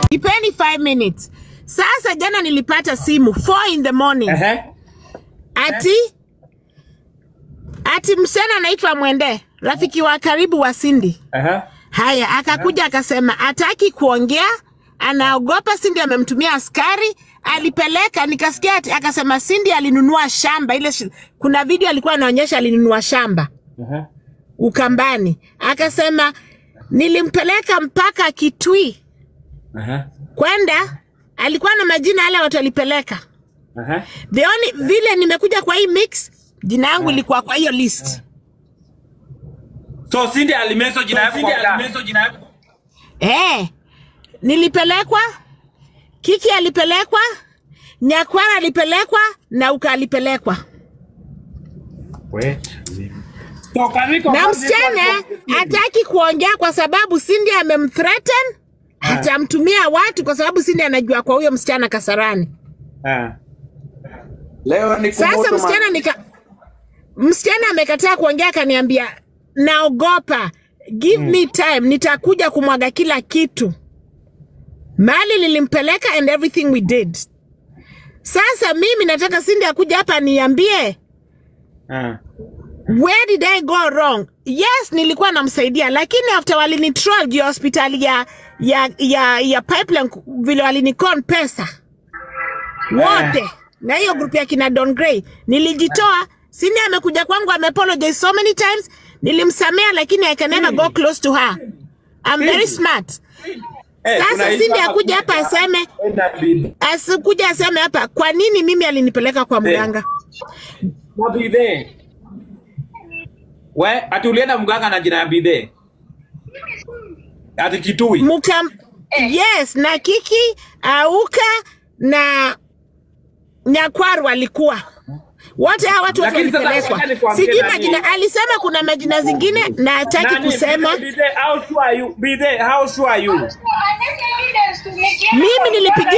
Ipeni 5 minutes. Sasa jana nilipata simu 4 in the morning. Ati msena anaitwa Mwende, rafiki wa karibu wa Cindy. Haya, akakuja akasema hataki kuongea, anaogopa Cindy amemtumia askari, alipeleka nikasikia akasema Cindy alinunua shamba ile kuna video alikuwa anaonyesha alinunua shamba. Ukambani. Akasema nilimpeleka mpaka Kitui. Kwenda alikuwa na majina yale watu alipeleka. The only vile nimekuja kwa hii mix jina yangu ilikuwa kwa hiyo list. So Cindy alimeso jina yako. Nilipelekwa, Kiki alipelekwa, Nyakwar alipelekwa na auka alipelekwa. Na msichana hataki kuongea kwa sababu Cindy amemthreaten, hatamtumia watu kwa sababu Cindy anajua kwa huyo msichana Kasarani. Leo ni sasa msichana amekataa kuongea, akaniambia naogopa, give me time, nitakuja kumwaga kila kitu. Mali nilimpeleka and everything we did. Sasa mimi nataka Cindy akuja hapa niambie where did I go wrong? Yes, nilikuwa namsaidia, lakini after walini troll juu hospitali ya pipeline vile walinikon pesa wote na hiyo group ya kina Don Gray, nilijitoa. Cindy amekuja kwangu, apologize so many times, nilimsamea, lakini I can never go close to her. I'm very smart. Sasa Cindy akuja hapa aseme hapa kwa nini mimi alinipeleka kwa mganga. Mbithe. Ati ulienda mganga na jina ya Mbithe? Ati Kitui? Yes, na Kiki, auka na Nyakwar walikuwa. Wote hawa watu walipelekwa. Sijui majina, alisema kuna majina zingine na hataki kusema. How sure are you? Mbithe, how sure are you? Mimi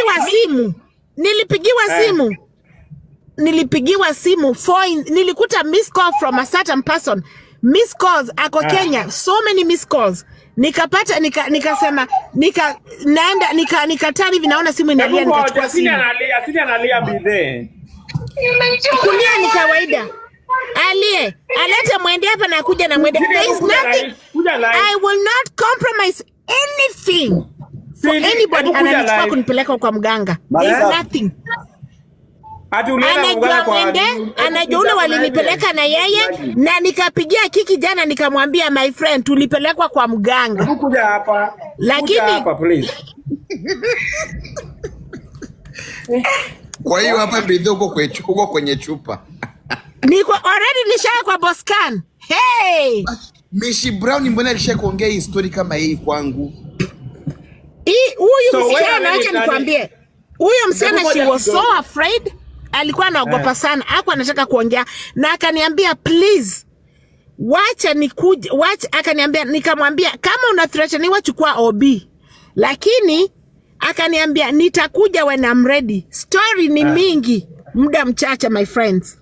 nilipigiwa simu nilikuta miss call from a certain person. Miss calls ako Kenya, so many miss calls. Nikapata nikasema nikatani hivi naona simu inalia, nikachukua simu. Sini analia Mbithe. Kulia ni kawaida. Alete Mwende hapa na kuja na Mwende. There is nothing. I will not compromise anything for anybody ananichukua kunipeleka kwa mganga. There is nothing. Anajua Mwende, anajua ule walinipeleka na yeye, na nikapigia Kiki jana nikamwambia my friend tulipelekwa kwa mganga. Kuja hapa. Lakini hapa please. Kwa hiyo hapa Mbithe uko kwenye chupa. Niko already nishaka kwa Boscan. Hey! Mishi Brown mbona alisha kuongea hii story kama hii kwangu? Huyu msichana acha nikwambie. Huyo msichana she was so afraid. Alikuwa anaogopa sana. Hakuwa anataka kuongea na akaniambia please wacha nikuje, akaniambia, nikamwambia kama una threateniwa chukua OB. Lakini akaniambia nitakuja when I'm ready. Story ni mingi, muda mchache my friends.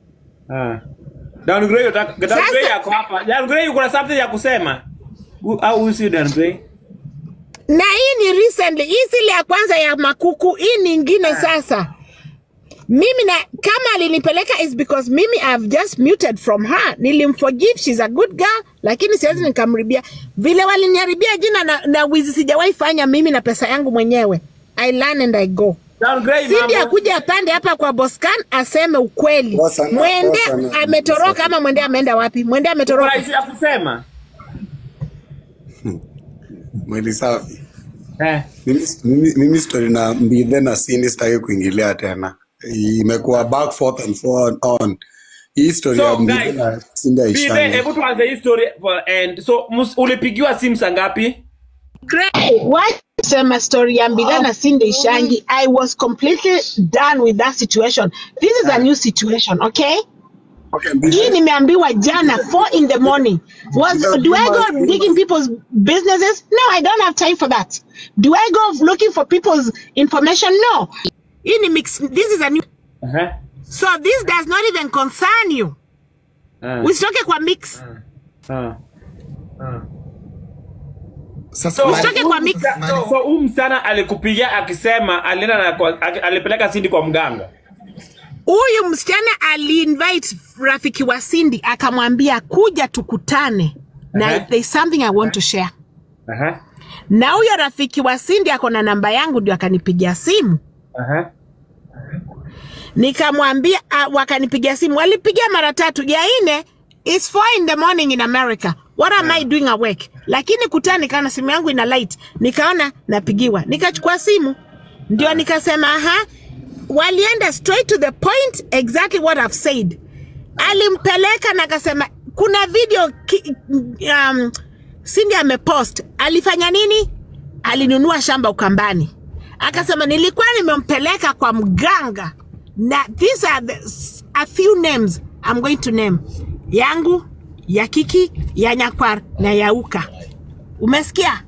Don Gray yako hapa. Don Gray uko na something ya kusema? Au usi Don Gray? Na hii ni recently, hii ile ya kwanza ya makuku, hii nyingine sasa. Mimi na kama alinipeleka is because mimi I've just muted from her. Nilimforgive, she's a good girl, lakini siwezi nikamribia. Vile waliniharibia jina na wizi sijawahi fanya mimi na pesa yangu mwenyewe. I learn and I go. Cindy akuja apande hapa kwa Boscan aseme ukweli. Mwende ametoroka ama Mwende ameenda wapi? Mwende ametoroka. Raisi ya kusema. Mwende safi. Mimi story na Mbithe na Cindy sitaki kuingilia tena. Imekuwa back forth and forth on. Hii story ya Mbithe na Cindy Mbithe, hebu tuanze hii story and so ulipigiwa simu saa ngapi? Great. What sema story ya Mbithe na Cindy ishangi. I was completely done with that situation. This is a new situation, okay? Hii nimeambiwa jana 4 in the morning. Do I go digging people's businesses? No, I don't have time for that. Do I go looking for people's information? No. In a mix, this is a new. So this does not even concern you. We talk kwa mix. Sasa so msana alikupigia akisema alipeleka Cindy kwa mganga. Huyu msichana ali-invite rafiki wa Cindy akamwambia kuja tukutane na there's something I want to share. Na huyo rafiki wa Cindy ako na namba yangu ndio akanipigia simu. Nikamwambia wakanipigia simu, walipigia mara 3, ya 4 it's 4 in the morning in America. What am I doing awake? Lakini kutani kana simu yangu ina light. Nikaona napigiwa. Nikachukua simu. Ndio nikasema walienda straight to the point, exactly what I've said. Alimpeleka na akasema kuna video Cindy amepost. Alifanya nini? Alinunua shamba Ukambani. Akasema nilikuwa nimempeleka kwa mganga. Na these are a few names I'm going to name. Yangu, ya Kiki, ya Nyakwar na ya Auka. Umesikia?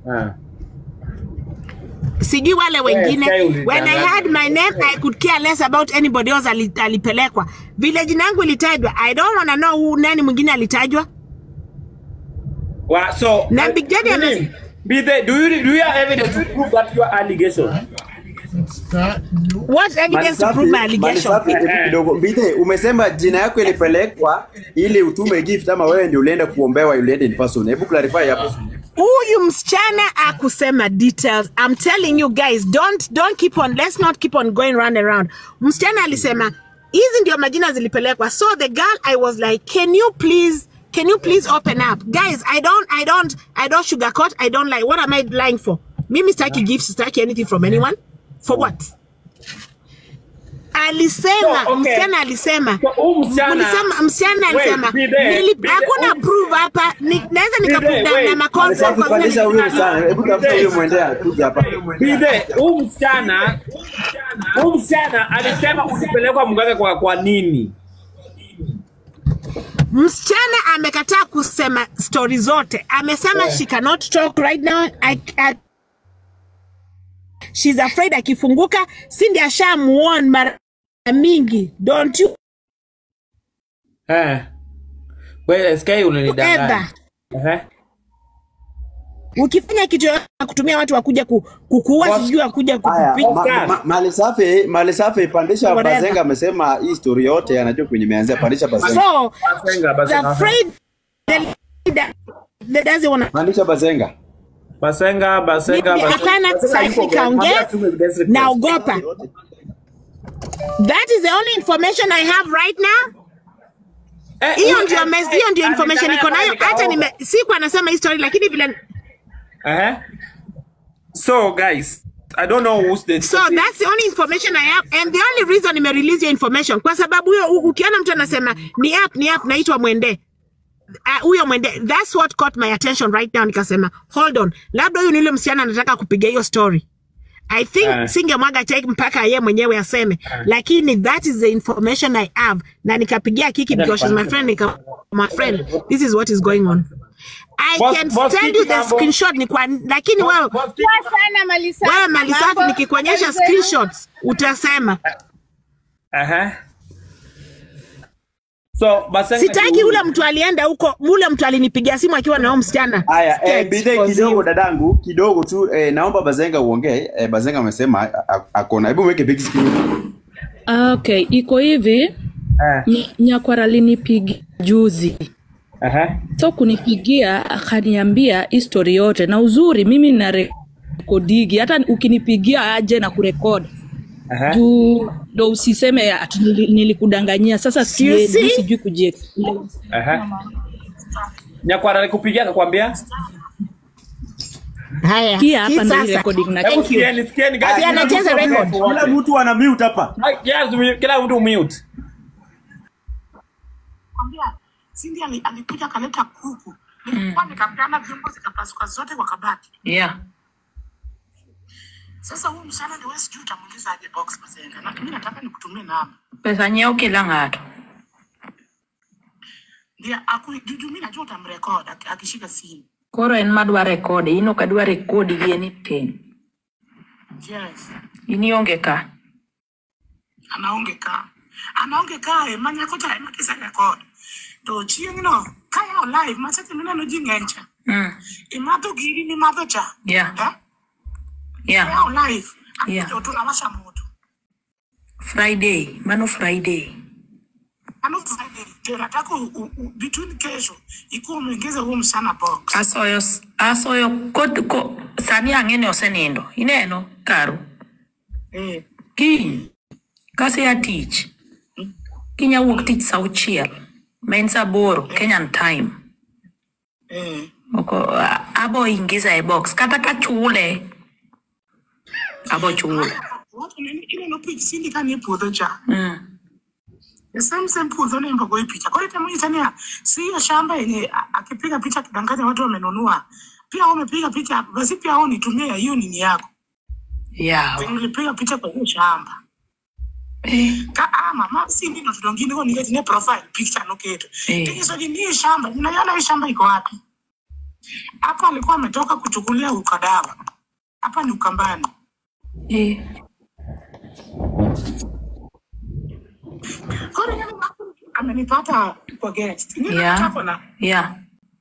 Sijui wale wengine. When I had my name, I could care less about anybody else alipelekwa. Village nangu ilitajwa. I don't want to know who nani mwingine alitajwa. So na Big Daddy Mbithe, do you have evidence to prove that your allegation? What evidence to prove my allegation? Mbithe, umesema jina yako ilipelekwa ili utume gift ama wewe ndio ulienda kuombewa ulienda in person. Hebu clarify hapo. Huyu msichana akusema details. I'm telling you guys, don't keep on, let's not keep on going round and round. Msichana alisema hizi ndio majina zilipelekwa. So the girl, I was like, can you please open up? Guys, I don't sugarcoat, I don't lie. What am I lying for? Mimi sitaki gifts, sitaki anything from anyone. For what? Alisema, msichana alisema. Msichana alisema. Hakuna prove hapa. Naweza nikaprove na makonsa kwa kuandisha huyu sana. Hebu tafuta huyo Mwende kuja hapa. Mbithe, msichana alisema usipelekwa mganga kwa nini? Msichana amekataa kusema story zote. Amesema she cannot talk right now. She's afraid akifunguka Cindy ashamuona mara mingi. Don't you? Wewe sky unanidanganya. Ukifanya kitu ya kutumia watu wakuja kukuua sijui wakuja kukupiga. Mali safi pandisha Bazenga amesema hii story yote anajua kwenye imeanzia pandisha Bazenga. So, afraid the doesn't want to pandisha Bazenga. Hapana sasa kaongea naogopa. That is the only information I have right now. Hiyo ndio information iko nayo. Hata siku anasema hii story lakini vile So guys, I don't know who's the So that's the only information I have, and the only reason nime release your information kwa sababu huyo ukiona mtu anasema ni app naitwa Mwende. Huyo Mwende, that's what caught my attention right now. Nikasema hold on, labda huyo ni yule msichana anataka kupiga hiyo story. I think singemwaga take mpaka yeye mwenyewe aseme, lakini that is the information I have. Na nikapigia Kiki because she's my friend. My friend, this is what is going on. I can send you the screenshot lakini wewe sana Malisafi nikikuonyesha screenshots utasema. So sitaki ule mtu alienda huko, ule mtu alinipigia simu akiwa na msichana. Haya, Mbithe kidogo dadangu, kidogo tu naomba Bazenga uongee. Bazenga amesema akona. Hebu weke big screen. Okay, iko hivi. Nyakwar alinipigia juzi. So kunipigia akaniambia history yote na uzuri mimi na rekodigi hata ukinipigia aje na kurekodi. Ndo usiseme ati nilikudanganyia. Sasa sijui kujie. Nyakwar alikupigia akakwambia? Haya. Kia hapa ndio recording na sikieni guys. Anacheza record. Kila mtu ana mute hapa. Yes, kila mtu mute. Cindy alikuja kaleta kuku. Nilikuwa nikapeana vyombo zikapasuka zote kwa kabati. Yeah. Sasa huyu msana ndio wewe sijui utamuuliza aje box Bazenga. Na mimi nataka nikutumie namba. Pesa nyeo kila ngato. Ndio dudu mimi najua utamrecord akishika simu. Koro en madwa record, ino kadwa record gi anything. Yes. Inionge ka. Anaonge ka manya ko ta makisa record. To chieng no kaya live masati mina no jingencha. Imadho giri ni madho cha. Yeah. Yeah. Live. Yeah. Tunawasha moto. Friday. Mano Friday. Ano Friday. Nataka between kesho ikuwa umeongeza huo msana box. Asoyo ko sani angene osenindo. Ineno Karo. Ki kasi ya teach. Kinya wuok tich sa uchiel. Mensa boro Kenyan time. Oko abo ingiza e box kata kachule. Abo chule. Watu nini ile no pitch sindi kani puodho cha. Same puodho ni mbogo ipicha. Kwa hiyo Tanzania si hiyo shamba yenye akipiga picha kidanganya watu wamenunua. Pia umepiga picha basi pia wao nitumie hiyo nini yako. Yeah. Nilipiga picha kwa hiyo shamba. Mama si ndio tudongini kwa nigeti ne profile picture no keto. Tikiso ni shamba, unaiona hii shamba iko wapi? Hapa alikuwa ametoka kuchukulia ukadawa. Hapa ni Ukambani. Kwa nini amenipata kwa guest? Yeah.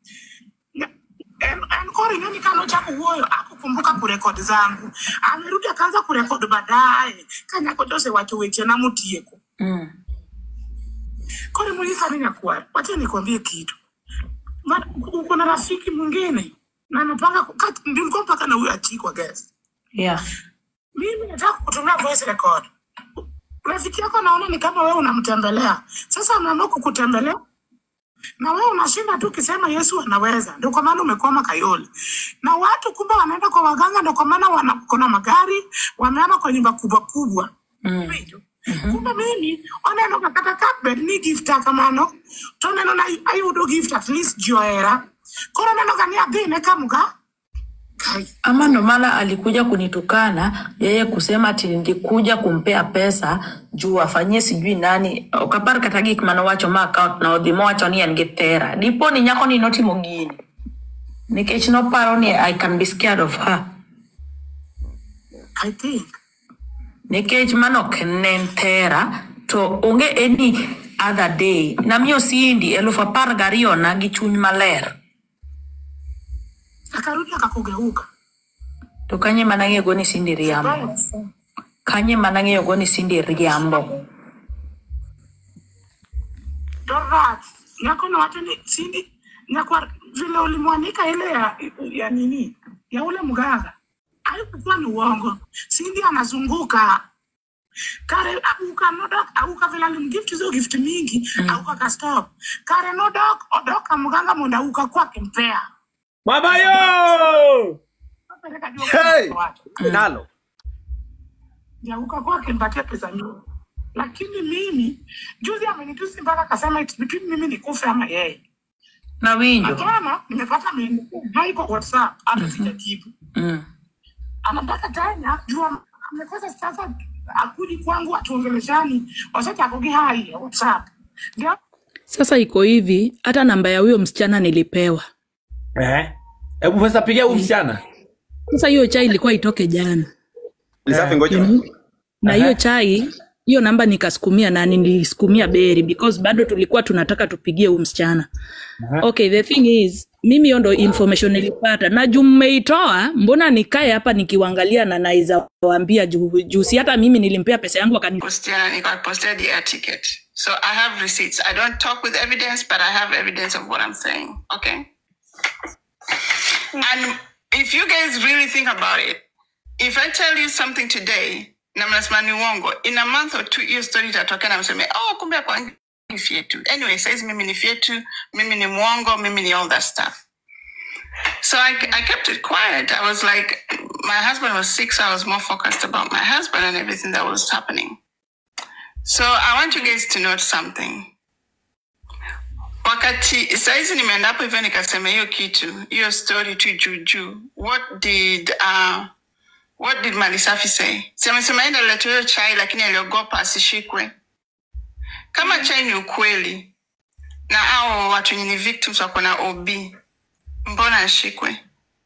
Kori nini kano chako huyo akukumbuka kurekodi zangu. Amerudi akaanza kurekodi baadaye. Kanya kujose watu weche na mutieko. Kori mulisa Nyakwar. Wacha nikwambie kitu. Uko na rafiki mwingine na anapanga ndio mpaka na huyo achikwa guest. Yeah. Mimi nataka kutumia voice record. Rafiki yako naona ni kama wewe unamtembelea. Sasa anaamua kukutembelea. Na wewe unashinda tu ukisema Yesu anaweza. Ndio kwa maana umekwama Kayole. Na watu kumbe wanaenda kwa waganga ndio kwa maana kuna magari, wameama kwa nyumba kubwa. Kumbe mimi ona kata carpet ni gift kama no. Tona na I would gift at least joera. Kona neno gani adine kamuga? Ama nomala alikuja kunitukana yeye kusema ati nilikuja kumpea pesa juu afanyie sijui nani okapar katagi kimano wacho ma account na odimo wacho ni angetera dipo ni nyako ni noti mogini nikech no paro ni I can be scared of her. I think nikech mano kenentera to onge any other day na miyo sindi 1012 na gi chuny maler akarudi akakugeuka. To kanye manange goni sindi riambo. Kanye manange goni sindi riambo. Dorat, nyako na watu ni sindi Nyakwar vile ulimwanika ile ya nini? Ya ule mganga. Alikuwa ni uongo. Sindi anazunguka. Kare auka vile alimgift hizo gift mingi, auka ka stop. Kare no dog, odoka mganga munda auka kwa kempea. Baba yo! Hey! Nalo. Ya kwa kempatia pesa nyingi. Lakini mimi juzi amenitusi mpaka akasema it's between mimi nikufe ama yeye. Na winjo. Jana nimepata mimi haiko WhatsApp hata sijajibu. Anataka tena jua amekosa sasa akudi kwangu atuongeleshani wasata akoge hai WhatsApp. Ndio. Sasa iko hivi hata namba ya huyo msichana nilipewa. Hebu pesa pigia huyo msichana. Sasa hiyo chai ilikuwa itoke jana. Lisafi ngoja. Na hiyo chai hiyo namba nikasukumia na nilisukumia Beri because bado tulikuwa tunataka tupigie huyo msichana. Okay, the thing is mimi hiyo ndo information nilipata na jumeitoa mbona nikae hapa nikiwaangalia na naiza waambia juu si hata mimi nilimpea pesa yangu posted the air ticket. So I have receipts. I don't talk with evidence, but I have evidence of what I'm saying. Okay? And if you guys really think about it, if I tell you something today, in a month or 2 years story tatoka na mseme, oh, kumbe kwa nifietu. Anyway, says mimi nifietu, mimi ni mwongo, mimi ni all that stuff. So I kept it quiet. I was like, my husband was sick, so I was more focused about my husband and everything that was happening. So I want you guys to note something. Wakati saizi nimeenda hapo hivyo nikasema hiyo kitu, hiyo story tu juju. What did Malisafi say? Sema enda leto hiyo chai lakini aliogopa asishikwe. Kama chai ni ukweli na hao watu wenye ni victims wako na OB, mbona ashikwe?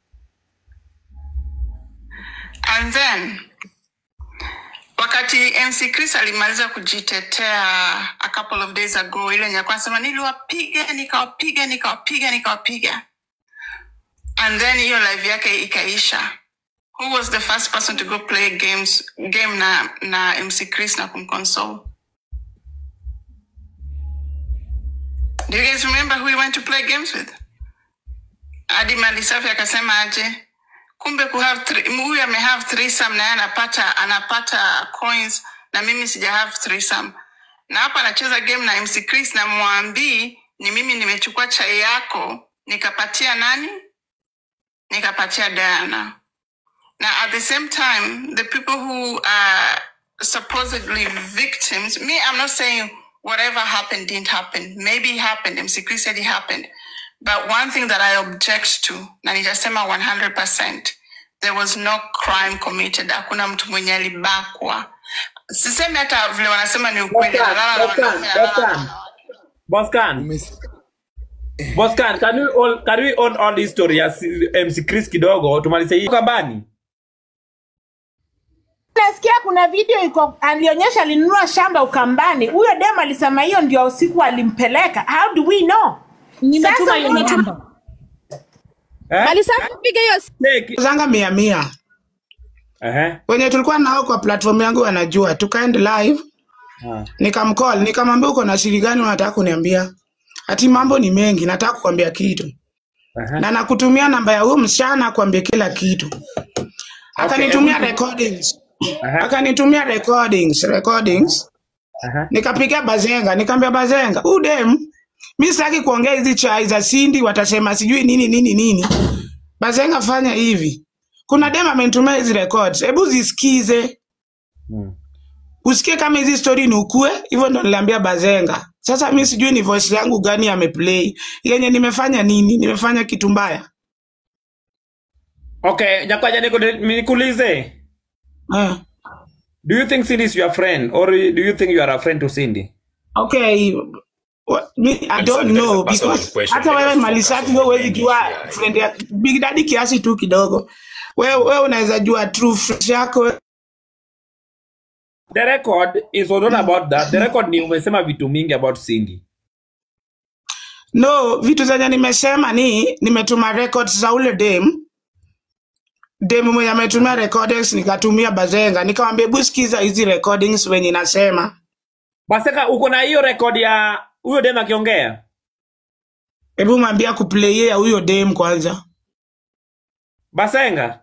And then wakati MC Chris alimaliza kujitetea a couple of days ago, ile Nyakwar sema niliwapiga nikawapiga. and then hiyo live yake ikaisha. Who was the first person to go play game na MC Chris na kumconsole? Do you guys remember who he went to play games with? Adi Malisafi akasema aje, kumbe huyu have threesome na anapata coins na mimi sija have threesome. Na hapa anacheza game na MC Chris na mwambii ni mimi nimechukua chai yako nikapatia nani? Nikapatia Diana. Now at the same time, the people who are supposedly victims, me, I'm not saying whatever happened didn't happen. Maybe it happened. MC Chris said it happened. But one thing that I object to, na nijasema 100%, there was no crime committed. Hakuna mtu mwenye alibakwa. Sisemi hata vile wanasema ni ukweli. Boscan, can we on all this story as MC Chris kidogo tumalize hii kambani? Nasikia kuna video iko alionyesha alinunua shamba Ukambani. Huyo dema alisema hiyo ndio usiku alimpeleka. How do we know? Nimetuma hiyo namba. Malisafi piga hiyo zanga 100. Wenye tulikuwa nao kwa platform yangu wanajua. Tukaend live. Nikamcall, nikamwambia uko na siri gani unataka kuniambia? Ati mambo ni mengi, nataka kukwambia kitu. Na nakutumia namba ya huyo msichana kuambia kila kitu. Akanitumia recordings. Akanitumia recordings. Nikapiga Bazenga, nikamwambia Bazenga, udem mimi sitaki kuongea hizi chai za Cindy watasema sijui nini. Bazenga fanya hivi. Kuna dem amenitumia hizi records. Hebu zisikize. Usikie kama hizi story ni ukue, hivyo ndo niliambia Bazenga. Sasa mimi sijui ni voice yangu gani ameplay. Yenye nimefanya nini? Nimefanya kitu mbaya. Okay, Nyakwaja nikuulize. Do you think Cindy is your friend or do you think you are a friend to Cindy? Okay, I don't know because hata wewe Malisafi wewe huwezi jua friend ya Big Daddy kiasi tu kidogo. Wewe unaweza jua true friend yako. The record is not about that. The record ni umesema vitu mingi about Cindy. No, vitu zenye nimesema ni nimetuma records za ule dem. Demu mwenye ametumia recordings nikatumia Bazenga. Nikamwambia hebu sikiza hizi recordings wenye nasema. Baseka uko na hiyo record ya huyo dem akiongea? Hebu mwambia kuplay ya huyo dem kwanza. Bazenga.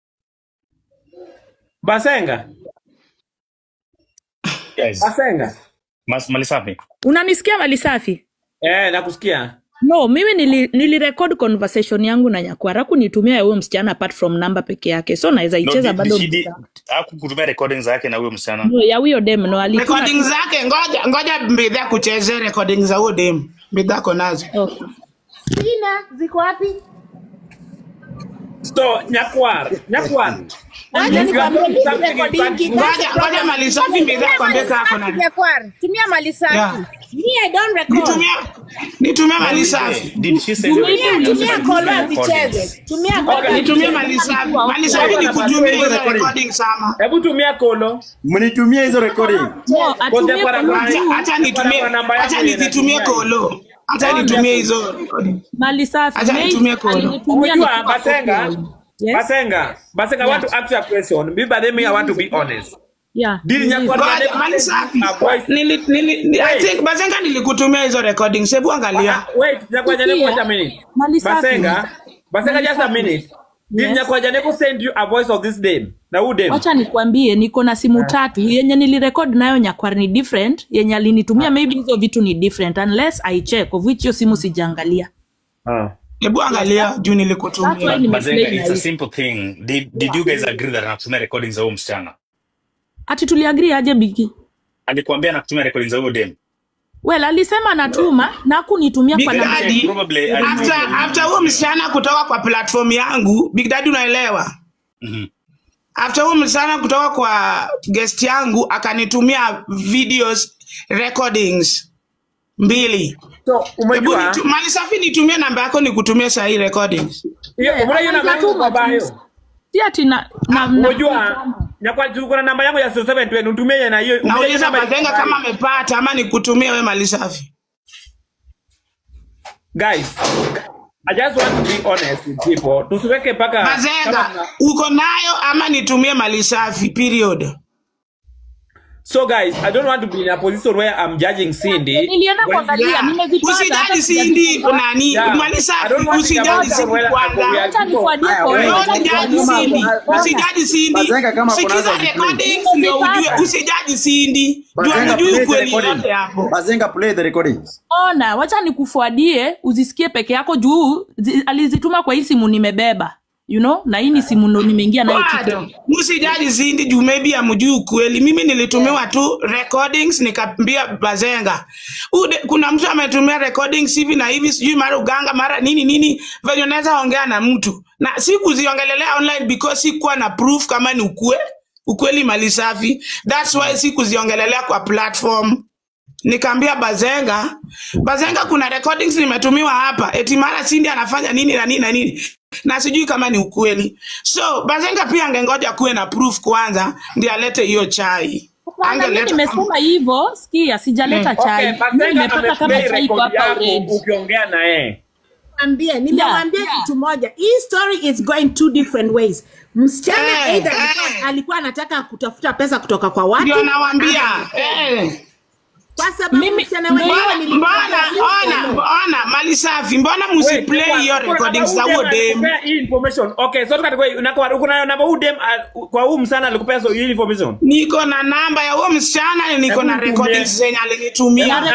Guys. Bazenga. Malisafi. Unanisikia Malisafi? Nakusikia. No, mimi nilirecord conversation yangu na Nyakwara kunitumia ya huyo msichana apart from number peke yake. So naweza icheza bado. Hakukutumia recordings zake na huyo msichana. No, ya huyo dem no alikuwa. Recordings zake ngoja Mbithe kuchezea recordings za huyo dem. Mbithe konazo. Okay. Sina ziko wapi? So Nyakwar. Ngoja Malisafi Mbithe kwambia kako na Nyakwar. Tumia Malisafi. Me, I don't record. Nitumia Malisafi. Did she say tumia Kolo zicheze. Nitumia Malisafi. Malisafi nikutumia hizo recording sama. Hebu tumia Kolo. Mnitumie hizo recording. No, acha nitumie Kolo. Acha nitumie hizo recording. Malisafi. Acha nitumie Kolo. Unajua Bazenga, I want to ask you a question. I want to be honest. Yeah. Did Nyakwar Malisafi? I think Bazenga nilikutumia hizo recordings. Hebu angalia. Wait, Nyakwar a minute. Bazenga just a minute. Did Nyakwar send you a voice of this dame? Na who dame? Acha nikwambie niko na simu 3 yenye nilirecord nayo Nyakwar ni different, yenye alinitumia maybe hizo vitu ni different unless I check of which hiyo simu sijaangalia. Hebu angalia juu nilikutumia. Bazenga, it's a simple thing. Did you guys agree that anakutumia recordings za huyo msichana? Ati tuliagree aje Bigi? Alikwambia anakutumia recordings za huyo dem. Well, alisema anatuma na kunitumia kwa namba. Probably after huyo msichana kutoka kwa platform yangu, Big Daddy unaelewa? After huyo msichana kutoka kwa guest yangu akanitumia videos recordings 2. So umejua Malisafi nitumie namba yako nikutumie sahi recordings. Hiyo namba yangu kwa bio. Si ati na unajua Nyakwar tuko na namba yangu ya 0720 unitumie na hiyo. Nauliza Bazenga kama amepata ama nikutumie wewe Malisafi. Guys, I just want to be honest with people. Tusiweke paka Bazenga, uko nayo ama nitumie mali safi, period. So guys, I don't want to be in a position where I'm judging Cindy. Usijali Cindy nani? Mali safi, usijali Cindy kwanza. Usijali Cindy. Sikiza recordings ndio ujue usijali Cindy. Ndio kweli yote hapo. Bazenga, play the recordings. Ona, wacha nikufuadie uzisikie peke yako juu alizituma kwa hii simu nimebeba. You know, na hii ni simu ndo nimeingia nayo TikTok. Usijali Cindy juu maybe amjui kweli. Mimi nilitumiwa tu recordings nikambia Bazenga. Kuna mtu ametumia recordings hivi na hivi sijui mara uganga mara nini venye unaweza ongea na mtu. Na sikuziongelelea online because sikuwa na proof kama ni ukweli mali safi. That's why sikuziongelelea kwa platform. Nikambia Bazenga kuna recordings nimetumiwa hapa. Eti mara Cindy anafanya nini na nini. Na sijui kama ni ukweli. So Bazenga pia angengoja kuwe na proof kwanza ndio alete hiyo chai. Angeleta nimesema hivyo, sikia sijaleta chai. Nimepata kama chai kwa hapa already. Ukiongea na yeye. Nimemwambia kitu moja. Hii story is going two different ways. Msichana either alikuwa anataka kutafuta pesa kutoka kwa watu. Ndio nawaambia. Kwa sababu msichana wenyewe mbona mali safi, mbona msiplay hiyo recordings za huo dem? Information. Okay, so tukatoka unakuwa uko nayo namba huo dem kwa huo msana alikupea hiyo information. Niko na namba ya huo msichana, niko na recordings zenye alinitumia.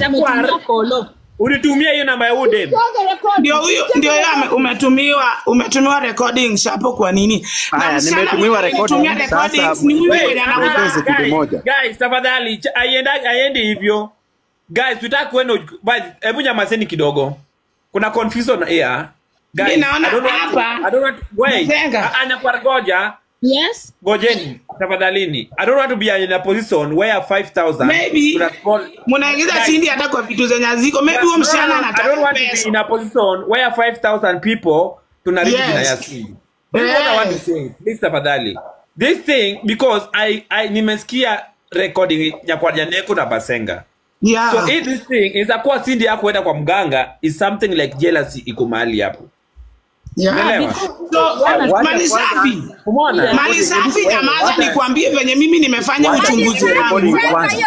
Ulitumia hiyo namba ya huo dem. Ndio umetumiwa recordings hapo kwa nini? Haya, nimetumiwa recordings sasa. Ni wewe anakuja kitu moja. Guys, tafadhali aende hivyo. Guys, tutaki kwenda hebu nyamazeni kidogo. Kuna confusion here. Guys, I don't want wait. Nyakwar goja. Yes. Gojeni, tafadhalini. I don't want to be in a position where 5,000 maybe munaingiza Cindy hata kwa vitu zenye ziko. Maybe huyo msichana anataka. I don't want to be in a position where 5,000 people tunarudi na ya Cindy. What I want to say, please tafadhali. This thing because I nimesikia recording Nyakwar na Bazenga. Yeah. So if this thing is a kwa Cindy yako kwenda kwa mganga is something like jealousy iko mahali hapo. Yeah. So mali safi. Umeona? Mali safi jamaa nikwambie venye mimi nimefanya uchunguzi wangu.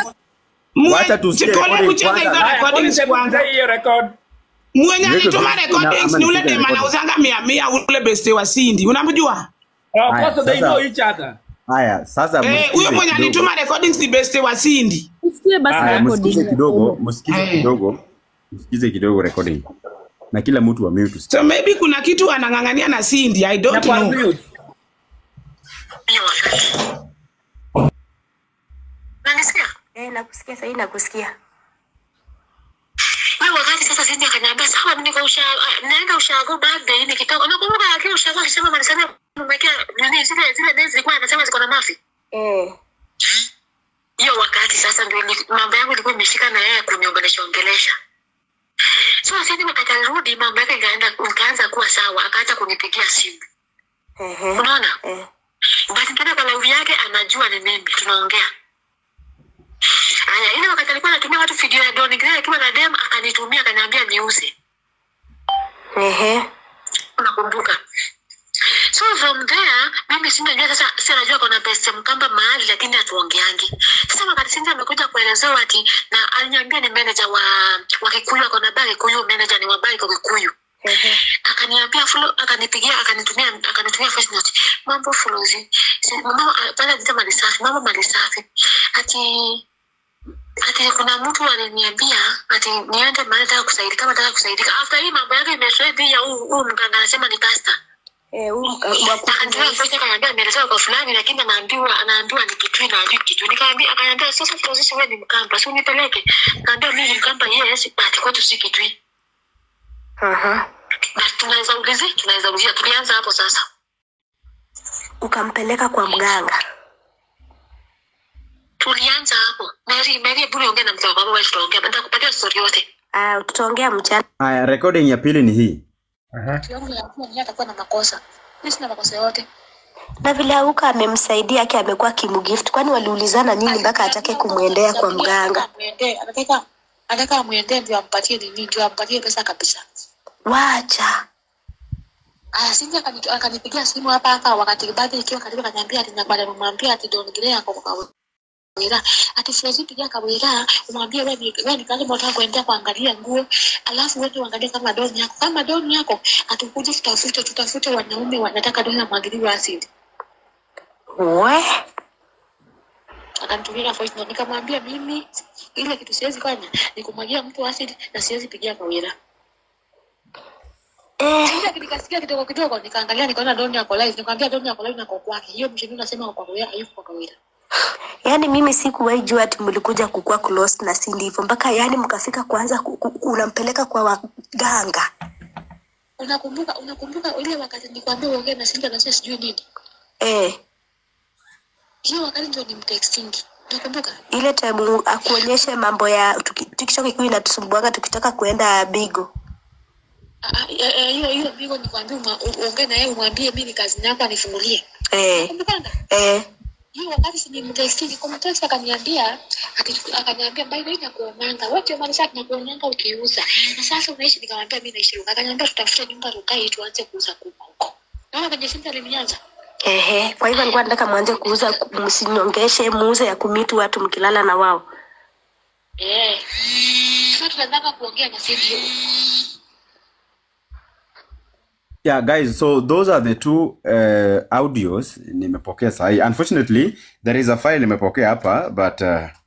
Wacha tusikie recordings kwanza. Hiyo record. Mwenye alituma recordings ni ule dem anauzanga 100 ule beste wa Cindy. Unamjua? Because they know each other. Haya, sasa huyo mwenye alituma recordings ni beste wa Cindy. Usikie basi recording. Msikize kidogo recording. Na kila mtu wa mute. So maybe kuna kitu anangangania na Cindy, I don't know. Nanisikia? Nakusikia sasa, nakusikia. Wewe wakati sasa Cindy akaniambia sawa niko naenda ushago birthday nikitoka. Unakumbuka yake ushago akisema manisema mmekea nini zile days zilikuwa anasema ziko na mafi. Hiyo wakati sasa ndio mambo yangu ilikuwa imeshika na yeye kuniongelesha. So Cindy wakati alirudi mambo yake ikaanza kuwa sawa, akaanza kunipigia simu. Unaona? Basi tena kwa live yake anajua ni mimi tunaongea. Aya, ile wakati alikuwa anatumia watu video ya Don Gray akiwa na dem akanitumia akaniambia niuze. Unakumbuka? So from there, mimi sinajua sasa, sinajua kuna pesa mkamba mahali lakini hatuongeangi. Sasa wakati Cindy amekuja kuelezewa ati na aliniambia ni manager wa Kikuyu ako na bagi Kikuyu, manager ni wa bagi kwa Kikuyu. Akaniambia follow, akanitumia voice note. Mambo follows. Mama pale ndio mali safi. Ati kuna mtu aliniambia ati niende mahali nataka kusaidika. After hii mambo yake imeshred ya huu mganga anasema ni pastor. Akaniambia ameelezewa kwa fulani lakini anaambiwa ni kitui na ajui kitui. Akaniambia sasa follows wewe ni mkamba, si unipeleke. Akaniambia mimi ni mkamba, yes, but kwetu si kitui. Tunaweza ulizia tulianza hapo sasa. Ukampeleka kwa mganga. Tulianza hapo. Mary bure ongea na mtu wako wewe tutaongea. Nataka kupatia story yote. Tutaongea mchana. Haya, recording ya pili ni hii. Yangu ya pili atakuwa na makosa. Mimi sina makosa yote. Na vile auka amemsaidia yake amekuwa kimugift. Kwani waliulizana nini mpaka atake kumuendea kwa mganga? Anataka muende ndio ampatie nini, ndio ampatie pesa kabisa. Wacha. Aya, Cynthia akanipigia simu hapa wakati baadhi ikiwa karibu, akaniambia ati Nyakwar amemwambia ati dongelea kwa Kawira. Ati siwezi pigia Kawira, umwambie wewe ni kama unataka kuendea kuangalia nguo, alafu wewe uangalie kama doni yako atukuje tutafute wanaume wanataka doni amwagiliwe acid. We akanitumia voice note, nikamwambia mimi ile kitu siwezi fanya ni kumwagia mtu acid na siwezi pigia Kawira. Nikasikia kidogo nikaangalia nikaona doni yako live, nikamwambia doni yako live na kwa kwake. Hiyo mshindi unasema kwa Kawira hayuko kwa Kawira. Yaani mimi sikuwahi jua ati mlikuja kukua close na Cindy hivyo mpaka yani mkafika kwanza unampeleka kwa waganga. Unakumbuka ile wakati nilikwambia uongee na Cindy na sijui nini? Hiyo wakati ndio nimtexting. Unakumbuka? Ile time akuonyeshe mambo ya tukishoka Kikuyu inatusumbuaga tukitaka kuenda Bigo. Hiyo Bigo nikwambia uongee na yeye umwambie mimi kazi yako anifungulie. Hiyo wakati si nimtexting kwa text akaniambia by the way nakuonanga wote wamalisha nakuonanga ukiuza na sasa unaishi, nikamwambia mimi naishi Ruka. Akaniambia tutafute nyumba Ruka ili tuanze kuuza kuku huko. Naona kwenye Cynthia alinianza. Kwa hivyo nilikuwa nataka mwanze kuuza, msinyongeshe muuze ya kumitu watu mkilala na wao. Sasa tunataka kuongea na Cynthia. Yeah, guys, so those are the two audios nimepokea sahi. Unfortunately, there is a file nimepokea hapa, but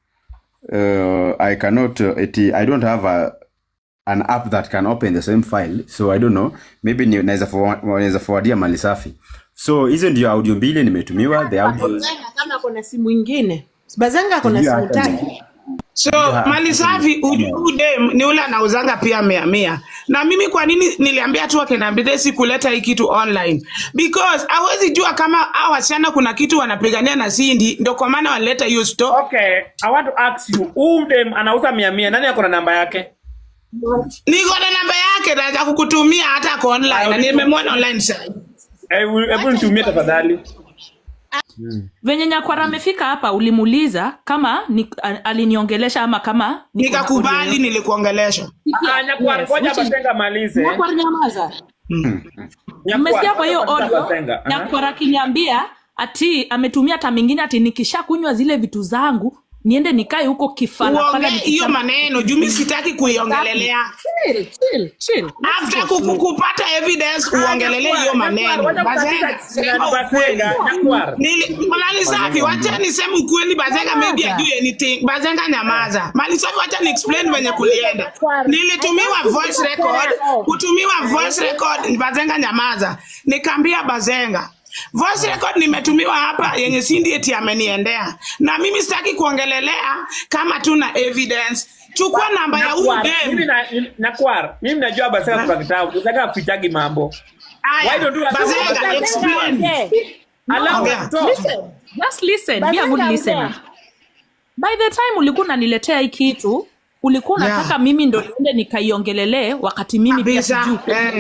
I cannot, I don't have an app that can open the same file, so I don't know. Maybe naweza forwardia mali safi. So hizo ndio audio mbili nimetumiwa, the audios. Kama kuna simu nyingine. Bazanga kuna simu tatu. So mali safi udem ni ule anauzanga pia 100. Na mimi kwa nini niliambia tu akina Mbithe si kuleta hii kitu online? Because hawezi jua kama hao wasichana kuna kitu wanapigania na Cindy, ndio kwa maana wanaleta hiyo store. Okay, I want to ask you, udem anauza 100, nani ako na namba yake? Niko na namba yake na kukutumia hata kwa online na nimemwona online sasa. Hebu nitumie tafadhali. Venye Nyakwar amefika hapa ulimuuliza kama aliniongelesha ama kama nikakubali nilikuongelesha. Nyakwar ngoja Bazenga malize. Nyakwar nyamaza. Nimesikia kwa hiyo audio Nyakwar akiniambia ati ametumia hata mingine ati nikishakunywa zile vitu zangu niende nikae huko kifala pala hiyo maneno juu mimi sitaki kuiongelelea. Chill. After kupata evidence uongelelea hiyo maneno. Bazenga Nyakwar. Mali safi wacha niseme ukweli, Bazenga maybe do anything. Bazenga nyamaza. Mali safi wacha ni explain venye kulienda. Nilitumiwa voice record, kutumiwa voice record, Bazenga nyamaza. Nikaambia Bazenga voice record nimetumiwa hapa yenye Cindy eti ameniendea. Na mimi sitaki kuongelelea kama tuna evidence. Chukua namba ya udem. Nyakwar, mimi najua Bazenga kwa kitabu. Bazenga afichagi mambo. Why don't you Bazenga explain? Allow me to talk. Just listen. Be a good listener. By the time ulikuwa unaniletea hii kitu, ulikuwa unataka mimi ndo niende nikaiongelele wakati mimi pia sijui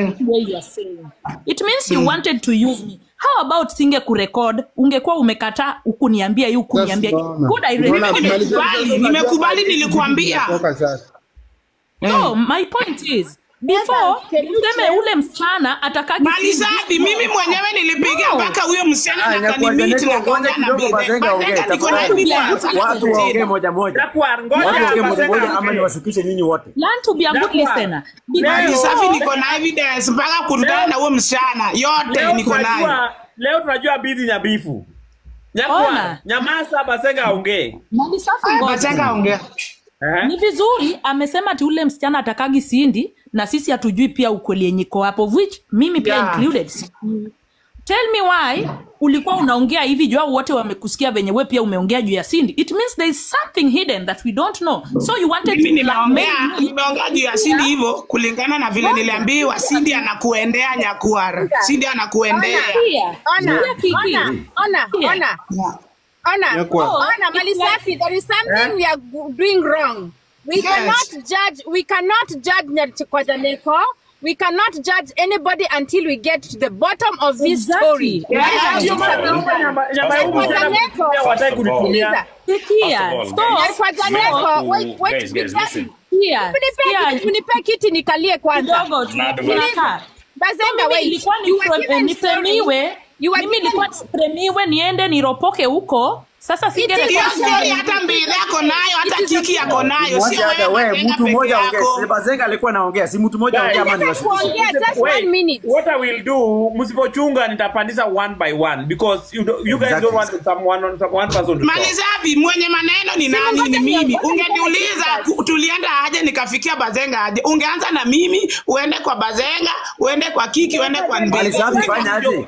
it means you wanted to use me. How about singe kurecord? Ungekuwa umekata ukuniambia yu kuniambia. Could I nimekubali nilikuambia. No, my point is before useme ule msichana atakaki mali safi, mimi mwenyewe nilipiga mpaka huyo msichana akanimiti na kuongea na Bazenga watu waongee moja moja. Ngoja Bazenga ama niwashukishe nyinyi wote. Learn to be a good listener. Mali safi niko na evidence mpaka kurudana na huyo msichana yote niko nayo. Leo tunajua Mbithe na bifu. Nyakwar, nyamaza Bazenga aongee. Mali safi Bazenga aongee. Ni vizuri amesema ati ule msichana atakagi Cindy na sisi hatujui pia ukweli yenye iko hapo, which mimi pia included. Tell me why ulikuwa unaongea hivi jua wote wamekusikia venye wewe pia umeongea juu ya Cindy. It means there is something hidden that we don't know. So you wanted to nimeongea juu ya Cindy hivyo kulingana na vile niliambiwa Cindy anakuendea Nyakwar. Cindy anakuendea. Ona mali safi, there is something we are doing wrong. We cannot judge Nyakwar. We cannot judge anybody until we get to the bottom of this story. Unipe kiti nikalie kwanza. Kidogo tu. Bazenga wewe ilikuwa nifremiwe. Mimi nilikuwa nifremiwe niende niropoke huko. Sasa Hiyo story hata Mbithe yako nayo, hata Kiki yako nayo. Sio wewe mtu mmoja ongea. Bazenga alikuwa anaongea, si mtu mmoja ongea mani wasikie. Just 1 minute. What I will do, msipochunga nitapandisha one by one because you guys don't want one person to Malizabi mwenye maneno ni nani? Ni mimi. Ungeniuliza tulienda aje nikafikia Bazenga aje. Ungeanza na mimi, uende kwa Bazenga, uende kwa Kiki, uende kwa Mbithe. Malizabi fanya aje?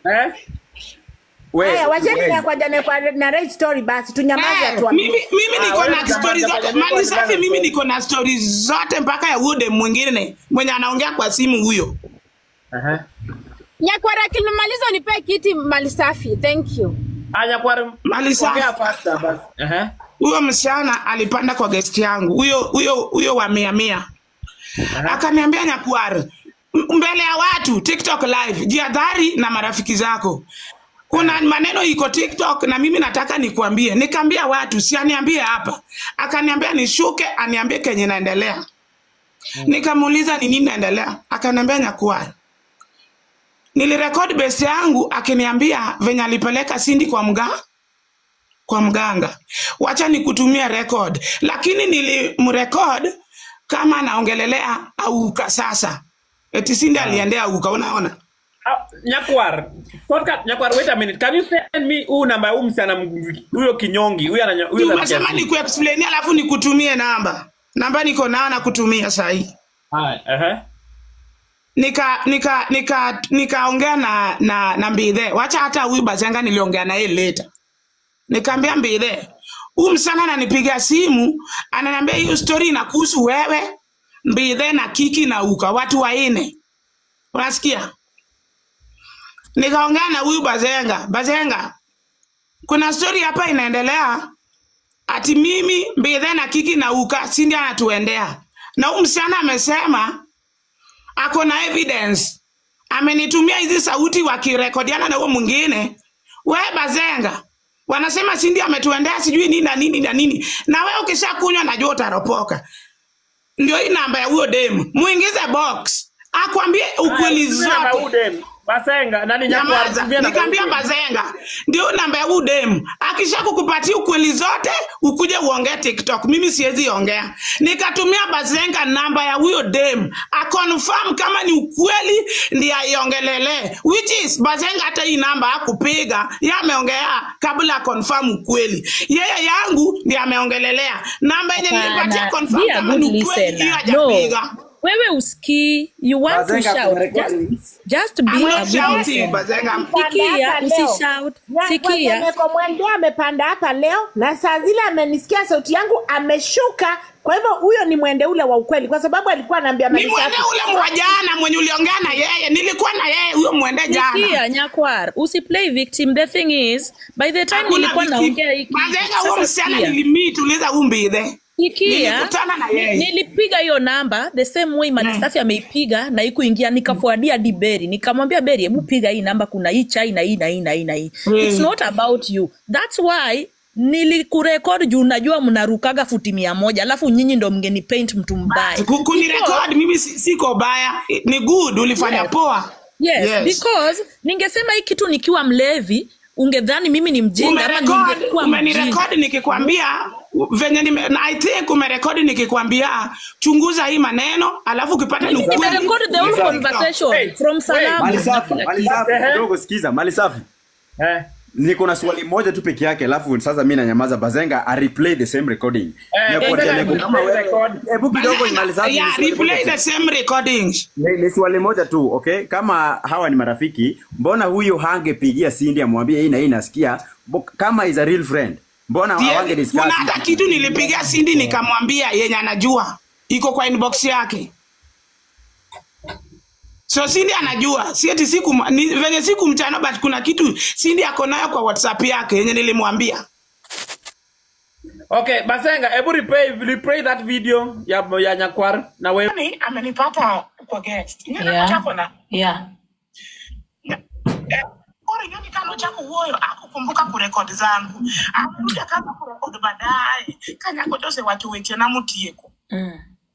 Haya, wacheni Nyakwar na right story basi tunyamaze tu. Mimi niko na stories zote. Malisafi mimi niko na stories zote mpaka ya Wude mwingine mwenye anaongea kwa simu huyo. Nyakwar akimaliza nipe kiti Malisafi. Thank you. Nyakwar Malisafi ongea faster basi. Huyo msichana alipanda kwa guest yangu. Huyo wa 100. Akaniambia Nyakwar mbele ya watu TikTok live, jihadhari na marafiki zako. Kuna maneno iko TikTok na mimi nataka nikuambie. Nikaambia watu, si aniambie hapa. Akaniambia nishuke, aniambie kenye naendelea. Nikamuuliza ni nini naendelea. Akaniambia Nyakwar, nilirecord base yangu akiniambia venye alipeleka Cindy kwa mganga. Wacha nikutumia record. Lakini nilimrecord kama anaongelelea auka sasa. Eti Cindy aliendea auka, unaona? Nyakwar, wait a minute. Can you send me namba msichana huyo kinyongi? Huyo unasema ni kuexplain alafu nikutumie namba. Namba niko na kutumia sasa hii. Nikaongea na Mbithe. Wacha hata huyu Bazenga niliongea naye later. Nikamwambia Mbithe, huyu msana ananipigia simu, ananiambia hiyo story inakuhusu wewe, Mbithe na Kiki na Uka, watu 4. Unasikia? Nikaongea na huyu Bazenga, kuna story hapa inaendelea ati mimi Mbithe na Kiki na Uka Cindy anatuendea. Na huyu msichana amesema ako na evidence. Amenitumia hizi sauti wakirekodiana na huyo mwingine. Wewe Bazenga, wanasema Cindy ametuendea sijui nini na nini na nini. Na wewe ukishakunywa najua utaropoka. Ndio hii namba ya huyo demu. Muingize box. Akwambie ukweli zote. Bazenga nani Nyakwar? Nikamwambia Bazenga ndio namba ya udem. Akisha kukupatia ukweli zote ukuje uongee TikTok. Mimi siwezi ongea. Nikatumia Bazenga namba ya huyo dem. Akonfirm kama ni ukweli ndiye aiongelele. Which is Bazenga hata hii namba hakupiga. Yeye ameongea kabla confirm ukweli. Yeye yangu ndiye ameongelelea. Namba yenye nilipatia confirm kama ni ukweli hiyo hajapiga. Wewe uski, you want to shout. Just be a good listener. Sikia, usishout. Sikia. Mwende amepanda hapa leo na saa zile amenisikia sauti yangu ameshuka. Kwa hivyo huyo ni Mwende ule wa ukweli kwa sababu alikuwa ananiambia Malisafi. Ni Mwende ule wa jana mwenye uliongea na yeye. Nilikuwa na yeye huyo Mwende jana. Sikia Nyakwar, usiplay victim. The thing is, by the time nilikuwa naongea hiki. Bazenga huyo msichana nilimit uliza Mbithe. Nilikutana na yeye. Nilipiga hiyo namba the same way Malisafi ameipiga na ikuingia nikafuadia di Berry. Nikamwambia Berry, hebu piga hii namba, kuna hii chai na hii na hii na hii na hii. It's not about you. That's why nilikurecord juu najua mnarukaga futi 100 alafu nyinyi ndo mngeni paint mtu mbaya. Kunirecord mimi siko baya. Ni good, ulifanya poa. Yes, because ningesema hii kitu nikiwa mlevi ungedhani mimi ni mjinga ama ningekuwa mjinga. Umenirecord nikikwambia venye I think umerecord nikikwambia chunguza hii maneno alafu ukipata ni ukweli. Nimerecord the whole conversation from Salamu. Malisafi, kidogo sikiza Malisafi. Niko na swali moja tu peke yake alafu sasa mimi nanyamaza. Bazenga a replay the same recording. Kama wewe hebu kidogo Malisafi. Yeah, replay the same recordings. Ni swali moja tu, okay? Kama hawa ni marafiki, mbona huyo hangepigia Cindy amwambie hii na hii nasikia kama is a real friend? Mbona hawange discuss? Kuna hata kitu nilipigia Cindy nikamwambia yenye anajua. Iko kwa inbox yake. So Cindy anajua. Si eti venye siku mchana but kuna kitu Cindy ako nayo kwa WhatsApp yake yenye nilimwambia. Okay, Bazenga, hebu replay that video ya Nyakwar na wewe. Nani amenipata kwa guest? Yeah. Kore nyoni kano chako uoyo akukumbuka kurekodi zangu. Akuja kama kurekodi baadaye. Kanya kotose watu weche na mutieko.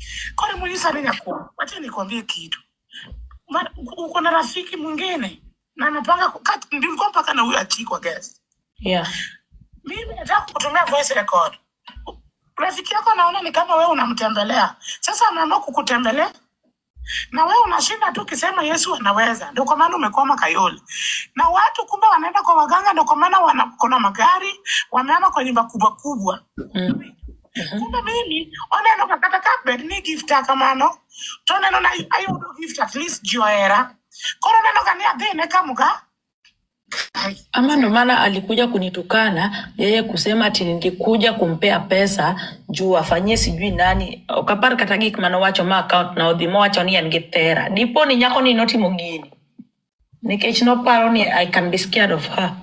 Kwa Mwisa Nyakwar, wacha nikwambie kitu. Uko na rafiki mwingine na anapanga kukata ndimko mpaka na huyo achikwa guys. Yeah. Mimi nataka kutumia voice record. Rafiki yako naona ni kama wewe unamtembelea. Sasa ameamua kukutembelea. Na wewe unashinda tu ukisema Yesu anaweza. Ndio kwa maana umekoma Kayole. Na watu kumbe wanaenda kwa waganga ndio kwa maana kuna magari, wameama kwa nyumba kubwa kubwa. Kumbe mimi ona kata kabed ni gift akamano. Tona no na ayo gift at least joera. Korona no kania dine kamuka. Ama ndo maana alikuja kunitukana yeye kusema ati ningekuja kumpea pesa juu afanyie sijui nani okapar katagi kumano wacho ma account na odhimo wacho ni angethera dipo ni nyako ni noti mogini nikech no paro ni I can be scared of her.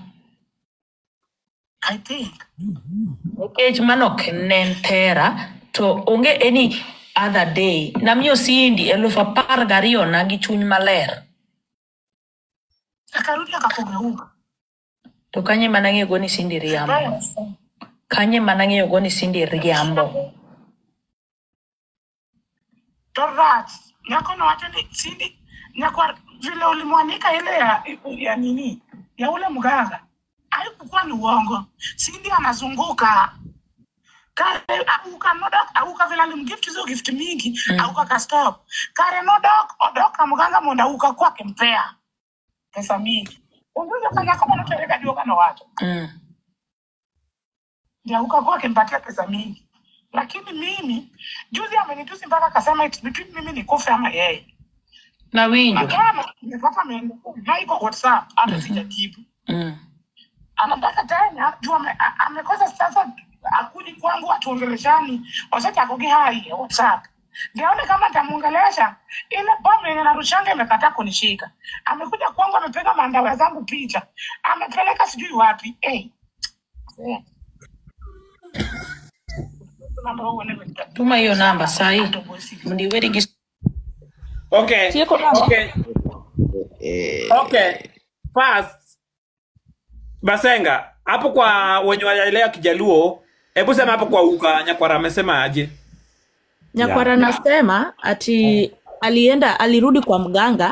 I think nikech mano kenentera to onge any other day na miyo Cindy 1012 na gi chuny maler akarudi akakugeuka. To kanye manang'eyo go ni Cindy riambo. Kanye manang'eyo go ni Cindy riambo. Torrat, nyako na wacha ni Cindy Nyakwar vile ulimwanika ile ya nini? Ya ule mganga. Haikuwa ni uongo. Cindy anazunguka. Kare auka no doc, auka vile alimgift hizo gift mingi, auka ka stop. Kare no doc, odok na mganga monda auka kwake mpea. Pesa mingi. Unaweza kanya kama unatereka dioka na watu. Ndio ukakuwa kimpatia pesa mingi. Lakini mimi juzi amenitusi mpaka akasema it's between mimi ni kufa ama yeye. Na wingi. Kama nimepata Mwende haiko WhatsApp hata sijajibu. Anataka tena juu amekosa sasa akudi kwangu atuongeleshani. Wasati akoge hai WhatsApp. Nione kama nitamuongelesha ile bomu yenye narushanga imekataa kunishika. Amekuja kwangu amepiga mandawa zangu picha. Amepeleka sijui wapi. Tuma hiyo namba sahi. Mdiweri Okay. Okay. First. Basenga, hapo kwa wenye wanaelewa Kijaluo, hebu sema hapo kwa auka Nyakwar amesema aje? Nyakwar anasema ati alirudi kwa mganga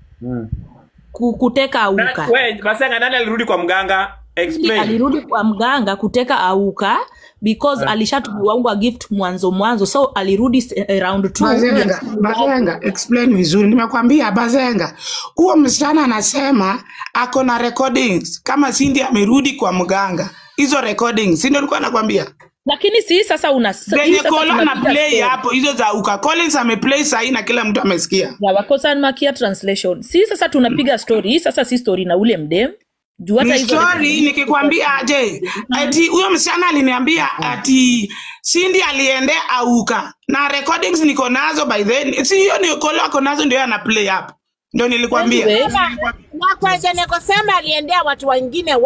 kuteka auka. Wewe Basenga, nani alirudi kwa mganga? Explain. Alirudi kwa mganga kuteka auka because alishatumiwa gift mwanzo so alirudi round 2. Bazenga, explain vizuri. Nimekwambia Bazenga, huo msichana anasema ako na recordings kama Cindy amerudi kwa mganga. Hizo recordings ndio nilikuwa nakwambia. Lakini si sasa na play hapo hizo za auka. Collins ameplay sahi na kila mtu amesikia. Ya wakosa makia translation. Si sasa tunapiga story. Hii sasa si story na ule mdem. Juu hata hizo story nikikwambia aje. Ati huyo msichana aliniambia ati Cindy aliendea auka. Na recordings niko nazo by then. Si hiyo ni kolo ako nazo ndio ana play hapo. Ndio nilikwambia. Na kwanza nikosema aliendea watu wengine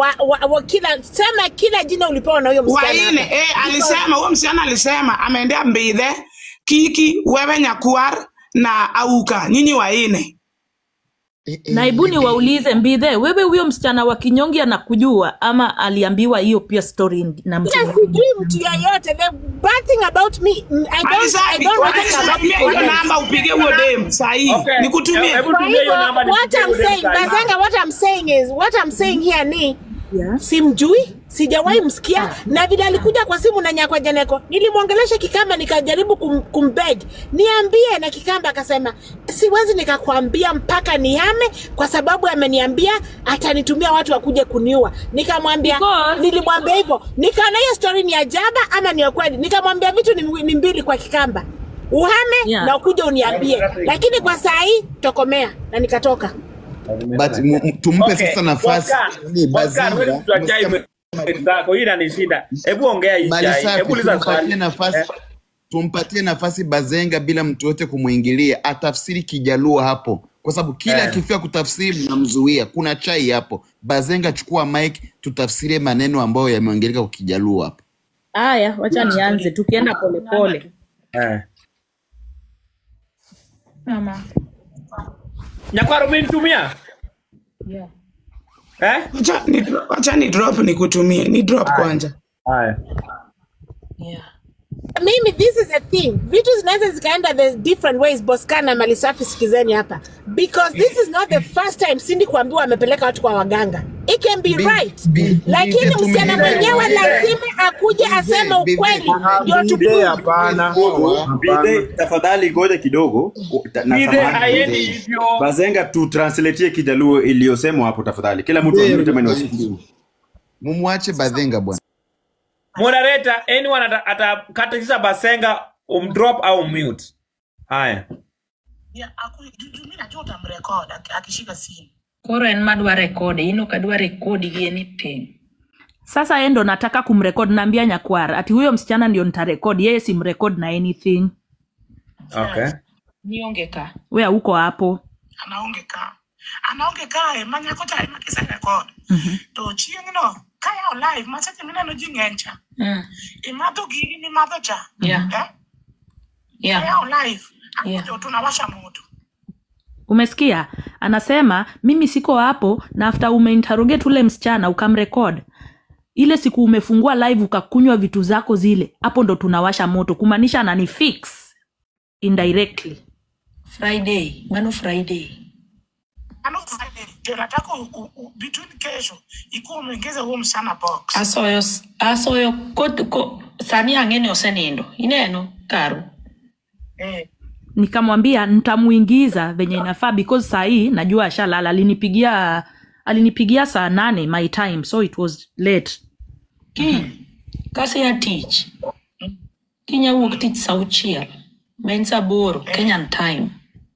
kila jina ulipewa na huyo msichana. Waine alisema huyo msichana alisema ameendea Mbithe, Kiki, wewe Nyakwar na auka. Nyinyi waine. Naibuni waulize Mbithe, wewe huyo msichana wa kinyongi anakujua ama aliambiwa hiyo pia story na mtu? Yes, sijui mtu yoyote. The bad thing about me, I don't want to namba upige huo dem sahi. Nikutumie. What I'm saying, Bazenga, what I'm saying here ni simjui, sijawahi msikia na vile alikuja kwa simu na Nyakwar Janeko. Nilimwongelesha Kikamba nikajaribu kumbeg. Niambie na Kikamba akasema siwezi nikakwambia mpaka nihame kwa sababu ameniambia atanitumia watu wakuje kuniua. Nilimwambia hivyo. Nikaona hiyo story ni ajaba ama ni kweli. Nikamwambia vitu ni mbili kwa Kikamba. Uhame na ukuje uniambie. Lakini kwa saa hii tokomea na nikatoka. But tumpe sasa nafasi ni Bazenga. Zako hii inanishinda. Hebu ongea hii. Hebu uliza swali. Tumpatie nafasi Bazenga bila mtu yote kumuingilia. Atafsiri Kijaluo hapo. Kwa sababu kila akifika kutafsiri mnamzuia. Kuna chai hapo. Bazenga chukua mic tutafsirie maneno ambayo yameongeleka kwa Kijaluo hapo. Haya, wacha nianze tukienda polepole. Mama. Nyakwar umenitumia? Wacha ni drop nikutumie. Ni drop kwanza. Haya. Mimi, this is a thing. Vitu zinaweza zikaenda the different ways. Boskana Malisafi, sikizeni hapa. Because this is not the first time Cindy kuambiwa amepeleka watu kwa waganga. It can be right. Lakini msichana mwenyewe lazima akuje aseme ukweli. Ndio Mbithe hapana. Mbithe, tafadhali ngoja kidogo. Mbithe haendi hivyo. Bazenga tu translate Kijaluo iliyosemwa hapo tafadhali. Kila mtu amenitamani wasikie. Mumwache Bazenga bwana. Moderator, anyone atakatisha Bazenga umdrop au mute. Haya. Yeah, mimi najua utamrecord akishika simu. Koro en madwa record, ino kadwa record gi anything. Sasa yeye ndo nataka kumrecord, naambia Nyakwar ati huyo msichana ndio nitarecord, yeye simrecord na anything. Okay. Nionge ka. Wewe uko hapo. Anaonge ka manya ko time kisa record. To chieng no kaya live masete mina no jingencha. Imadho gini ni madho cha. Yeah. Kaya live. Ndio tunawasha moto. Umesikia? Anasema mimi siko hapo, na after umeinterrogate ule msichana ukamrecord. Ile siku umefungua live ukakunywa vitu zako zile, hapo ndo tunawasha moto. Kumaanisha anani fix indirectly. Friday, mano Friday. Nataka between kesho iko umeongeza huo msana box. Asoyo ko sani angene osenindo. Ineno Karu. Nikamwambia nitamuingiza venye inafaa because saa hii najua ashalala. Alinipigia saa 8 my time, so it was late. Kasi ya teach. Kinya wuok tich saa 6. Mensa boro Kenyan time.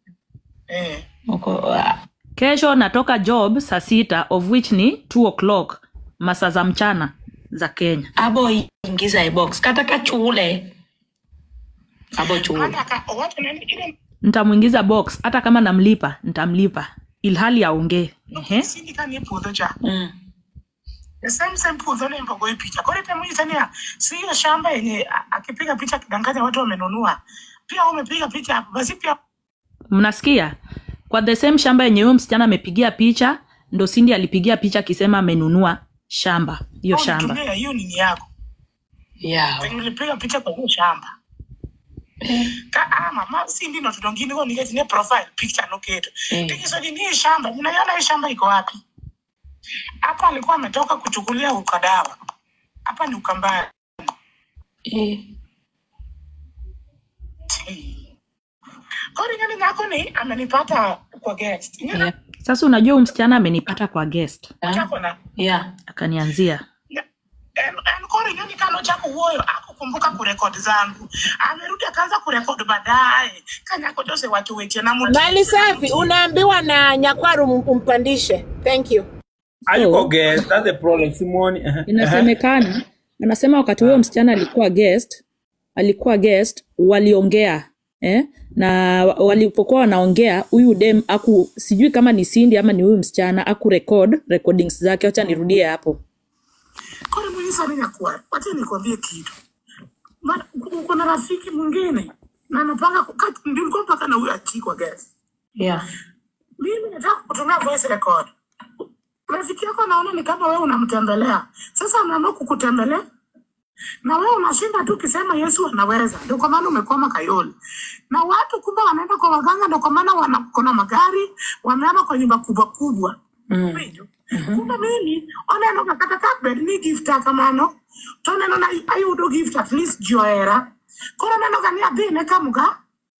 Kesho natoka job saa 6 of which ni 2 o'clock masaa za mchana za Kenya. Abo ingiza box kata kachule. Abo chule. Nitamuingiza box hata kama namlipa, nitamlipa ilhali aongee. Sindi kani podho cha. The same podho ni mbogo picha. Kwa hiyo Tanzania si hiyo shamba yenye akipiga picha kidanganya watu wamenunua. Pia umepiga picha hapo. Basi pia mnasikia? Kwa the same shamba yenye huyo msichana amepigia picha, ndo Cindy alipigia picha akisema amenunua shamba. Hiyo shamba. Hiyo ni yako. Yeah. Nilipiga picha kwa hiyo shamba. Mama Cindy ndo tudongini kwa nigeti profile picture no keto. Tikiso ni shamba, unaiona hii shamba iko wapi? Hapa alikuwa ametoka kuchukulia ukadawa. Hapa ni Ukambani. Kori ngani nako ni amenipata kwa guest. Yeah. Sasa unajua msichana amenipata kwa guest. Yeah. Akanianzia. Kori ngani kano chako uoyo akukumbuka kurekodi zangu. Amerudi akaanza kurekodi baadaye. Kanyako jose watu weche na mtu. Malisafi, unaambiwa na Nyakwaru umpandishe. Thank you. Ayuko guest, that's the problem Simoni. Inasemekana, anasema wakati huyo msichana alikuwa guest waliongea. Na walipokuwa wanaongea huyu dem sijui kama ni Cindy ama ni huyu msichana recordings zake. Acha nirudie hapo. Kwa nini sana Nyakwar? Wacha nikwambie kitu. Maana kuna rafiki mwingine na anapanga kukata ndiko mpaka na huyu achikwa guest. Yeah. Mimi nataka kutumia voice record. Rafiki yako naona ni kama wewe unamtembelea. Sasa anaamua kukutembelea. Na wewe unashinda tu kisema Yesu anaweza. Ndio kwa maana umekoma Kayole. Na watu kumbe wanaenda kwa waganga, ndio kwa maana wanakona magari, wameama kwa nyumba kubwa kubwa. Kumbe mimi ona nakata tablet ni gift kama no. Tona na ayudo gift at least joera. Kona neno gani adine kamuga?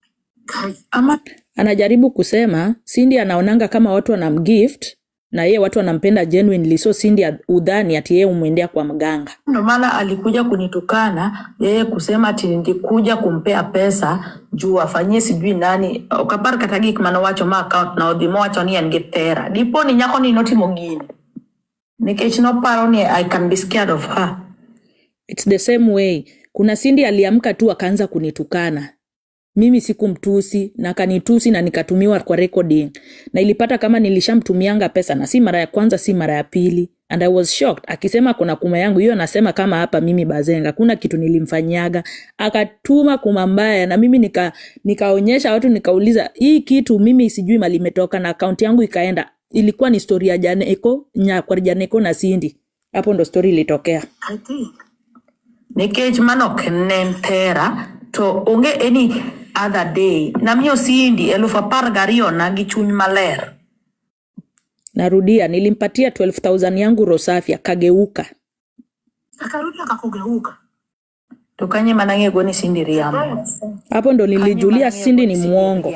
Ama anajaribu kusema Cindy anaonanga kama watu wanamgift na yeye watu wanampenda genuinely, so Cindy udhani ati yeye umwendea kwa mganga. Ndio maana alikuja kunitukana yeye kusema ati ndikuja kumpea pesa juu afanyie sijui nani ukapar katagi kimano wacho ma account na odimo wacho ni angetera dipo ni nyako ni noti mogini nikech no paro ni I can be scared of her. It's the same way. Kuna Cindy aliamka tu akaanza kunitukana. Mimi sikumtusi na kanitusi na nikatumiwa kwa recording. Na ilipata kama nilishamtumianga pesa na si mara ya kwanza si mara ya pili. And I was shocked. Akisema kuna kuma yangu hiyo anasema kama hapa mimi Bazenga. Kuna kitu nilimfanyaga. Akatuma kuma mbaya na mimi nikaonyesha watu nikauliza hii kitu mimi sijui mali imetoka na account yangu ikaenda. Ilikuwa ni story ya Janeko, Nyakwar Janeko na Cindy. Hapo ndo story ilitokea. I think Nikech mano kenentera to onge any other day. Na miyo Cindy 12,000 na gi chuny maler. Narudia, nilimpatia 12,000 yangu Rosafi akageuka. Akarudi akakugeuka. Tukanye manange goni Cindy riambo. Hapo ndo nilijulia Cindy ni muongo.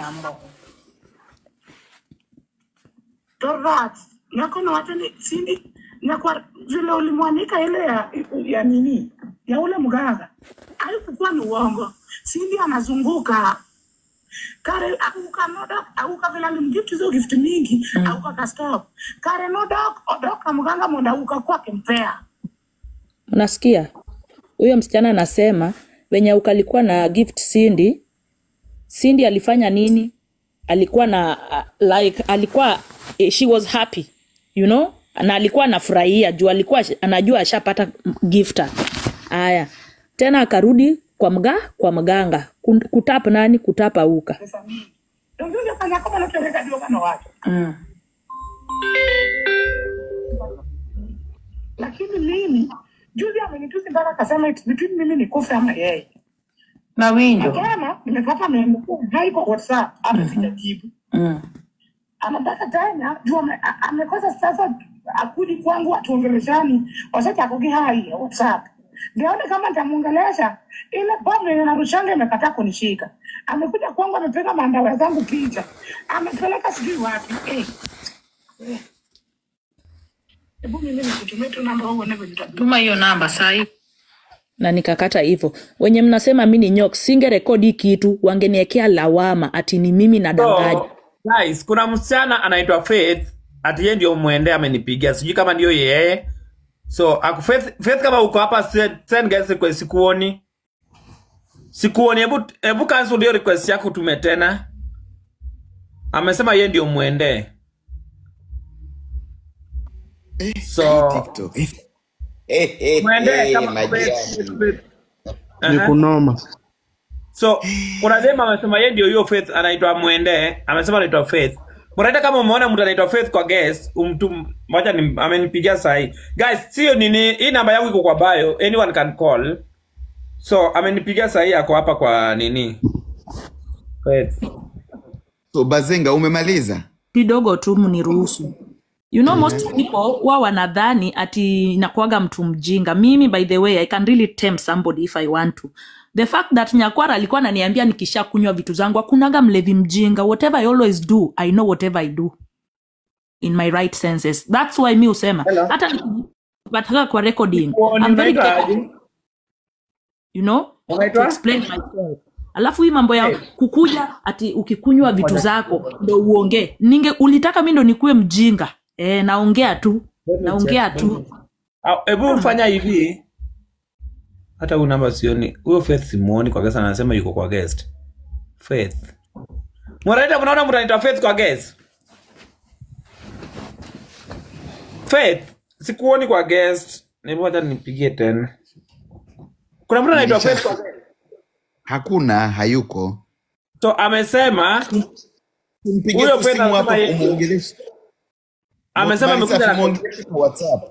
Dorvat, yako na watu ni Cindy, Nyakwar vile ulimwanika ile ya nini? Ya ule mganga. Haikuwa ni uongo. Cindy anazunguka. Kare auka vile alimgift hizo gift mingi, auka ka stop. Kare no dok mganga monda auka kwake mpea. Unasikia? Huyo msichana anasema wenye ukalikuwa na gift Cindy alifanya nini? Alikuwa na alikuwa she was happy, you know? Na alikuwa anafurahia juu alikuwa anajua ashapata gifta. Aya. Tena akarudi kwa mganga. Kutapa nani? Kutapa auka. Ndio kama kama nataka ndio kana watu. Lakini mimi juzi amenitusi mpaka akasema it's between mimi nikufe ama yeye. Na winjo. Kama nimepata memo haiko WhatsApp hata sijajibu. Anataka tena juu amekosa sasa akudi kwangu atuongeleshani wasati akoge hai WhatsApp. Ndio kama nitamuongelesha ile bombe na rushanga imekataa kunishika. Amekuja kwangu amepiga mandawa zangu picha. Amepeleka sijui wapi. Hebu mimi nikutumie tu namba wangu never nitatu. Tuma hiyo namba sai. Na nikakata hivyo. Wenye mnasema mimi ni nyok, singe rekodi kitu, wangeniekea lawama ati ni mimi nadanganya. Guys, kuna msichana anaitwa Faith, ati yeye ndio Mwende amenipigia. Sijui kama ndio yeye. So, Faith kama uko hapa send guys request sikuoni. Sikuoni, hebu cancel ndio request yako tume tena. Amesema yeye ndio Mwende. So, TikTok. Mwende kama ni kunoma. So, kuna dema amesema yeye ndio hiyo Faith anaitwa Mwende, amesema anaitwa Faith. Mnaenda kama umeona mtu anaitwa Faith kwa guest, mtu mmoja amenipigia sahi. Guys, sio nini, hii namba yangu iko kwa bio, anyone can call. So, amenipigia sahi yako hapa kwa nini? Faith. So, Bazenga umemaliza? Kidogo tu mniruhusu. You know, most people wanadhani ati nakuaga mtu mjinga. Mimi, by the way, I can really tempt somebody if I want to. The fact that Nyakwar alikuwa ananiambia nikisha kunywa vitu zangu hakunaga mlevi mjinga. Whatever I always do, I know whatever I do in my right senses. That's why mi usema hata nikipataka kwa recording, I'm very careful, you know, to explain myself. Alafu hii mambo ya kukuja ati ukikunywa vitu zako ndo uongee. Ulitaka mimi ndo nikuwe mjinga. Naongea tu. Hebu fanya hivi. Hata huyu namba sioni. Huyo Faith simuoni kwa guest, anasema yuko kwa guest. Faith. Mwana mnaona mtu anaitwa Faith kwa guest? Faith, sikuoni kwa guest. Hebu hata nipigie tena. Kuna mtu anaitwa Faith kwa guest? Hakuna, hayuko. So amesema huyo Faith hapo kumuongelesha. Amesema amekuja na WhatsApp.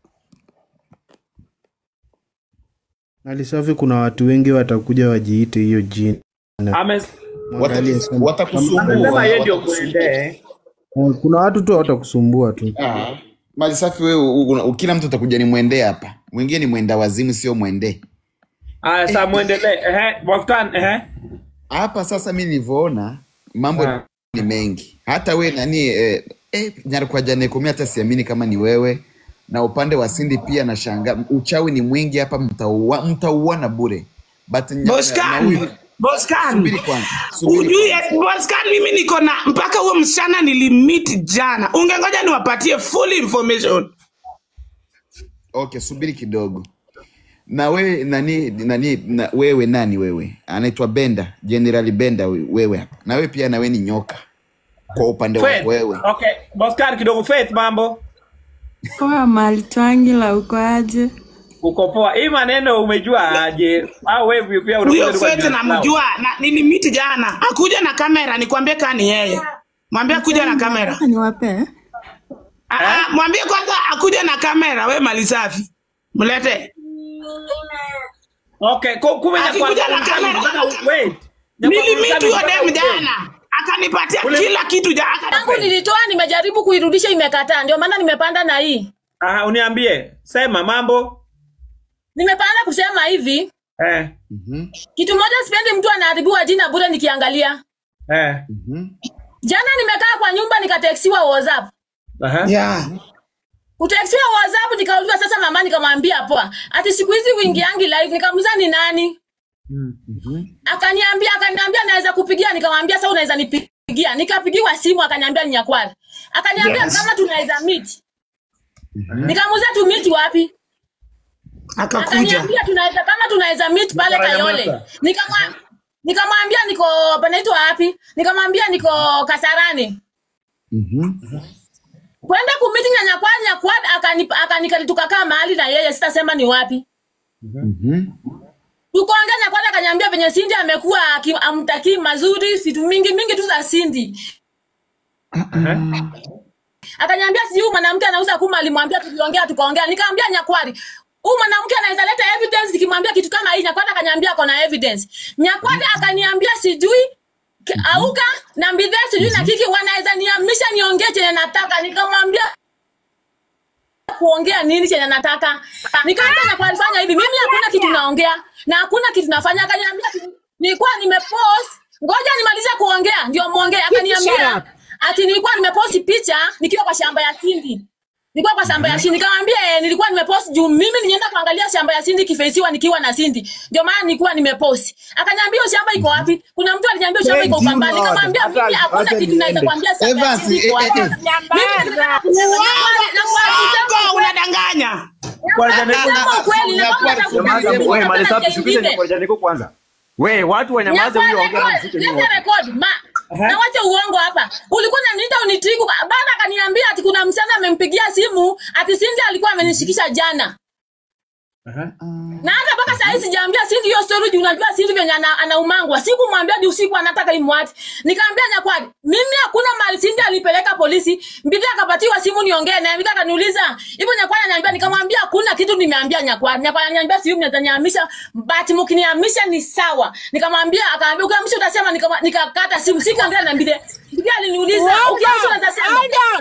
Alisafi kuna watu wengi watakuja wajiite hiyo jina. Watakusumbua. Amesema yeye ndio Mwende. Kuna watu tu watakusumbua tu. Malisafi wewe kila mtu utakuja ni Mwende hapa. Mwingine ni Mwenda wazimu sio Mwende. Sasa muendelee. Boscan hapa sasa mimi nilivyoona mambo ni mengi. Hata we nani Nyakwar Janeko hata siamini kama ni wewe. Na upande wa Cindy pia na shanga uchawi ni mwingi hapa, mtauana bure. But Boscan subiri kwanza. Boscan mimi niko na mpaka huo msichana nilimmeet jana. Ungengoja niwapatie full information. Okay, subiri kidogo. Na wewe wewe nani wewe? Anaitwa Benda, General Benda wewe hapa. Na wewe pia na wewe ni nyoka. Kwa upande wako wewe. Okay, Boscan kidogo Faith mambo. Kwa mali twangila uko aje? Uko poa. Hii maneno umejua aje? Au wewe pia unakuja kwa Faith namjua na nilimmeet jana. Akuja na kamera nikwambie kani yeye. Mwambie kuja na kamera. Niwape. Mwambie kwanza akuja na kamera wewe mali safi. Mlete. Okay, kumbe Akikuja na kamera. wait. Nilimitu hiyo dem jana. Akanipatia kila kitu Tangu nilitoa nimejaribu kuirudisha imekataa. Ndio maana nimepanda na hii. Aha, uniambie. Sema mambo. Nimepanda kusema hivi. Kitu moja sipendi mtu anaharibiwa jina bure nikiangalia. Jana nimekaa kwa nyumba nikatexiwa WhatsApp. Kutexiwa WhatsApp nikauliza sasa mama nikamwambia poa. Ati siku hizi wingi yangi live nikamuuliza ni nani? Akaniambia naweza kupigia nikamwambia sasa unaweza nipigia. Nikapigiwa simu akaniambia ni Nyakwar. Akaniambia kama tunaweza meet. Nikamuuliza tu meet wapi? Akaniambia kama tunaweza meet pale Kayole. Nikamwambia niko panaitwa wapi? Nikamwambia niko Kasarani. Kwenda kumiti Nyakwar akanikatukakaa mahali na yeye sitasema ni wapi. Tukaongea Nyakwar akaniambia venye Cindy amekuwa amtaki mazuri vitu mingi tu za Cindy. Akaniambia sijui mwanamke anauza kuma alimwambia tukaongea nikamwambia Nyakwar mwanamke anaweza leta evidence nikimwambia kitu kama hii Nyakwar akaniambia ako na evidence. Nyakwar akaniambia sijui auka na Mbithe sijui na Kiki wanaweza niamisha niongee chenye nataka nikamwambia kuongea nini chenye nataka. Nikaanza Nyakwar fanya hivi mimi hakuna kitu naongea na hakuna kitu nafanya. Akaniambia nilikuwa nimepost ngoja nimalize kuongea ndio muongee. Akaniambia ati nilikuwa nimepost picha nikiwa kwa shamba ya Cindy. Nilikuwa kwa shamba ya Cindy. Nikamwambia nilikuwa nimepost juu mimi nilienda kuangalia shamba ya Cindy kifeisiwa nikiwa na Cindy. Ndio maana nilikuwa nimepost. Akaniambia shamba iko wapi? Kuna mtu aliniambia shamba iko Pamba. Nikamwambia mimi hakuna kitu naweza kuambia sasa. Unadanganya. Wewe malisa tushukishe Nyakwar niko kwanza. Wewe watu wanyamaze huyo ongea mziki ni record na wacha uongo hapa. Ulikuwa unaniita unitiku bana akaniambia ati kuna msichana amempigia simu ati Cindy alikuwa amenishikisha jana. Na hata mpaka saa hizi sijaambia Cindy hiyo story juu unajua Cindy venye anaumangwa. Sikumwambia hadi usiku anataka imwati. Nikamwambia Nyakwar mimi hakuna mali Cindy alipeleka polisi. Mbithe akapatiwa simu niongee naye. Mbithe akaniuliza hivyo Nyakwar ananiambia nikamwambia hakuna kitu nimeambia Nyakwar. Nyakwar ananiambia simu mnazanyamisha but mkiniamisha ni sawa. Nikamwambia akaambia ukiamisha utasema nikakata simu. Sikaongea na Mbithe. Mbithe aliniuliza ukiamisha utasema.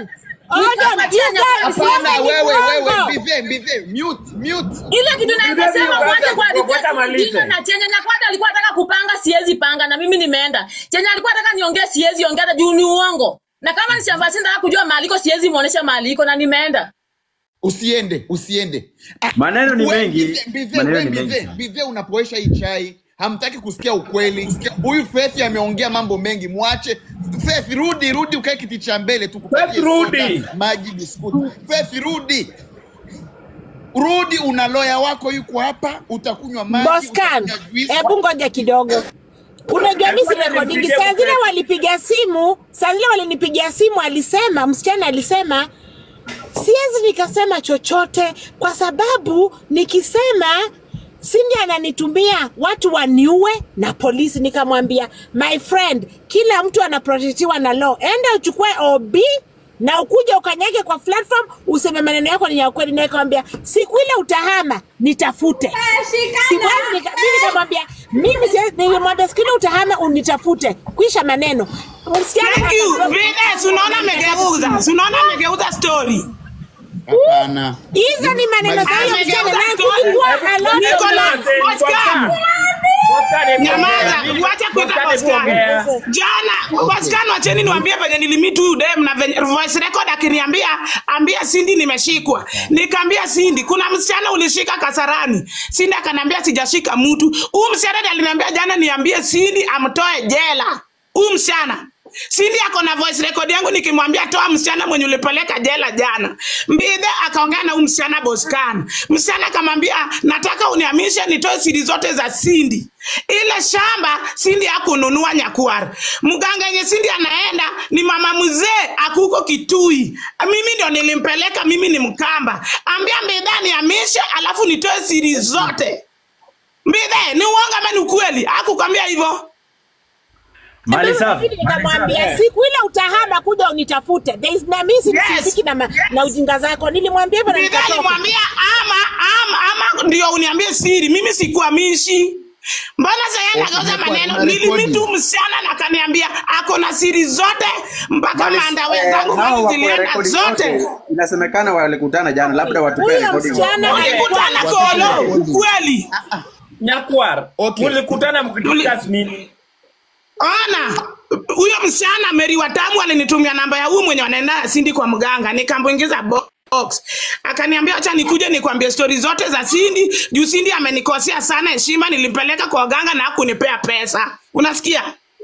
Hapana wewe Mbithe mute. Ile kitu nasema wote kwa ripoti na chenye Nyakwar alikuwa anataka kupanga siwezi panga na mimi nimeenda. Chenye alikuwa anataka niongee siwezi ongea juu ni uongo. Na kama ni shamba sinda kujua mahali iko siwezi muonesha mahali iko na nimeenda. Usiende. Maneno ni mengi. Mbithe unapoesha hii chai hamtaki kusikia ukweli. Huyu Faith ameongea mambo mengi muache. Faith rudi ukae kiti cha mbele tu Faith rudi. Maji biskuti. Faith rudi una lawyer wako yuko hapa utakunywa maji. Boscan, hebu ngoja kidogo. Unajua mimi si recording saa zile walinipigia simu alisema msichana alisema siwezi nikasema chochote kwa sababu nikisema Cindy ananitumia watu waniue na polisi. Nikamwambia my friend kila mtu anaprotectiwa na law. Enda uchukue OB na ukuje ukanyage kwa platform useme maneno yako ni ya kweli. Nikamwambia siku ile utahama nitafute. Siwezi nikamwambia mimi nilimwambia siku ile utahama unitafute. Kuisha maneno. Thank you. Mbithe unaona amegeuza story. Hapana. Hizo ni maneno za hiyo msichana na kulikuwa Nyamaza, wacha kuweka Boscan. Jana Boscan wacheni niwaambie venye nilimitu huyu dem na venye voice record akiniambia ambia Cindy nimeshikwa. Nikamwambia Cindy kuna msichana ulishika Kasarani. Cindy akaniambia sijashika mtu. Huyu msichana aliniambia jana niambie Cindy amtoe jela. Huyu msichana Cindy ako na voice record yangu nikimwambia toa msichana mwenye ulipeleka jela jana. Mbithe akaongea na msichana Boscan. Msichana akamwambia nataka unihamishe nitoe siri zote za Cindy. Ile shamba Cindy hakununua Nyakwar. Mganga yenye Cindy anaenda ni mama mzee akuko Kitui. Mimi ndio nilimpeleka, mimi ni Mkamba. Ambia Mbithe nihamishe alafu nitoe siri zote. Mbithe ni uongo ama ni ukweli? Hakukwambia hivyo? Mali safi. Nikamwambia siku ile utahama kuja unitafute. There is na mimi sisiki na ujinga zako. Nilimwambia hivyo na nikatoka. Nilimwambia ama ndio uniambie siri. Mimi sikuamishi. Mbona sasa anageuza maneno? Nilimitu msichana na kaniambia ako na siri zote mpaka maandawe zangu zilienda zote. Inasemekana walikutana jana, labda watupe recording. Walikutana kolo kweli. Nyakwar, mlikutana mkidiscuss nini? Ona, huyo msichana Mary Watamu alinitumia namba ya huyu mwenye anaenda Cindy kwa mganga, nikamwingiza box. Akaniambia acha nikuje nikwambie story zote za Cindy, juu Cindy amenikosea sana heshima, nilimpeleka kwa waganga na hakunipea pesa. Unasikia?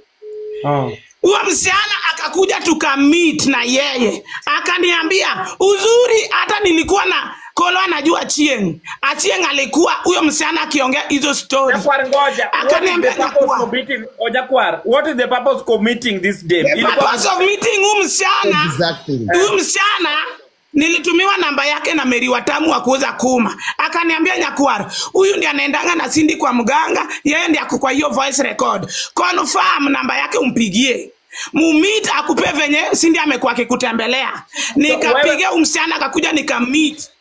Huyo msichana akakuja tukameet na yeye. Akaniambia uzuri hata nilikuwa na Kolo anajua Achieng alikuwa huyo msichana akiongea hizo story. Nyakwar ngoja. Akaniambia Nyakwar, what is the purpose of meeting this day? The purpose of meeting huyo msichana. Exactly. Huyo msichana nilitumiwa namba yake na Mary Watamu wa kuuza kuma. Akaniambia Nyakwar, huyu ndiye anaendanga na Cindy kwa mganga, yeye ndiye kwa hiyo voice record. Confirm namba yake umpigie. Mumit akupe venye Cindy amekuwa akikutembelea. Nikapiga umsichana akakuja nikameet.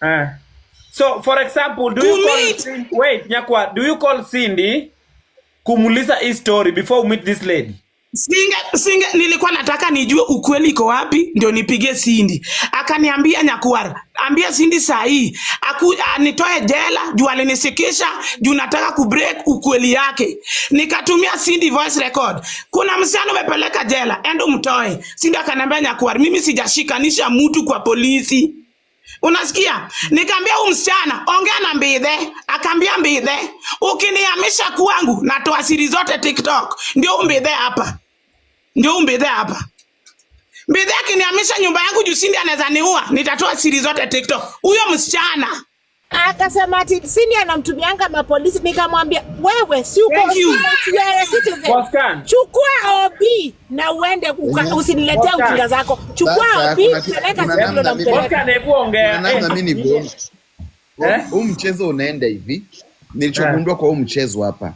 So for example, do you call Cindy, wait Nyakwar, do you call Cindy kumuliza hii story before we meet this lady? Singe nilikuwa nataka nijue ukweli iko wapi ndio nipigie Cindy. Akaniambia Nyakwar, ambia Cindy saa hii anitoe jela juu alinisikisha juu nataka kubreak ukweli yake. Nikatumia Cindy voice record. Kuna msichana umepeleka jela, endo mtoe. Cindy akaniambia Nyakwar, mimi sijashikanisha mtu kwa polisi. Unasikia? Nikamwambia huyu msichana, ongea na Mbithe. Akaambia Mbithe, ukinihamisha kwangu natoa siri zote TikTok. Ndio Mbithe hapa. Mbithe akinihamisha nyumba yangu juu Cindy anaweza niua, nitatoa siri zote TikTok. Huyo msichana akasema ati Cindy anamtumianga mapolisi. Nikamwambia wewe si uko citizen. Chukua OB na uende usiniletee ujinga zako. Chukua OB peleka sio na mpeleka. Boscan hebu ongea. Mimi ni huu mchezo unaenda hivi. Nilichogundua kwa huu mchezo hapa.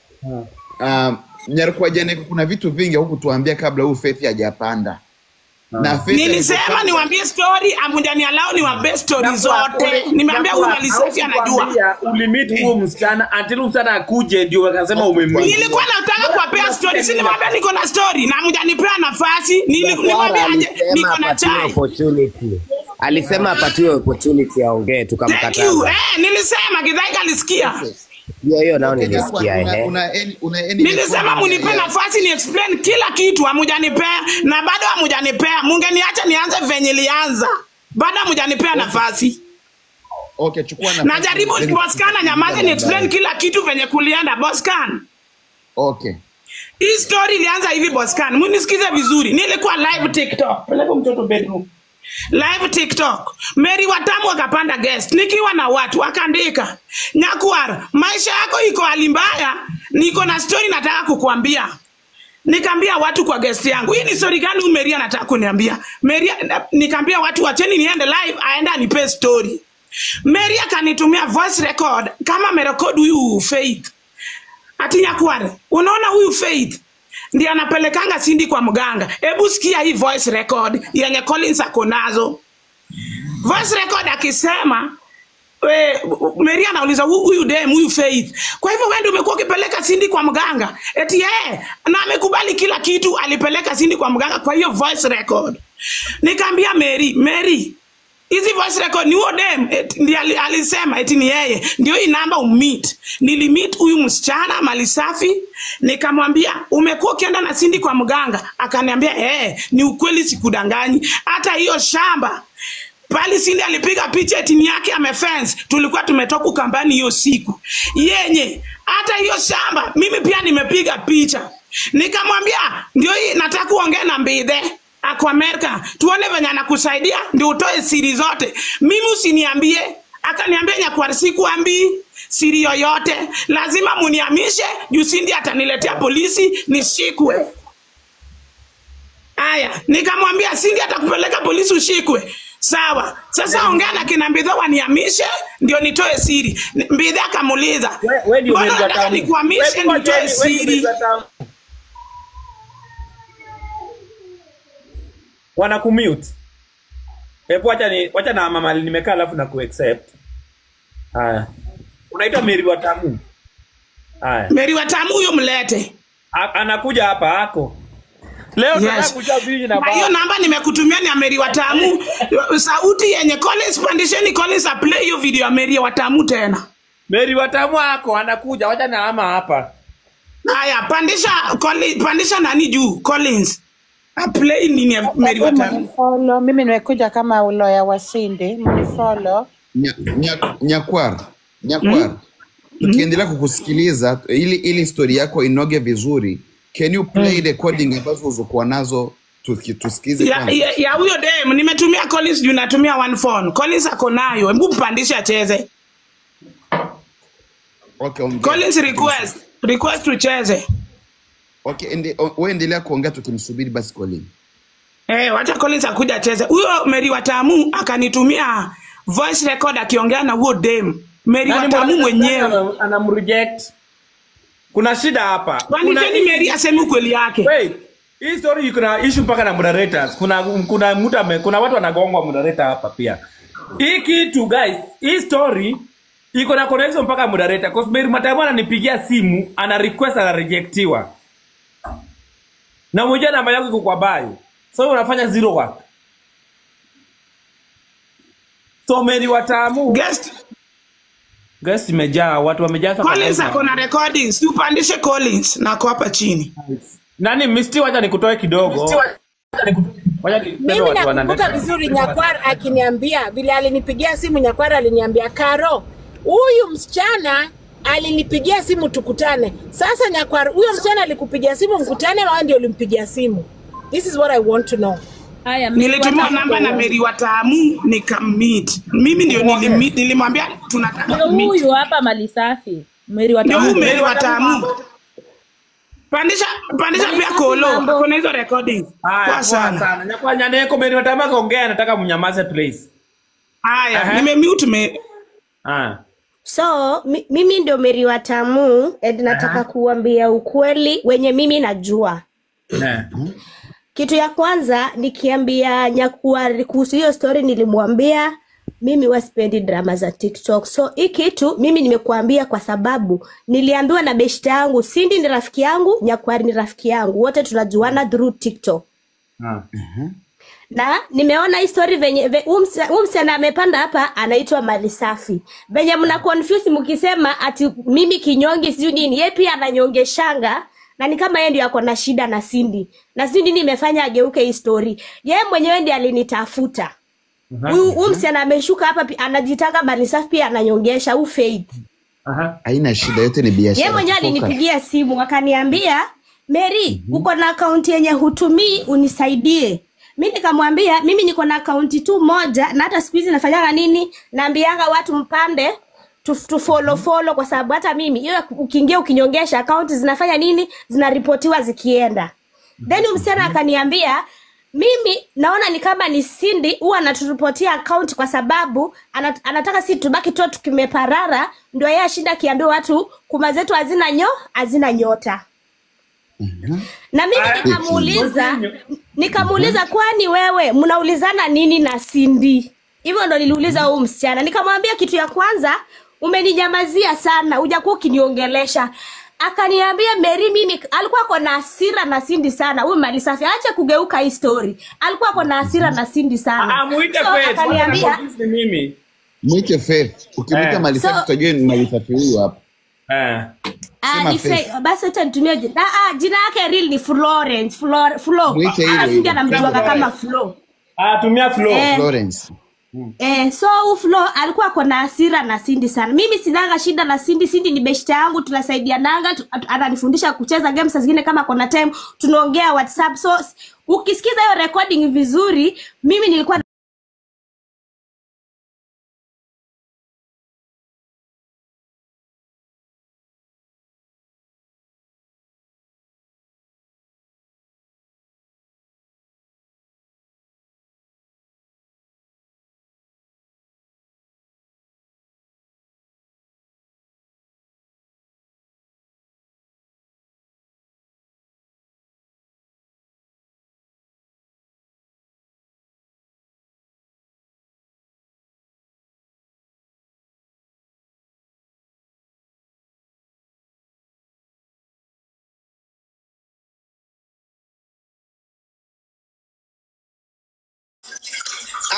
Nyakwar jana kuna vitu vingi huku tuambia kabla huu Faith hajapanda. Nilisema niwaambie story, amundani alao niwaambie story zote. Nimeambia huyu Alisafi anajua. Ulimit huo msichana until msichana akuje ndio akasema umemwambia. Nilikuwa nataka kuwapea story, si nimwambia niko na story na amjanipea nafasi. Nilimwambia aje niko na opportunity. Alisema apatiwe opportunity aongee tukamkataza. Nilisema Githaika alisikia. Hiyo nao nilisikia Nilisema munipe nafasi ni explain kila kitu, amujanipea na bado amujanipea. Mungeniacha nianze venye lianza. Bado amujanipea nafasi. Okay, chukua nafasi. Najaribu Boscan nyamaze ni explain kila kitu venye kulienda Boscan. Okay. Hii story ilianza hivi Boscan. Munisikize vizuri. Nilikuwa live TikTok. Peleka mtoto bedroom. Live TikTok. Mary Watamu akapanda guest. Nikiwa na watu akaandika, Nyakwar, maisha yako iko alimbaya. Niko na story nataka kukuambia. Nikaambia watu kwa guest yangu, hii ni story gani Mary anataka kuniambia? Nikaambia watu wacheni niende live aenda anipe story. Mary akanitumia voice record kama amerekodi huyu Faith. Ati Nyakwar, unaona huyu Faith ndiye anapelekanga Cindy kwa mganga. Hebu sikia hii voice record yenye Collins akonazo. Voice record akisema Mary anauliza huyu dem huyu Faith, kwa hivyo wewe ndio umekuwa ukipeleka Cindy kwa mganga? Eti na amekubali kila kitu, alipeleka Cindy kwa mganga kwa hiyo voice record. Nikamwambia Mary, hizi voice record ni huyo dem ndiye alisema eti ni yeye. Ndio hii namba umeet. Nilimeet huyu msichana Malisafi, nikamwambia umekuwa ukienda na Cindy kwa mganga? Akaniambia ni ukweli, sikudanganyi. Hata hiyo shamba pali Cindy alipiga picha eti yake amefence, tulikuwa tumetoka kambani hiyo siku yenye. Hata hiyo shamba mimi pia nimepiga picha. Nikamwambia ndio hii nataka kuongea na Mbithe ako Amerika, tuone venye anakusaidia ndio utoe siri zote. Mimi usiniambie. Akaniambia Nyakwar, sikuambii siri yoyote, lazima muniamishe juu Cindy ataniletea polisi nishikwe. Aya, nikamwambia Cindy atakupeleka polisi ushikwe. Sawa. Sasa ongea na kina Mbithe waniamishe ndio nitoe siri. Mbithe akamuuliza, "Wewe ndio nikuamishe nitoe siri?" Wanakumute. Hebu wacha na mama nimekaa alafu na kuaccept. Haya. Unaitwa Mary Watamu. Haya. Mary Watamu huyo mlete. Anakuja hapa hako. Leo tunataka kujua viji na hiyo namba nimekutumia ni Mary Watamu. Sauti yenye Collins, pandisheni Collins a play hiyo video ya Mary Watamu tena. Mary Watamu hako anakuja, wacha na ama hapa. Haya, pandisha nani juu Collins. A play nini ya Mary Watamu. Follow, mimi nimekuja kama uloya wasindi, mnifollow. Nyakwar. Tukiendelea kukusikiliza ili story yako inoge vizuri, can you play recording ambazo uzokuwa nazo tusikize kwanza? Ya huyo dem nimetumia Collins juu natumia one phone. Collins ako nayo. Hebu mpandishe acheze. Okay, Collins request tucheze. Okay, wewe endelea kuongea tukimsubiri basi Collins. Wacha Collins akuja acheze. Huyo Mary Watamu akanitumia voice record akiongea na huo dem. Mary Watamu mwenyewe anamreject. Kuna shida hapa. Kuna Mary asemi ukweli yake. Wait. Hii story kuna issue mpaka na moderators. Kuna watu wanagongwa moderator hapa pia. Hii kitu guys, hii story iko na connection mpaka moderator. Cause Mary Watamu ananipigia simu, ana request ana rejectiwa. Na mmoja namba yako iko kwa bio. So unafanya zero work. So Mary Watamu guest imejaa, watu wamejaa sana. Collins ako na recordings, tupandishe Collins na kwa hapa chini. Nani Misty, wacha nikutoe kidogo. Mimi nakumbuka vizuri Nyakwar akiniambia vile alinipigia simu. Nyakwar aliniambia Karo, huyu msichana alinipigia simu tukutane. Sasa Nyakwar, huyo msichana alikupigia simu mkutane au ndio ulimpigia simu? This is what I want to know. Nilitumia namba na Mary Watamu nikammeet. Mimi ndio nilimwambia tunataka meet. Huyu hapa mali safi. Mary Watamu. Mary Watamu. Pandisha pia kolo. Kuna hizo recording. Kwa sana. Nyakwar Nyaneko Mary Watamu kaongea, nataka mnyamaze please. Haya, nimemute So, mimi ndio Mary Watamu, nataka kuambia ukweli wenye mimi najua. Kitu ya kwanza nikiambia Nyakwar kuhusu hiyo story, nilimwambia mimi wasipendi drama za TikTok. So hii kitu mimi nimekuambia kwa sababu niliambiwa na beshte yangu. Cindy ni rafiki yangu, Nyakwar ni rafiki yangu. Wote tunajuana through TikTok. Na nimeona hii story venye umsichana amepanda hapa anaitwa Mali Safi. Venye mna confuse mkisema ati mimi kinyonge siyo nini. Yeye pia ananyongeshanga. Na ni kama yeye ndio yako na shida na Cindy. Na Cindy nimefanya ageuke hii story. Yeye mwenyewe ndiye alinitafuta. Huyu msichana ameshuka hapa anajitanga Mali Safi pia ananyongesha Faith. Haina shida, yote ni biashara. Yeye mwenyewe alinipigia simu akaniambia, "Mary, uko na account yenye hutumii unisaidie." Mimi nikamwambia mimi niko na account tu moja na hata siku hizi nafanyanga nini? Naambianga watu mpande tu follow kwa sababu hata mimi hiyo ukiingia ukinyongesha account zinafanya nini? Zinaripotiwa zikienda. Then msichana akaniambia mimi naona ni kama ni Cindy huwa anaturipotia account kwa sababu anataka sisi tubaki tu tukimeparara, ndio yeye shinda kiambia watu kuma zetu hazina nyota. Na mimi nikamuuliza kwani wewe mnaulizana nini na Cindy? Hivyo ndo niliuliza huyu msichana. Nikamwambia kitu ya kwanza, umeninyamazia sana, hujakuwa ukiniongelesha. Akaniambia Mary, mimi alikuwa ako na hasira na Cindy sana. Huyu Mali Safi acha kugeuka hii story. Alikuwa ako na hasira na Cindy sana. Muite Faith. Akaniambia mimi. Muite Faith. Ukimwita Mali Safi tutajua ni Mali Safi huyu hapa. Ni Faith. Basi acha nitumie jina. Jina yake real ni Florence. Flo. Cindy anamjua kama Flo. Tumia Flo. Florence. So Flo alikuwa kuna hasira na Cindy sana. Mimi sinanga shida na Cindy. Cindy ni beshte yangu, tunasaidiananga, ananifundisha kucheza games zingine kama kuna time tunaongea WhatsApp. So ukisikiza hiyo recording vizuri, mimi nilikuwa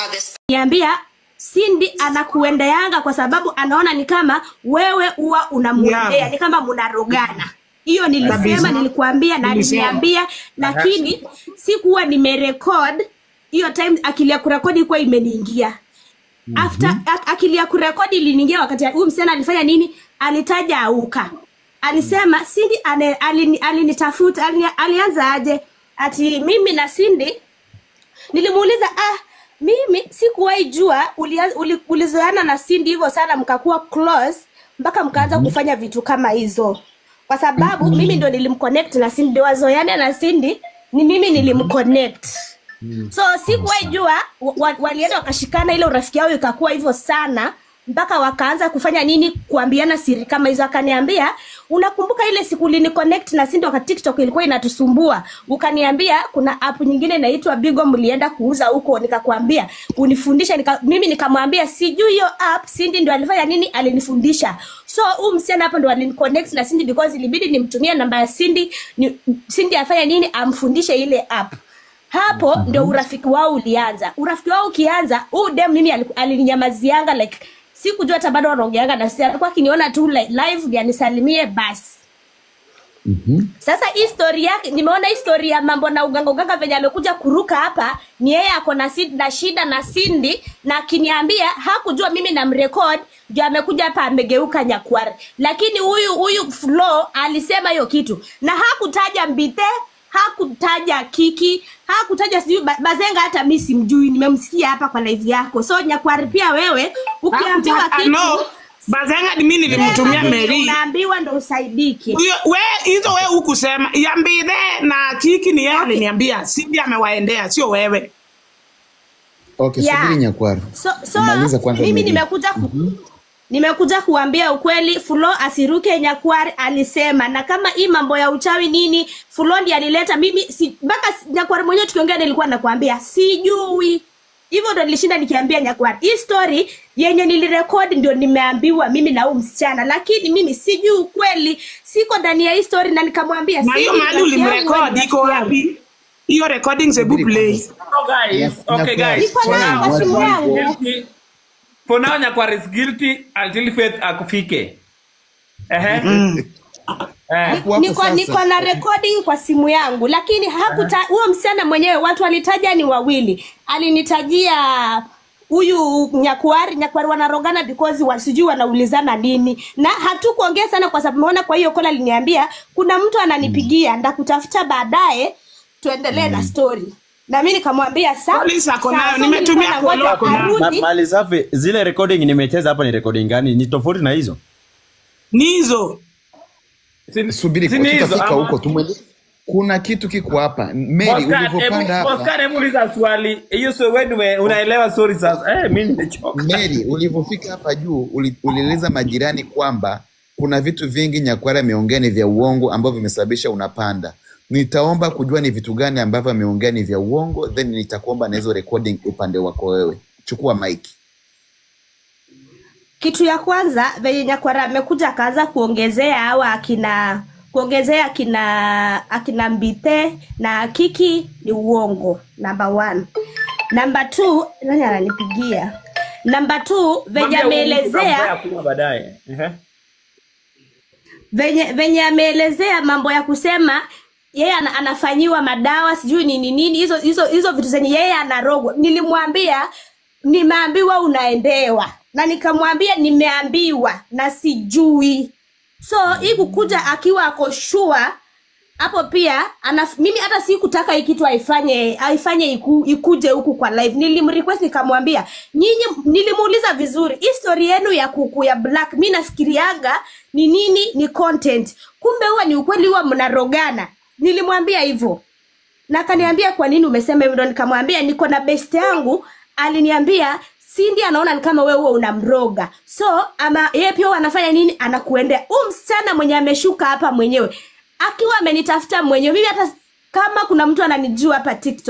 niambia Cindy anakuendeanga kwa sababu anaona ni kama wewe huwa unamuendea, ni kama mnarogana. Hiyo nilisema, nilikuambia na niliambia, lakini sikuwa nimerecord hiyo time. Akili ya kurekodi kwa imeniingia. After akili ya kurekodi iliniingia wakati huyu msichana alifanya nini? Alitaja auka. Alisema Cindy alinitafuta, alianza aje? Ati mimi na Cindy nilimuuliza, mimi sikuwahi jua ulizoana na Cindy hivyo sana mkakuwa close mpaka mkaanza kufanya vitu kama hizo. Kwa sababu mimi ndo nilimconnect na Cindy, ndio wazoeane na Cindy, ni mimi nilimconnect. So sikuwahi jua walienda wakashikana, ile urafiki yao ikakuwa hivyo sana mpaka wakaanza kufanya nini, kuambiana siri kama hizo. Akaniambia, unakumbuka ile siku uliniconnect na Cindy wakati TikTok ilikuwa inatusumbua, ukaniambia kuna app nyingine inaitwa Bigo mlienda kuuza huko, nikakwambia unifundisha. Mimi nikamwambia sijui hiyo app. Cindy ndio alifanya nini, alinifundisha. So msichana hapo ndio aliniconnect na Cindy because ilibidi nimtumie namba ya Cindy, Cindy afanya nini, amfundishe ile app. Hapo ndio urafiki wao ulianza. Urafiki wao ukianza, dem mimi alininyamazianga like sikujua hata bado wanaongeanga na sisi. Alikuwa akiniona tu live ndio anisalimie basi. Sasa historia yake, nimeona historia ya mambo na uganga venye amekuja kuruka hapa, ni yeye ako na shida na Cindy, na akiniambia hakujua mimi na mrecord, ndio amekuja hapa amegeuka Nyakwar. Lakini huyu Flo alisema hiyo kitu, na hakutaja Mbithe, hakutaja Kiki, hakutaja sijui Bazenga, hata mimi simjui, nimemsikia hapa kwa live yako. So Nyakwar pia wewe ukiambiwa kitu Bazenga ni mimi nilimtumia Mary. Unaambiwa ndo usaidike. Wewe hizo wewe hukusema. Ya Mbithe na Kiki ni yeye aliniambia. Cindy amewaendea sio wewe. Okay, subiri Nyakwar. So mimi nimekuja kuambia ukweli. Flo asiruke Nyakwar alisema, na kama hii mambo ya uchawi nini Flo ndiye alileta. Mimi mpaka Nyakwar mwenyewe tukiongea nilikuwa nakwambia sijui. Hivyo ndo nilishinda nikiambia Nyakwar hii story yenye nilirecord ndio nimeambiwa mimi na huyu msichana, lakini mimi sijui ukweli, siko ndani ya hii story. Na nikamwambia na hiyo mahali ulimrecord iko wapi? Hiyo recording zebu play. Okay guys. For now Nyakwar is guilty until Faith akufike. Niko na recording kwa simu yangu, lakini huyo msichana mwenyewe watu walitaja ni wawili. Alinitajia huyu Nyakwar wanarogana because wasijui wanaulizana nini, na hatukuongea sana kwa sababu umeona. Kwa hiyo kola aliniambia kuna mtu ananipigia, ndakutafuta baadaye tuendelee na story. Na mimi nikamwambia sawa, nimetumia mali safi. Zile recording nimecheza hapa ni recording gani? Ni tofauti na hizo? Ni hizo. Subiri tutafika huko tumwende. Kuna kitu kiko hapa. Mary ulipopanda hapa. Oscar muuliza swali. Hiyo sio wewe unaelewa story sasa. Mimi nimechoka. Mary ulipofika hapa juu ulieleza majirani kwamba kuna vitu vingi Nyakwar ameongea ni vya uongo ambavyo vimesababisha unapanda. Nitaomba kujua ni vitu gani ambavyo ameongea ni vya uongo, then nitakuomba na hizo recording upande wako wewe. Chukua mic. Kitu ya kwanza venye Nyakwar amekuja akaanza kuongezea akina Mbithe na Kiki ni uongo. Number 1. Number 2, nani ananipigia? Number 2 venye ameelezea baadaye. Venye ameelezea mambo ya kusema yeye anafanyiwa madawa sijui nini hizo vitu zenye yeye anarogwa. Nimeambiwa unaendewa, na nikamwambia nimeambiwa na sijui. So hii kukuja akiwa ako sure hapo pia mimi hata sikutaka hii kitu aifanye ikuje huku kwa live. Nilimrequest nikamwambia nyinyi, nilimuuliza vizuri history yenu ya kuku ya black, mimi nafikiriaga ni nini, ni content, kumbe huwa ni ukweli, huwa mnarogana. Nilimwambia hivyo, na akaniambia kwa nini umesema hivyo? Nikamwambia niko na best yangu aliniambia Cindy anaona ni kama wewe unamroga. So ama yeye pia anafanya nini, anakuendea. Msichana mwenye ameshuka hapa mwenyewe akiwa amenitafuta mwenyewe. Mimi hata kama kuna mtu ananijua hapa TikTok,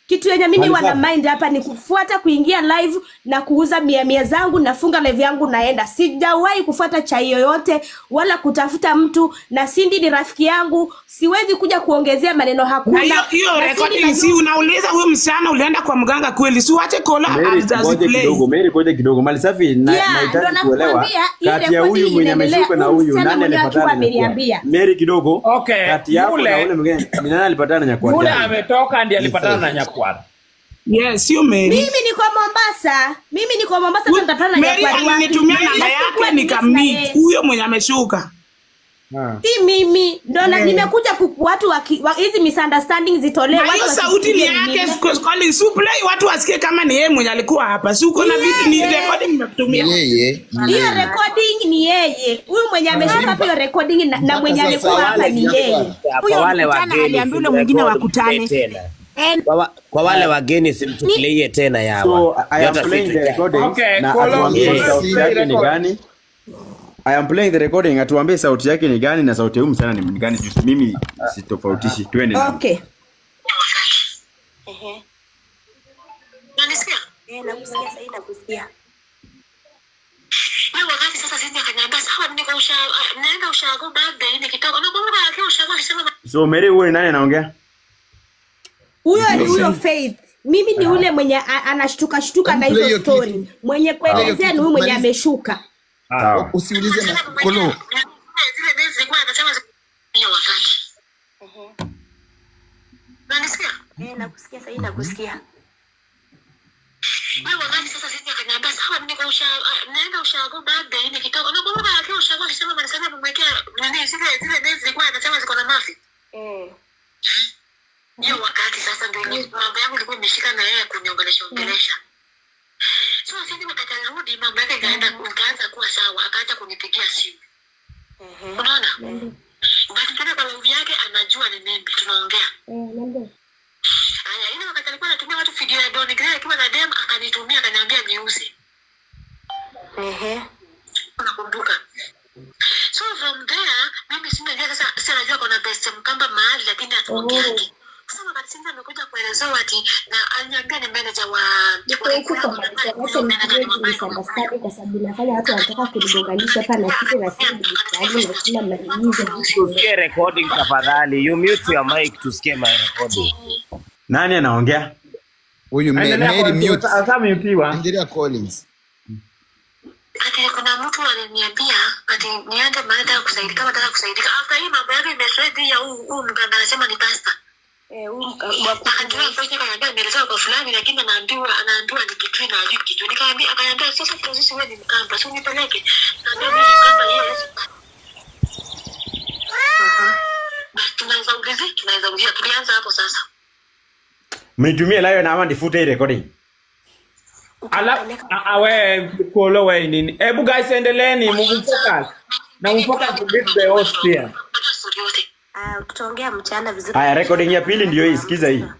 Kitu yenye mimi wana mind hapa ni kufuata kuingia live na kuuza 100 zangu, nafunga live yangu naenda. Sijawahi kufuata chai yoyote wala kutafuta mtu, na Cindy ni rafiki yangu, siwezi kuja kuongezea maneno hakuna. Na hiyo recording si unauliza huyo msichana ulienda kwa mganga kweli? Si uache kola aziplay. Mary koja kidogo. Mali safi nahitaji kuelewa kati ya huyu mwenye ameshuka na huyu nani alipatana na Mary kidogo. Kati yako na ule mwingine nani alipatana na Nyakwar? Ule ametoka ndiye alipatana na Nyakwar. Yes, sio Mary. Mimi niko Mombasa tutapatana na Nyakwar. Mary alinitumia namba yake nikammeet huyo mwenye ameshuka. Si mimi ndo nimekuja watu hizi misunderstanding zitolewe. Watu sauti ni yake calling supply watu wasikie kama ni yeye mwenye alikuwa hapa. Si uko na vitu ni recording nimekutumia. Hiyo recording ni yeye. Huyu mwenye ameshuka hiyo recording na mwenye alikuwa hapa ni yeye. Huyo mkutana aliambia yule mwingine wakutane. Kwa wale wageni simtukilie tena yao. So I am playing the recording na atuambie sauti yake ni gani. I am playing the recording, atuambie sauti yake ni gani na sauti ya huyu msichana ni gani. Just mimi sitofautishi. Twende na. Okay. Unanisikia? Nakusikia sasa, nakusikia. Wewe wakati sasa sisi akaniambia sawa niko naenda ushago birthday nikitoka. Unakumbuka yake ushago alisema. So Mary wewe nani anaongea? Huyo Faith. Mimi ni ule mwenye anashtuka na hizo story. Mwenye kuelezea ni huyu mwenye ameshuka. Usiulize na Kolo. Zile days zilikuwa anasema hiyo wakati. Unanisikia? Nakusikia sasa, nakusikia. Wewe wakati sasa sisi akaniambia sawa niko naenda ushago birthday nikitoka. Unakumbuka yake ushago alisema malisema mmekea nini zile days zilikuwa anasema ziko na mafi. Hiyo wakati sasa ndio mambo yangu ilikuwa imeshika na yeye kuniongelesha. So sisi wakati anarudi mambo yake kaanza kuwa sawa, akaanza kunipigia simu. Unaona? Basi tena kwa live yake anajua ni mimi tunaongea. Haya, ile wakati alikuwa anatumia watu video ya Don Gray akiwa na dem akanitumia akaniambia niuze. Unakumbuka? So from there mimi sinajua sasa sinajua kuna best mkamba mahali lakini hatuongeagi. Sasa wakati sasa amekuja kuelezewa ati na aliniambia ni manager wa kwa sababu nafanya watu wanataka kuligonganisha hapa na sisi na sisi na malizo. Tusikie recording tafadhali. You mute your mic tusikie my recording. Nani anaongea? Huyu Mary mute. Asamutiwa. Endelea Collins. Ati kuna mtu aliniambia ati niende mahali nataka kusaidia kama nataka kusaidika. After hii mambo yake imethread ya huu mganga anasema ni pastor. Nimeelezwa kwa fulani lakini anaambiwa ni kitui na ajui kitui. Akaniambia sasa sisi wewe ni mkamba, so nipeleke. Naambia mimi mkamba yes. Tunaweza ulizia tulianza hapo sasa. Mnitumie live na ama nifute hii recording. Awe Kolo wewe nini? Hebu guys endeleeni mfocus. Na mfocus with the host pia. Tutaongea mchana vizuri. Haya, recording ya pili ndio hii, sikiza hii.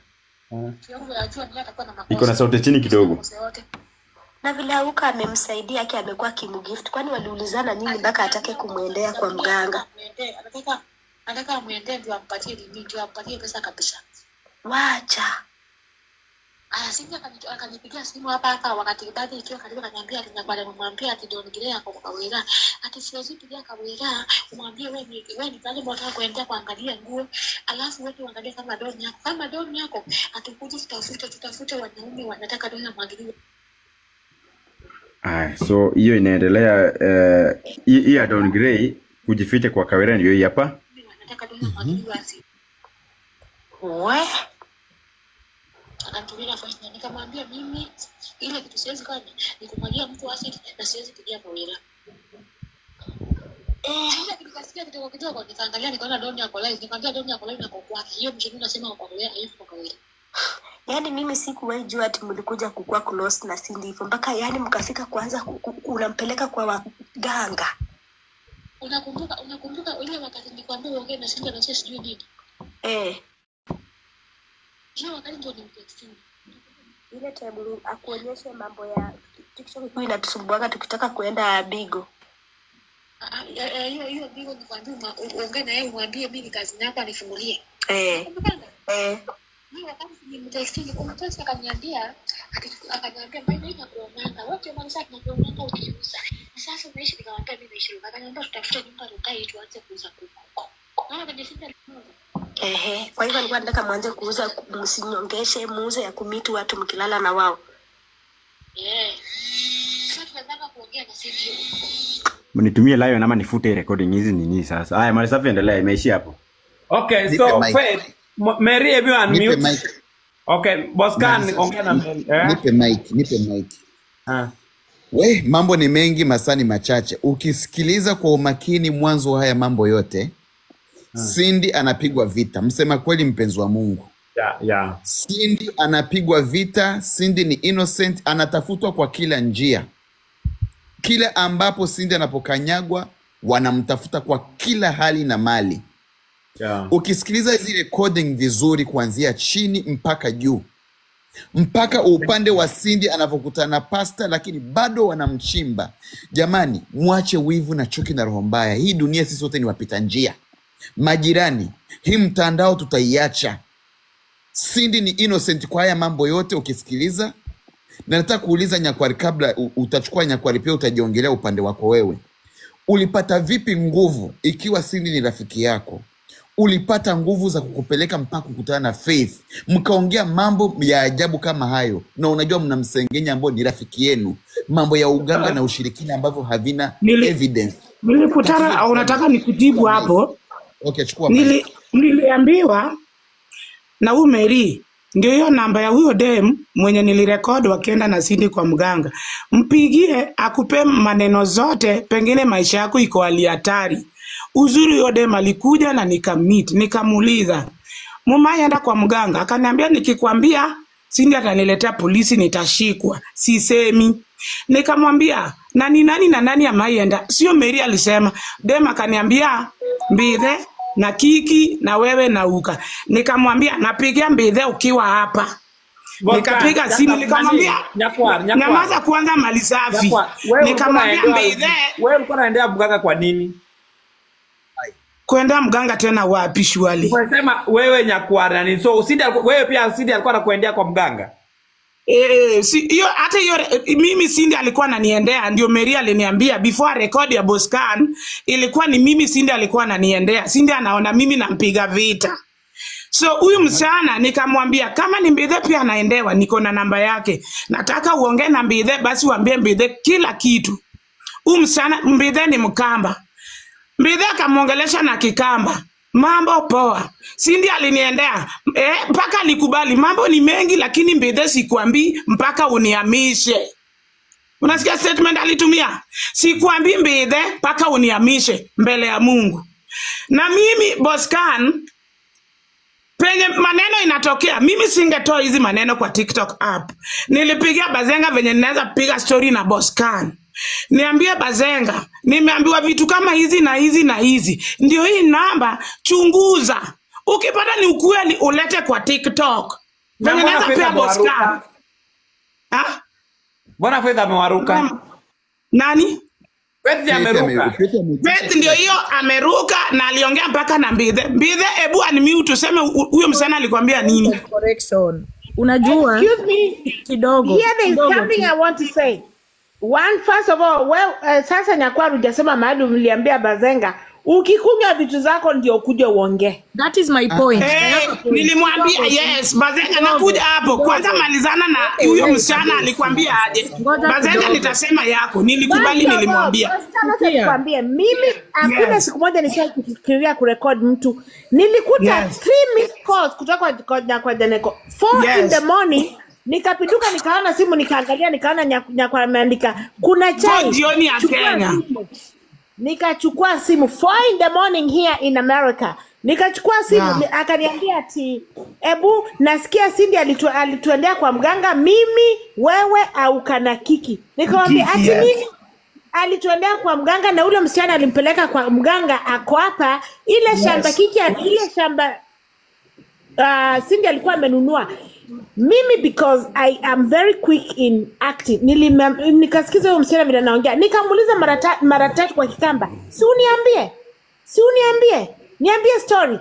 Iko na sauti chini kidogo. Na vile auka amemsaidia yake amekuwa kimugift. Kwani waliulizana nini mpaka atake kumwendea kwa mganga? Anataka muende ndio ampatie nini, ndio ampatie pesa kabisa. Wacha. Sisi akanipigia simu hapa wakati baadhi ikiwa karibu akaniambia nimwambia ati Don Gray yako kwa Kawira. Ati siwezi pigia Kawira, umwambie wewe ni pale mbona kuendea kuangalia nguo. Alafu wewe uangalie kama Don yako atukuje tutafute wanaume wanataka Don amwangaliwe. So hiyo inaendelea hii ya Don Gray kujificha kwa Kawira ndio hii hapa. Wanataka Don amwangaliwe asi. Wewe akantumia voice na nikamwambia mimi ile kitu siwezi kwani nikumwagia mtu acid na siwezi pigia Kawira. Ile kitu kasikia kidogo nikaangalia nikaona Don yako live, nikamwambia Don yako live na kwa kwake. Hiyo mshindi unasema kwa Kawira hiyo kwa Kawira. Yaani mimi sikuwahi jua ati mlikuja kukua close na Cindy hivyo mpaka yani mkafika kuanza unampeleka kwa waganga. Unakumbuka ile wakati nilikwambia uongee na Cindy na sijui nini? Hiyo wakati ndio nimtexting. Ile time akuonyeshe mambo ya TikTok kwa inatusumbuaga tukitaka kuenda Bigo. Hiyo Bigo nikwambia uongee na yeye umwambie mimi kazi yako anifungulie. Mimi wakati nimemtexting kumtext akaniambia mbona inakuonanga wote mwanzo tunakuonanga ukiuza. Sasa unaishi nikamwambia mimi naishi Ruka. Akaniambia tutafute nyumba Ruka ili tuanze kuuza kuku. Naona kujifunza. Kwa hivyo alikuwa anataka mwanze kuuza, msinyongeshe, muuze ya kumitu watu mkilala na wao. Sasa tunataka kuongea na sisi. Mnitumie live ama nifute recording hizi nini sasa. Haya, mali safi endelea, imeishia hapo. Okay, so Faith, Mary hebu unmute. Okay, Boscan ongea na Mary. Nipe mic. We, mambo ni mengi, masani machache. Ukisikiliza kwa umakini mwanzo haya mambo yote, Cindy anapigwa vita. Msema kweli mpenzi wa Mungu. Cindy anapigwa vita. Cindy ni innocent, anatafutwa kwa kila njia. Kila ambapo Cindy anapokanyagwa, wanamtafuta kwa kila hali na mali. Ukisikiliza hizi recording vizuri kuanzia chini mpaka juu, mpaka upande wa Cindy anapokutana pasta, lakini bado wanamchimba. Jamani, mwache wivu na chuki na roho mbaya. Hii dunia sisi wote ni wapita njia. Majirani, hii mtandao tutaiacha. Cindy ni innocent kwa haya mambo yote ukisikiliza. Na nataka kuuliza Nyakwari, kabla utachukua Nyakwari pia utajiongelea upande wako wewe. Ulipata vipi nguvu ikiwa Cindy ni rafiki yako? Ulipata nguvu za kukupeleka mpaka kukutana na Faith, mkaongea mambo ya ajabu kama hayo, na unajua mnamsengenya ambao ni rafiki yenu, mambo ya uganga na ushirikina ambavyo havina evidence. Nilikutana au unataka nikujibu hapo? Okay, chukua. Niliambiwa na huyu Mary ndio hiyo namba ya huyo dem mwenye nilirekodi wakienda na Cindy kwa mganga. Mpigie akupe maneno zote, pengine maisha yako iko hali hatari. Uzuri huyo dem alikuja na nikammeet, nikamuuliza, "Mama yenda kwa mganga?" Akaniambia, "Nikikwambia Cindy ataniletea polisi nitashikwa." Sisemi. Nikamwambia, "Nani na nani amayenda?" Sio Mary alisema. Dem akaniambia, "Mbithe na Kiki na wewe na Auka." Nikamwambia, "Napigia Mbithe ukiwa hapa." Nikapiga simu nikamwambia, "Nyamaza kwanza mali safi." Nikamwambia Mbithe, wewe ulikuwa unaendea mganga kwa nini? Kwenda mganga tena wapi shwali? Unasema wewe Nyakwar nani? So Cindy wewe pia Cindy alikuwa anakuendea kwa mganga? Hiyo hata hiyo mimi Cindy alikuwa ananiendea, ndio Mary aliniambia before record ya Boscan ilikuwa ni mimi Cindy alikuwa ananiendea. Cindy anaona mimi nampiga vita. So huyu msichana nikamwambia kama ni Mbithe pia anaendewa, niko na namba yake. Nataka uongee na Mbithe, basi uambie Mbithe kila kitu. Huyu msichana Mbithe ni Mkamba. Mbithe akamuongelesha na Kikamba. Mambo poa. Cindy aliniendea. Mpaka alikubali. Mambo ni mengi lakini Mbithe sikuambii mpaka uniamishe. Unasikia statement alitumia? Sikuambii Mbithe mpaka uniamishe mbele ya Mungu. Na mimi Boscan, penye maneno inatokea, mimi singetoa hizi maneno kwa TikTok app. Nilipigia Bazenga venye ninaweza piga story na Boscan. Niambia Bazenga, nimeambiwa vitu kama hizi na hizi na hizi. Ndio hii namba, chunguza. Ukipata ni ukweli ulete kwa TikTok. Venye naweza pia Boscan. Mbona Faith amewaruka? Nani? Faith ameruka. Faith ndio hiyo ameruka na aliongea mpaka na Mbithe. Mbithe, ebu unmute useme huyo msana alikwambia nini? Correction. Unajua? Excuse me. Kidogo. Here there is something I want to say. One, first of all, sasa Nyakwar hujasema mahali mliambia Bazenga, ukikunywa vitu zako ndio ukuje uongee. That is my point. Nilimwambia yes, Bazenga nakuja hapo. Kwanza malizana na huyo msichana alikwambia aje. Bazenga nitasema yako. Nilikubali nilimwambia. Nikwambie mimi hakuna siku moja nishafikiria kurecord mtu. Nilikuta 3 missed calls kutoka kwa Janeko. 4 in the morning. Nikapituka nikaona simu nikaangalia nikaona Nyakwar ameandika kuna chai. Jioni ya Kenya. Nikachukua simu 4 in the morning here in America. Nikachukua simu akaniambia ati ebu nasikia Cindy alituendea kwa mganga, mimi wewe Auka na Kiki. Nikamwambia ati nini? Alituendea kwa mganga na ule msichana alimpeleka kwa mganga ako hapa ile shamba Kiki ile shamba Cindy alikuwa amenunua. Mimi because I am very quick in acting. Nikasikiza huyo msichana vile anaongea. Nikamuuliza mara tatu kwa Kikamba. Si uniambie. Niambie story.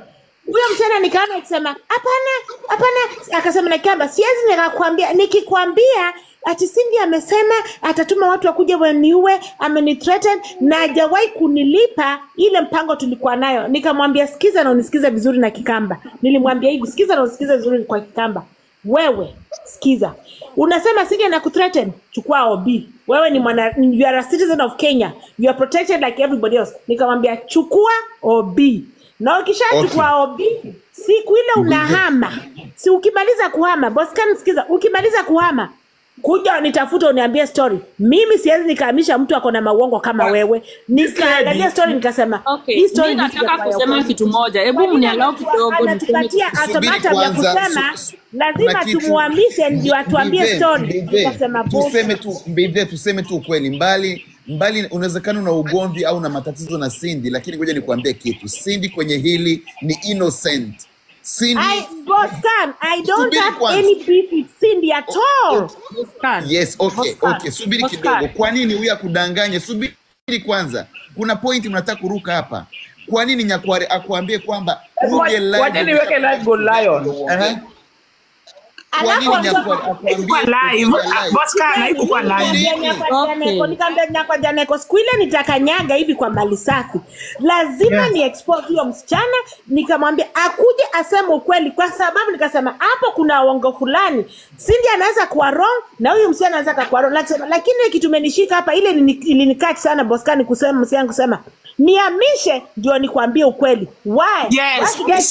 Huyo msichana nikaanza kusema hapana, akasema na kamba siwezi nikakwambia, nikikwambia ati Cindy amesema atatuma watu wakuje waniue, amenithreaten na hajawahi kunilipa ile mpango tulikuwa nayo. Nikamwambia sikiza na unisikize vizuri na Kikamba. Nilimwambia hivi, sikiza na unisikize vizuri kwa Kikamba. Wewe sikiza. Unasema Cindy anakuthreaten, chukua OB. Wewe ni you are a citizen of Kenya. You are protected like everybody else. Nikamwambia chukua OB. Na ukishachukua OB, siku ile unahama. Si ukimaliza kuhama, boss kan sikiza, ukimaliza kuhama kuja nitafuta uniambie story. Mimi siwezi nikahamisha mtu akona mauongo kama wewe. Nikaangalia story nikasema, hii story nataka kusema kitu moja. Hebu mnialao kidogo nitupatia automata ya kusema lazima tumuhamishe ndio atuambie story. Nikasema tuseme tu ukweli. Mbali unawezekana una ugomvi au na matatizo na Cindy, lakini ngoja nikwambie kitu. Cindy kwenye hili ni innocent. Cindy, I don't have any beef with Cindy at all. Yes, okay. Subiri kidogo. Kwa nini huyu akudanganye? Subiri kwanza. Kuna point mnataka kuruka hapa. Kwa nini Nyakwar akuambie kwamba uje live? Wacha niweke live go lion. Kwa nini Nyakwar akuambie live? Boscan haiku kwa live. Nikamwambia Nyakwar siku ile nitakanyaga hivi kwa mali safi. Lazima ni expose hiyo msichana. Nikamwambia akuje aseme ukweli, kwa sababu nikasema hapo kuna uongo fulani. Cindy anaweza kuwa wrong na huyu msichana anaweza kuwa wrong. Lakini kitu menishika hapa ile ilinikati sana Boscan kusema msichana kusema nihamishe ndio nikwambie ukweli. Why? Yes,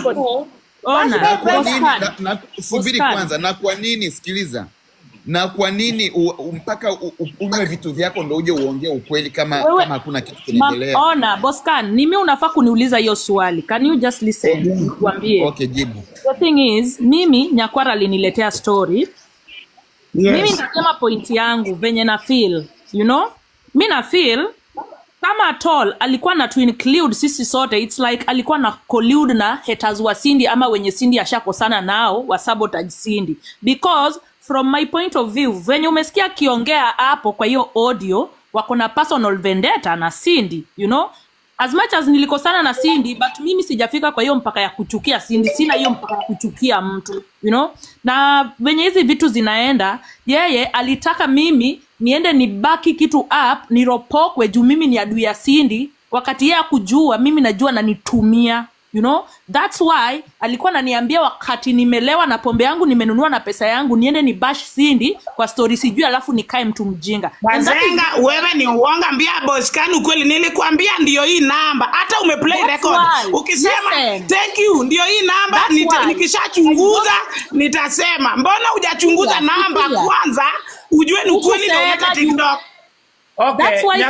subiri kwanza. Na kwa nini, sikiliza, na kwa nini mpaka unywe vitu vyako ndo uje uongee ukweli kama hakuna kitu kinaendelea? Ona Boscan, mimi unafaa kuniuliza hiyo swali. Can you just listen? Nikwambie. Okay, jibu. The thing is, mimi Nyakwar aliniletea story. Mimi nitasema point yangu venye na feel, you know? Mimi na feel kama at all alikuwa na to include sisi sote. It's like alikuwa na collude na haters wa Cindy ama wenye Cindy ashakosana nao wa sabotage Cindy. Because from my point of view, venye umesikia kiongea hapo kwa hiyo audio, wako na personal vendetta na Cindy, you know? As much as nilikosana na Cindy, but mimi sijafika kwa hiyo mpaka ya kuchukia Cindy. Sina hiyo mpaka ya kuchukia mtu, you know? Na venye hizi vitu zinaenda, yeye alitaka mimi niende nibaki kitu up, niropokwe juu mimi ni adui ya Cindy, wakati yeye kujua mimi najua na nitumia, you know? That's why alikuwa ananiambia wakati nimelewa na pombe yangu nimenunua na pesa yangu niende ni bash Cindy kwa story sijui alafu nikae mtu mjinga. Bazenga, wewe ni uonga, ambia Boscan ukweli. Nilikwambia ndio hii namba. Hata umeplay record. Ukisema thank you ndio hii namba, nikishachunguza nitasema. Mbona hujachunguza namba kwanza? Ujue ni ukweli ndio unaweka TikTok. Okay.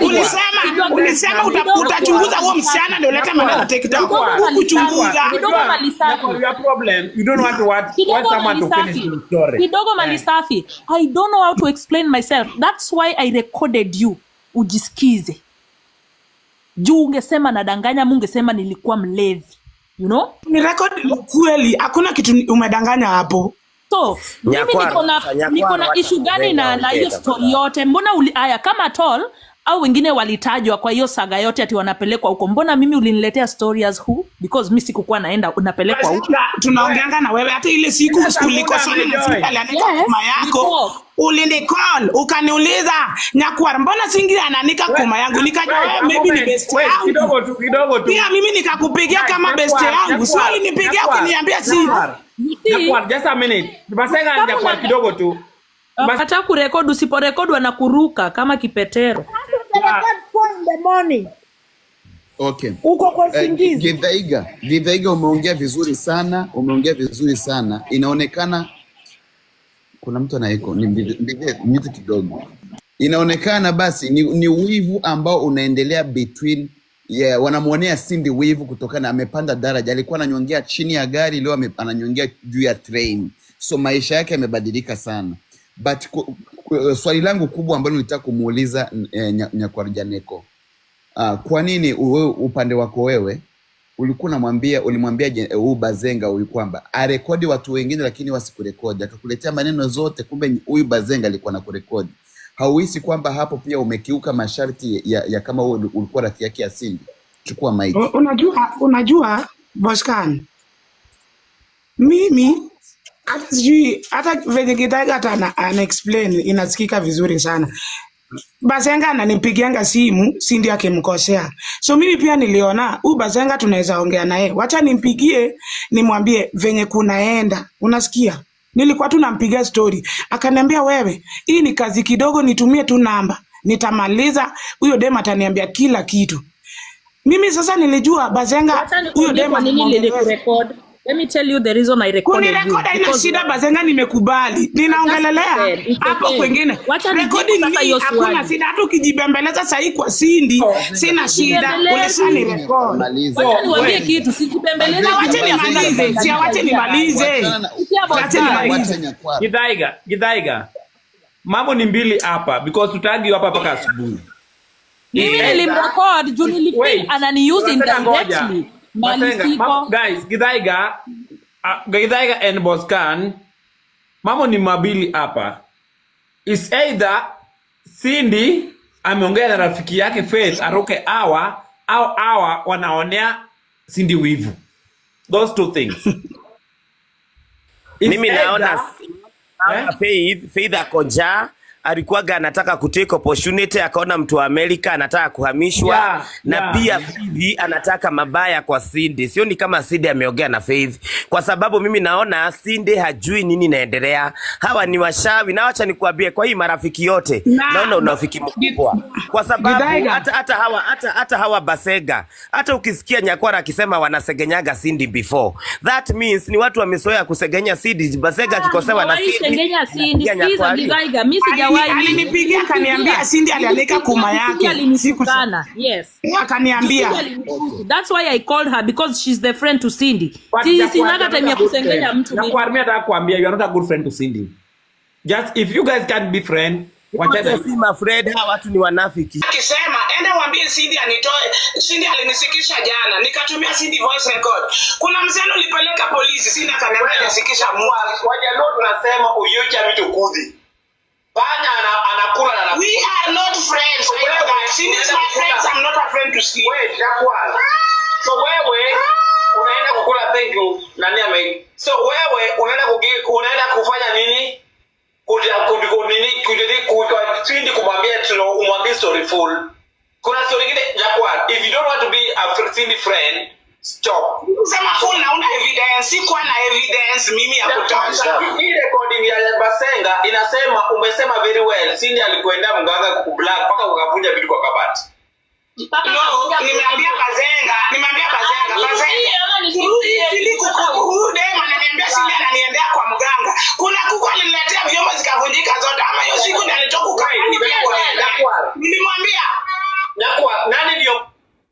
Ulisema utachunguza huo msichana ndio uleta maneno TikTok. Ukuchunguza. Kidogo malisafi. Your problem. You don't want someone to finish the story. Kidogo malisafi. I don't know how to explain myself. That's why I recorded you. Ujisikize. Juu ungesema nadanganya, mungesema nilikuwa mlevi. You know? Ni record kweli. Hakuna kitu umedanganya hapo. So, mimi niko na issue gani na hiyo story yote? Mbona aya kama at all au wengine walitajwa kwa hiyo saga yote ati wanapelekwa huko? Mbona mimi uliniletea story as who? Because mimi sikukuwa naenda unapelekwa huko. Tunaongeanga na wewe hata ile siku ulikosana na Cindy alianika kuma yako. Ulinicall ukaniuliza Nyakwar mbona Cindy ananika kuma yangu, nikajua wewe maybe ni best yangu. Kidogo tu. Pia mimi nikakupigia kama best yangu. Swali nipigia kuniambia Cindy. Nyakwar, just a minute. Basenga Nyakwar kidogo tu. Hata kurekodi, usiporekodi wanakuruka kama kipetero. In the morning. Okay. Uko kwa usingizi. Githaiga umeongea vizuri sana. Inaonekana kuna mtu anaiko ni Mbithe kidogo. Inaonekana basi ni wivu ambao unaendelea between wanamuonea Cindy wivu kutokana amepanda daraja. Alikuwa ananyongea chini ya gari, leo ananyongea juu ya train. So maisha yake yamebadilika sana. But swali langu kubwa ambalo nilitaka kumuuliza Nyakwar Janeko, kwa nini upande wako wewe ulimwambia Bazenga huyu kwamba arekodi watu wengine lakini wasikurekodi, akakuletea maneno zote, kumbe huyu Bazenga alikuwa na kurekodi? Hauhisi kwamba hapo pia umekiuka masharti ya kama ulikuwa rafiki yake ya Cindy? Chukua mic. Unajua Boscan, Mimi hata sijui hata venye Gitaiga hata ana explain inasikika vizuri sana. Bazenga ananipigianga simu, Cindy akimkosea. So mimi pia niliona Bazenga tunaweza ongea naye. Wacha nimpigie nimwambie venye kunaenda. Unasikia? Nilikuwa tu nampigia story. Akaniambia wewe, hii ni kazi kidogo, nitumie tu namba. Nitamaliza, huyo dema ataniambia kila kitu. Mimi sasa nilijua Bazenga huyo dema record. Let me tell you the reason I recorded you. Kunirekoda ina shida Bazenga, nimekubali. Ninaongelelea hapo kwingine. Recording sasa hakuna shida, hata ukijibembeleza sahi kwa Cindy sina shida. Ulishani record. Wacha niwaambie kitu, sijibembeleza. Wacha nimalize. Si wacha nimalize. Wacha nimalize. Gitaiga. Mambo ni mbili hapa because tutagi hapa mpaka asubuhi. Mimi nilimrecord juu nilifeel ananiuse indirectly. Guys, Gitaiga and Boscan, mambo ni mabili hapa. Is either Cindy ameongea na rafiki yake Faith aroke awa au awa wanaonea Cindy wivu. Those two things. Mimi naona Faith akoja alikuwaga anataka kutake opportunity, akaona mtu wa Amerika anataka kuhamishwa na pia Faith anataka mabaya kwa Cindy. Sio ni kama Cindy ameongea na Faith, kwa sababu mimi naona Cindy hajui nini inaendelea. Hawa ni washawi, na acha nikuambie kwa hii marafiki yote naona unafiki mkubwa, kwa sababu hata hawa Basega, hata ukisikia Nyakwara akisema wanasegenyaga Cindy before, that means ni watu wamesoea kusegenya Cindy. Basega akikosewa na Cindy Gitaiga, mimi sijawahi. Alinipigia akaniambia Cindy alianika kuma yake. Alinikana. Yes. Akaniambia. That's why I called her, because she's the friend to Cindy. Sina time ya kusengenya mtu. Nyakwar, mimi nataka kuambia you are not a good friend to Cindy. Just if you guys can't be friends, wacha si my friend, hawa watu ni wanafiki. Akisema enda waambie Cindy anitoe. Cindy alinisikisha jana. Nikatumia Cindy voice record. Kuna mzee nilipeleka polisi, Cindy akaniambia nisikisha mwa. Waja ndo tunasema uyocha vitu kudhi. Banya anakula na we are not friends. I know that. Cindy is my friend. I'm not a friend to Cindy. Wait, Nyakwar. So wewe unaenda kukula thank you nani ame. So wewe unaenda kufanya nini? Kuja Cindy kumwambia umwambie story full. Kuna story nyingine Nyakwar. If you don't want to be a Cindy friend, stop. Sema kuna una evidence, kwa na evidence mimi ya kutosha. Hii recording ya Basenga inasema umesema very well. Cindy alikwenda mganga kukublack mpaka ukavunja vitu kwa kabati. No, nimeambia Basenga. Huyu dema ananiambia Cindy ananiendea kwa mganga. Kuna kuku aliniletea vyombo zikavunjika zote. Ama hiyo siku ndio alitoka ukapani bila kuenda. Nilimwambia Nyakwar, nani ndio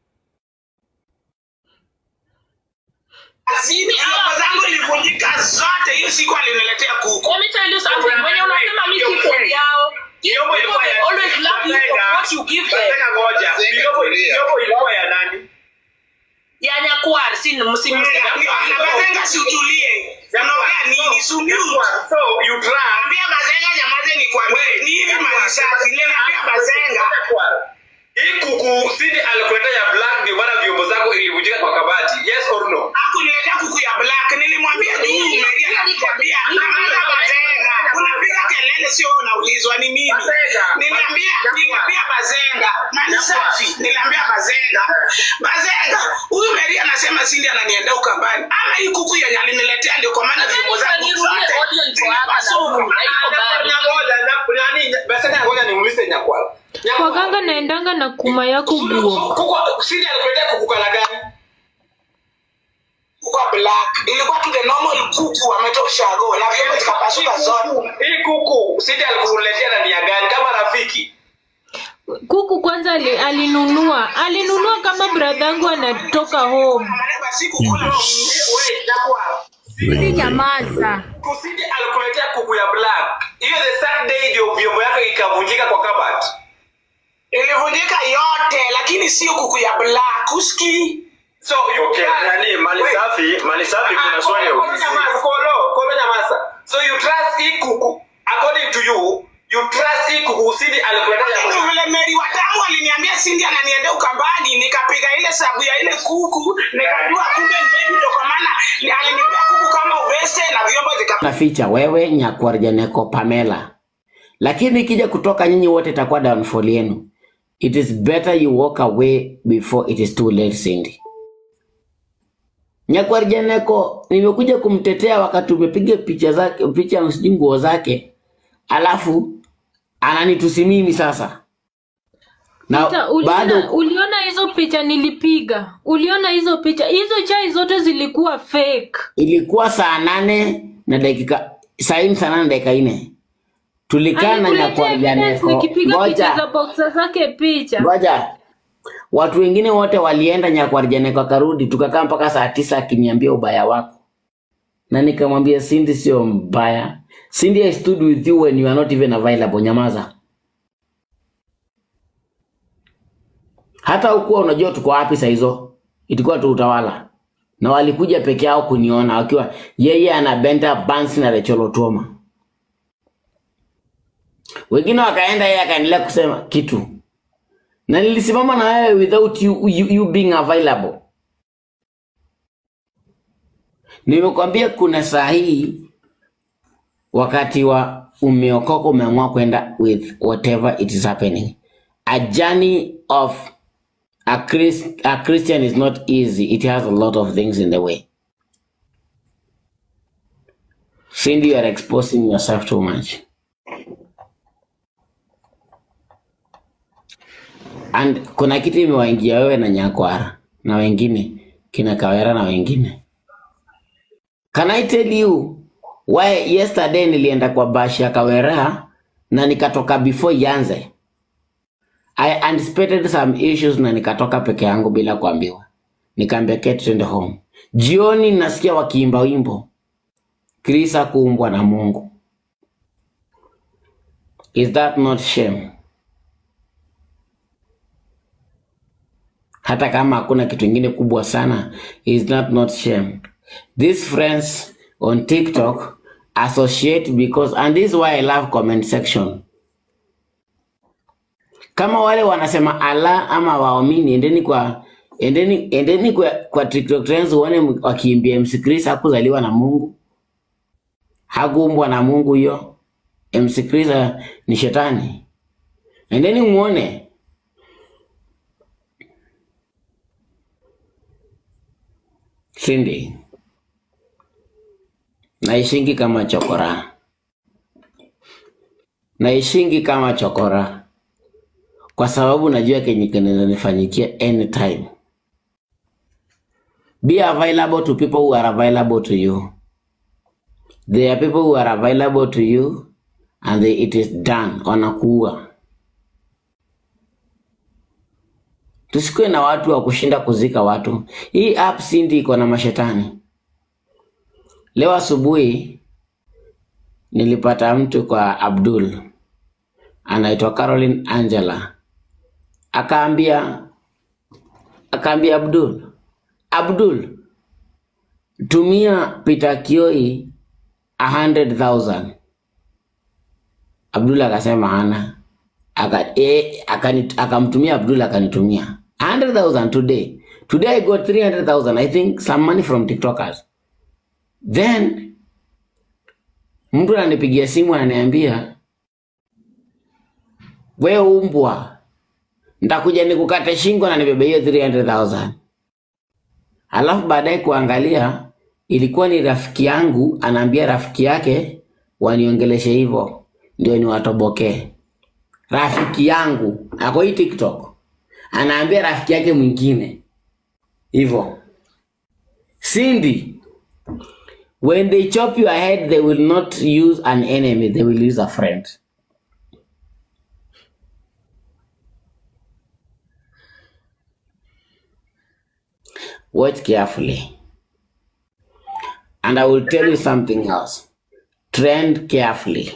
Cindy vyombo zangu ilivunjika zote. Hiyo siku aliniletea kuku. Let me tell you something. When you unasema mimi si friend yao, always love you for what you give them. Vyombo ilikuwa ya nani? Ya Nyakwar, si msimu. Bazenga si utulie. Unaongea nini? So you try. Ambia Bazenga nyamaze ni kwa ni hivi malishazi. Niambia Bazenga. Hii kuku Cindy alikwenda ya black ndio maana vyombo zako ilivunjika kwa kabati. Yes or no? Hakuniletea kuku ya black. Nilimwambia tu Maria anakuambia kama Bazenga. Unapiga kelele sio unaulizwa ni mimi. Niliambia Bazenga. Malisafi. Niliambia Bazenga. Huyu Maria anasema Cindy ananiendea ukambani. Ama hii kuku yenye aliniletea ndio kwa maana vyombo zangu zote. Bazenga ngoja nimuulize Nyakwar. Kwa ganga naendanga na kuma yako buo. Kuku Cindy alikuletea kuku kala gani? Kuku black. Ilikuwa tu the normal kuku ametosha go na vyombo zikapasuka zote. Hii kuku Cindy alikuletea na nia gani kama rafiki? Kuku kwanza alinunua kama bradhangu anatoka home. Cindy nyamaza. Cindy alikuletea kuku ya black. Hiyo the same day ndio vyombo yake ikavunjika kwa kabati. Ilivunjika yote lakini sio kuku ya black. Uski. So you nani malisafi kuna swali ya ofisi. Kolo nyamaza. So you trust hii kuku according to you trust hii kuku Cindy alikuletea vile Mary Wadamu aliniambia Cindy ananiendea Ukambani, nikapiga ile sabu ya ile kuku, nikajua kumbe Mbithe ndo kwa maana alinipea kuku kama uveste na vyombo naficha wewe Nyakwar Janeko Pamela. Lakini ikija kutoka nyinyi wote itakuwa downfall yenu. It is better you walk away before it is too late, Cindy. Nyakwar Janeko nimekuja kumtetea wakati umepiga picha zake, picha nguo zake. Alafu ananitusi mimi sasa. Na uliona hizo picha nilipiga. Uliona hizo picha. Hizo chai zote zilikuwa fake. Ilikuwa saa 8 na dakika saa 8 dakika 4. Tulikaa na Nyakwar Janeko. Nikipiga picha za boxer zake picha. Ngoja. Watu wengine wote walienda Nyakwar Janeko akarudi, tukakaa mpaka saa 9 akiniambia ubaya wako. Na nikamwambia Cindy sio mbaya. Cindy, I stood with you when you are not even available. Nyamaza. Hata ukuwa unajua tuko wapi saa hizo. Ilikuwa tu utawala. Na walikuja peke yao kuniona wakiwa yeye anabenda Bansi na Rachel Otuoma. Wengine wakaenda yeye akaendelea kusema kitu. Na nilisimama na wewe without you being available. Nimekwambia kuna saa hii wakati wa umeokoka umeamua kwenda with whatever it is happening. A journey of a Christian is not easy. It has a lot of things in the way. Cindy, you are exposing yourself too much. And kuna kitu imewaingia wewe na Nyakwar na wengine kina Kawera na wengine. Can I tell you why yesterday nilienda kwa bash ya Kawera na nikatoka before ianze? I anticipated some issues na nikatoka peke yangu bila kuambiwa. Nikaambia Kate twende home. Jioni nasikia wakiimba wimbo. Krisa kuumbwa na Mungu. Is that not shame? Hata kama hakuna kitu kingine kubwa sana, is that not shame? These friends on TikTok associate because, and this is why I love comment section. Kama wale wanasema Allah ama waamini, endeni kwa TikTok trends uone wakiimbia MC Chris hakuzaliwa na Mungu. Hakuumbwa na Mungu hiyo. MC Chris ni shetani. Endeni muone. Cindy, naishingi kama chokora. Naishingi kama chokora. Kwa sababu najua kenye kinaweza nifanyikia anytime. Be available to people who are available to you. There are people who are available to you and it is done. Wanakuwa. Tusikue na watu wa kushinda kuzika watu. Hii app Cindy iko na mashetani. Leo asubuhi nilipata mtu kwa Abdul. Anaitwa Caroline Angela. Akaambia Abdul, tumia Peter Kioi 100,000. Abdul akasema hana. Akamtumia Abdul akanitumia 100,000 today. Today I got 300,000. I think some money from TikTokers. Then mtu ananipigia simu ananiambia, wewe umbwa, nitakuja nikukate shingo na nibebe hiyo 300,000. Alafu baadaye kuangalia ilikuwa ni rafiki yangu anaambia rafiki yake waniongeleshe hivyo ndio niwatoboke. Rafiki yangu ako hii TikTok anaambia rafiki yake mwingine hivyo. Cindy, when they chop your head, they will not use an enemy, they will use a friend. Watch carefully. And I will tell you something else. Trend carefully.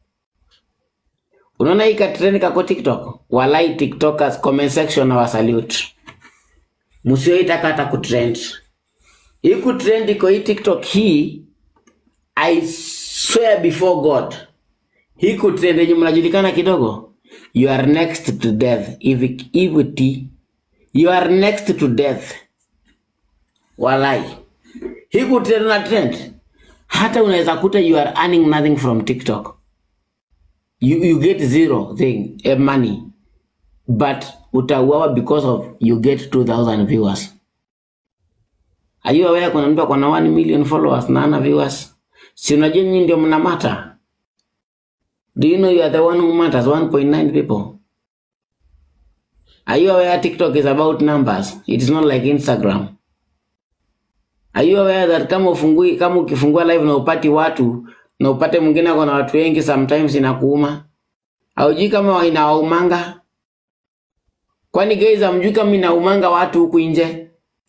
Unaona hii trend kako TikTok? Walai TikTokers comment section na wasalute. Musio itakata kutrend. Hii kutrend iko hii TikTok hii, I swear before God. Hii kutrend yenye mnajulikana kidogo. You are next to death. Iviti, you are next to death. Walai. Hiku tena trend. Hata unaweza kuta you are earning nothing from TikTok. You get zero thing, money. But utauawa because of you get 2,000 viewers. Are you aware kuna mtu akona 1 million followers na ana viewers? Si unajua nyinyi ndio mnamata? Do you know you are the one who matters? 1.9 people. Are you aware TikTok is about numbers? It is not like Instagram. Are you aware that kama ukifungua live na upati watu na upate mwingine akona watu wengi, sometimes inakuuma? Haujui kama inawaumanga? Kwani guys hamjui kama inaumanga watu huku nje?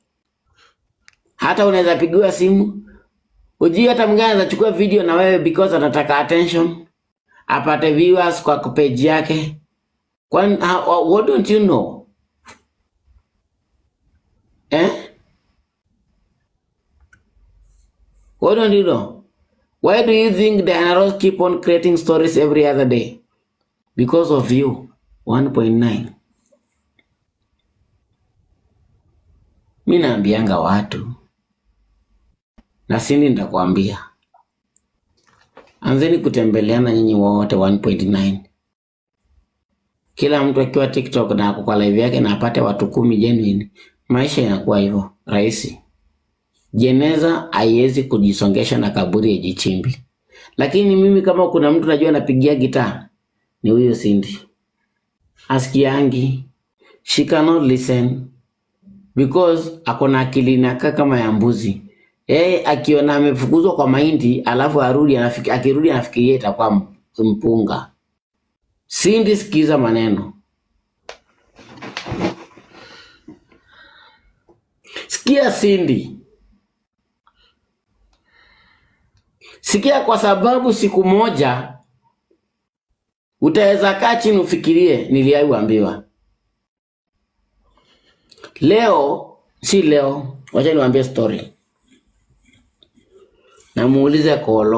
Hata unaweza pigiwa simu. Ujui hata mwingine anachukua video na wewe because anataka attention. Apate viewers kwa page yake. Kwani what don't you know? What don't you know? Why do you think the NROs keep on creating stories every other day? Because of you. 1.9. Mimi naambianga watu. Na sini nitakwambia. Anzeni kutembeleana nyinyi wote 1.9. Kila mtu akiwa TikTok na ako kwa live yake na apate watu 10 genuine. Maisha yanakuwa hivyo, rahisi. Jeneza haiwezi kujisongesha na kaburi ya jichimbi. Lakini mimi kama kuna mtu najua anapigia gitaa, ni huyo Cindy. Asikiangi. She cannot listen. Because akona akili inakaa kama ya mbuzi. Akiona amefukuzwa kwa mahindi, alafu akirudi anafikiria itakuwa mpunga. Cindy, sikiza maneno. Sikia Cindy. Sikia, kwa sababu siku moja utaweza kaa chini ufikirie niliambiwa. Leo, wacha niwaambie story. Na muulize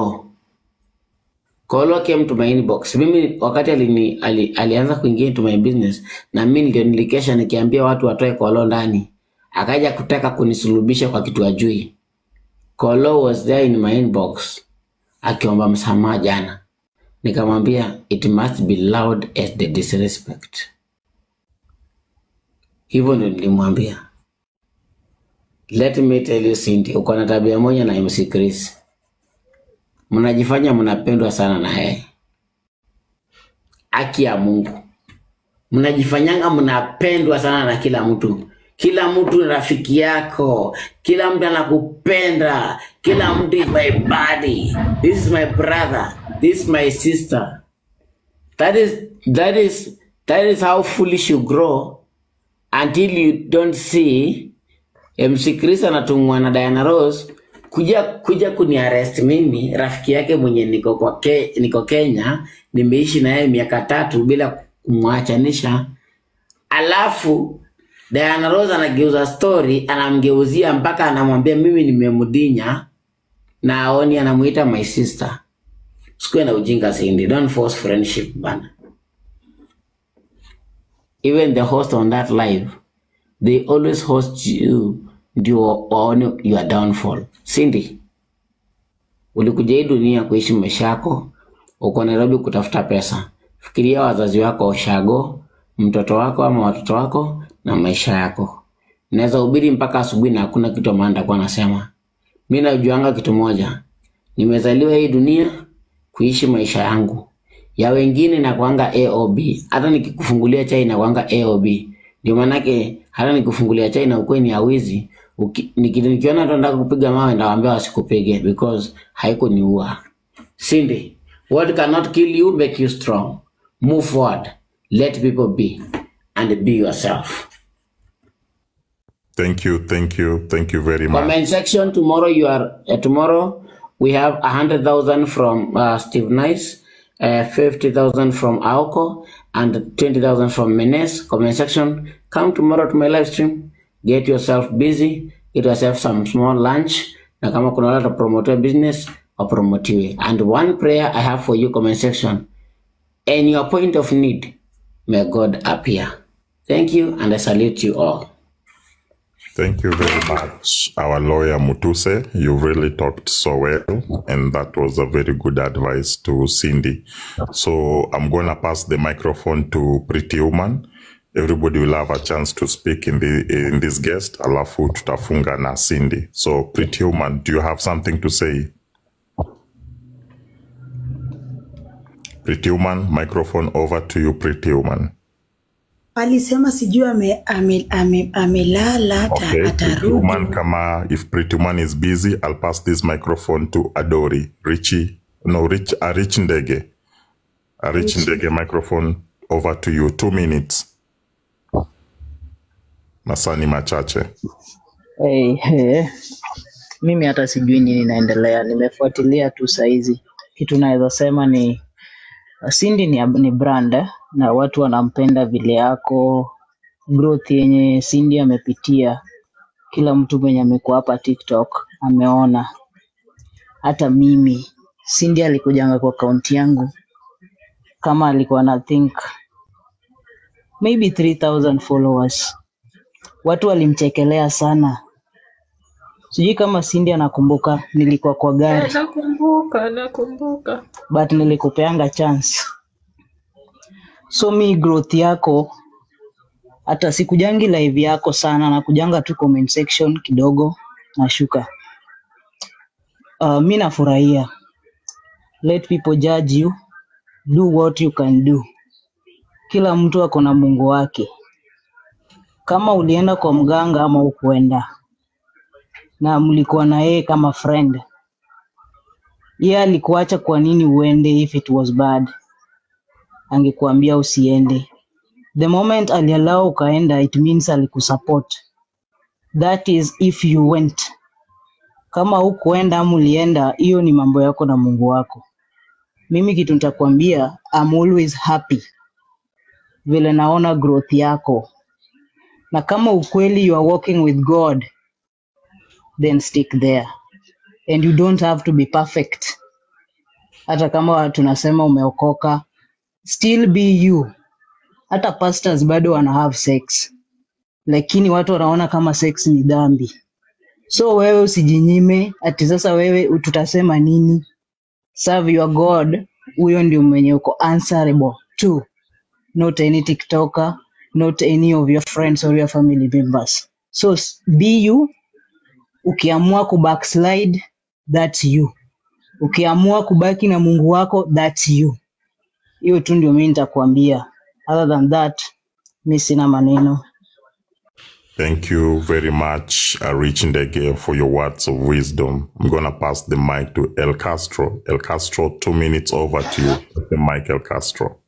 Kolo came to my inbox. Mimi wakati alianza kuingia into my business, na mimi ndio nilikesha nikiambia watu watoe Kolo ndani. Akaja kutaka kunisulubisha kwa kitu ajui. Kolo was there in my inbox akiomba msamaha jana. Nikamwambia it must be loud as the disrespect. Hivyo ndio nilimwambia. Let me tell you Cindy, uko na tabia moja na MC Chris. Mnajifanya mnapendwa sana na yeye. Haki ya Mungu. Mnajifanyanga mnapendwa sana na kila mtu. Kila mtu ni rafiki yako. Kila mtu anakupenda. Kila mtu is my buddy. This is my brother. This is my sister. That is how foolish you grow until you don't see MC Chris anatumwa na Diana Rose kuja kuniarrest mimi, rafiki yake mwenye niko Kenya, nimeishi na yeye miaka 3 bila kumwachanisha. Alafu Diana Rose anageuza story, anamgeuzia mpaka anamwambia mimi nimemudinya na aoni, anamuita my sister. Sikuwe na ujinga Cindy, don't force friendship bana. Even the host on that live, they always host you ndio waone your downfall. Cindy, ulikuja hii dunia kuishi maisha yako, uko Nairobi kutafuta pesa. Fikiria wazazi wako Oshago, mtoto wako ama watoto wako na maisha yako. Naweza hubiri mpaka asubuhi na hakuna kitu maana kwa nasema. Mimi najuanga kitu moja. Nimezaliwa hii dunia kuishi maisha yangu. Ya wengine na kuanga AOB. Hata nikikufungulia chai na kuanga AOB. Ndio manake hata nikufungulia chai na ukwe ni hawizi. Nikiona mtu anataka kupiga mawe ndawaambia wasikupige because haiko niua. Cindy, what cannot kill you make you strong. Move forward. Let people be and be yourself. Thank you very much. Comment section tomorrow. Tomorrow we have 100,000 from Steve Nice, 50,000 from auka, and 20,000 from Menes. Comment section. Come tomorrow to my live stream. Get yourself busy. Get yourself some small lunch. Na kama kuna wala promote business or promote. And one prayer I have for you, comment section. In your point of need, May God appear. Thank you, and I salute you all. Thank you very much, our lawyer Mutuse. You really talked so well, and that was a very good advice to Cindy. So I'm going to pass the microphone to Pretty Woman. Everybody will have a chance to speak in this guest. Alafu tutafunga na Cindy. So Pretty Woman, do you have something to say? Pretty Woman, microphone over to you, Pretty Woman. Alisema sijui amelala Pretty Woman, kama if Pretty Woman is busy, I'll pass this microphone to Adori. Rich Ndege. Rich Ndege, microphone over to you. 2 minutes. Masani machache. Hey. Mimi hata sijui nini naendelea. Nimefuatilia tu saizi. Kitu naweza sema ni Cindy ni brand na watu wanampenda vile yako. Growth yenye Cindy amepitia, kila mtu mwenye amekuwa hapa TikTok ameona. Hata mimi Cindy alikujanga kwa account yangu kama alikuwa na think maybe 3000 followers. Watu walimchekelea sana. Sijui kama Cindy anakumbuka, nilikuwa kwa gari. Nakumbuka. But nilikupeanga chance. So mi growth yako, hata sikujangi live yako sana, na kujanga tu comment section kidogo nashuka. Mi nafurahia. Let people judge you. Do what you can do. Kila mtu ako na Mungu wake. Kama ulienda kwa mganga ama ukuenda, na mlikuwa na yeye kama friend, yeye alikuacha kwa nini uende? If it was bad, angekuambia usiende. The moment aliallow ukaenda, it means alikusupport. That is if you went. Kama hukuenda ama ulienda, hiyo ni mambo yako na Mungu wako. Mimi kitu nitakwambia, I'm always happy vile naona growth yako. Na kama ukweli you are walking with God, then stick there. And you don't have to be perfect. Hata kama tunasema umeokoka, still be you. Hata pastors bado wana have sex, lakini watu wanaona kama sex ni dhambi. So wewe usijinyime, ati sasa wewe tutasema nini? Serve your God, huyo ndio mwenye uko answerable to. Not any TikToker, not any of your friends or your family members. So be you. Ukiamua kubackslide, that's you. Ukiamua kubaki na Mungu wako, that's you. Hiyo tu ndio mimi nitakwambia. Other than that, mimi sina maneno. Thank you very much, Rich Ndege, for your words of wisdom. I'm going to pass the mic to El Castro. El Castro, 2 minutes over to you. The mic, El Castro.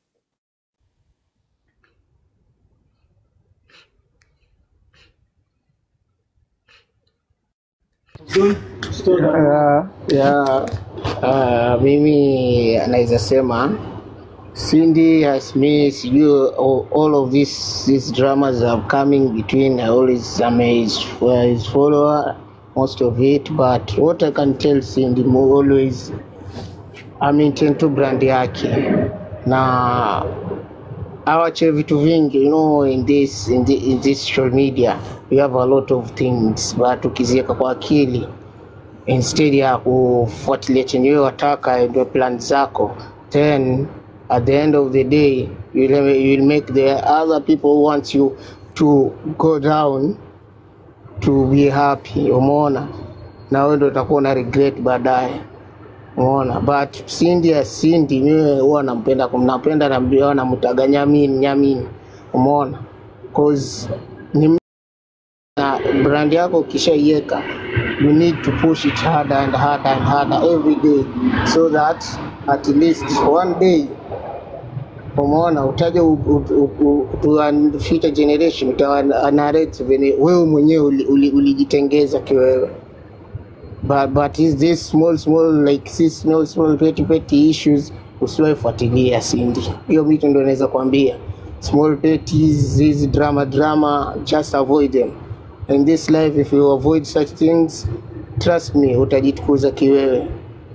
Mimi anaweza sema Cindy has missed you. All of these dramas are coming between. I always am his follower, most of it. But what I can tell Cindy always, I'm into brand yake na awache vitu vingi, you know, in this social media we have a lot of things, but ukiziweka kwa akili instead ya kufuatilia chenye wewe wataka ndio plan zako, then at the end of the day you will make the other people who want you to go down to be happy. Umeona? Na wewe ndio utakuwa na regret baadaye. Umeona? But Cindy mimi huwa nampenda na mbio na mtaganya nyamini. Umeona? Cause ni na brand yako kishaiweka, you need to push it harder and harder and harder every day, so that at least one day, umeona, utaje to future generation narrate vile wewe mwenyewe ulijitengeza kiwewe. But is this small like this small petty issues usiwafuatilia Cindy. Hiyo mtu ndio naweza kuambia. Small petties, these drama, just avoid them. In this life, if you avoid such things, trust me, utajitukuza kiwewe.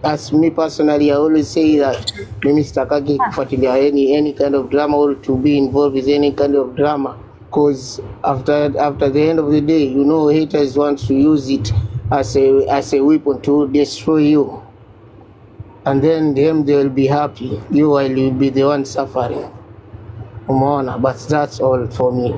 as me personally, I always say that Mr. Kaki kufuatilia any kind of drama or to be involved with any kind of drama, because after the end of the day, you know, haters want to use it as a weapon to destroy you, and then they will be happy. You will be the one suffering. But that's all for me.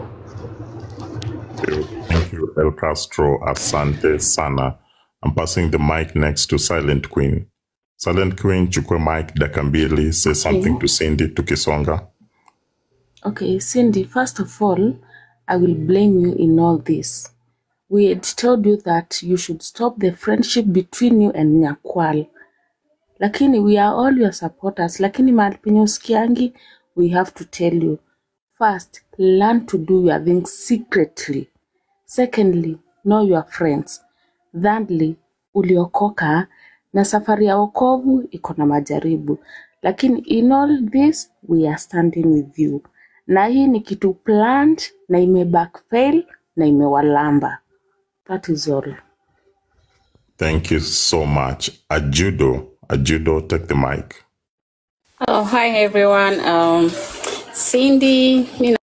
Thank you, El Castro. Asante sana. I'm passing the mic next to Silent Queen. Silent Queen, chukwe mic dakambili, say something to Cindy, to Kisonga. Okay, Cindy, first of all, I will blame you in all this. We had told you that you should stop the friendship between you and Nyakwar. Lakini we are all your supporters. Lakini mahali penye usikiangi, we have to tell you. First, learn to do your things secretly. Secondly, know your friends. Thirdly, uliokoka na safari ya wokovu iko na majaribu. Lakini in all this, we are standing with you. Na hii ni kitu planned na ime backfail na imewalamba. That is all. Thank you so much. Ajudo, take the mic. Oh, hi everyone. Cindy,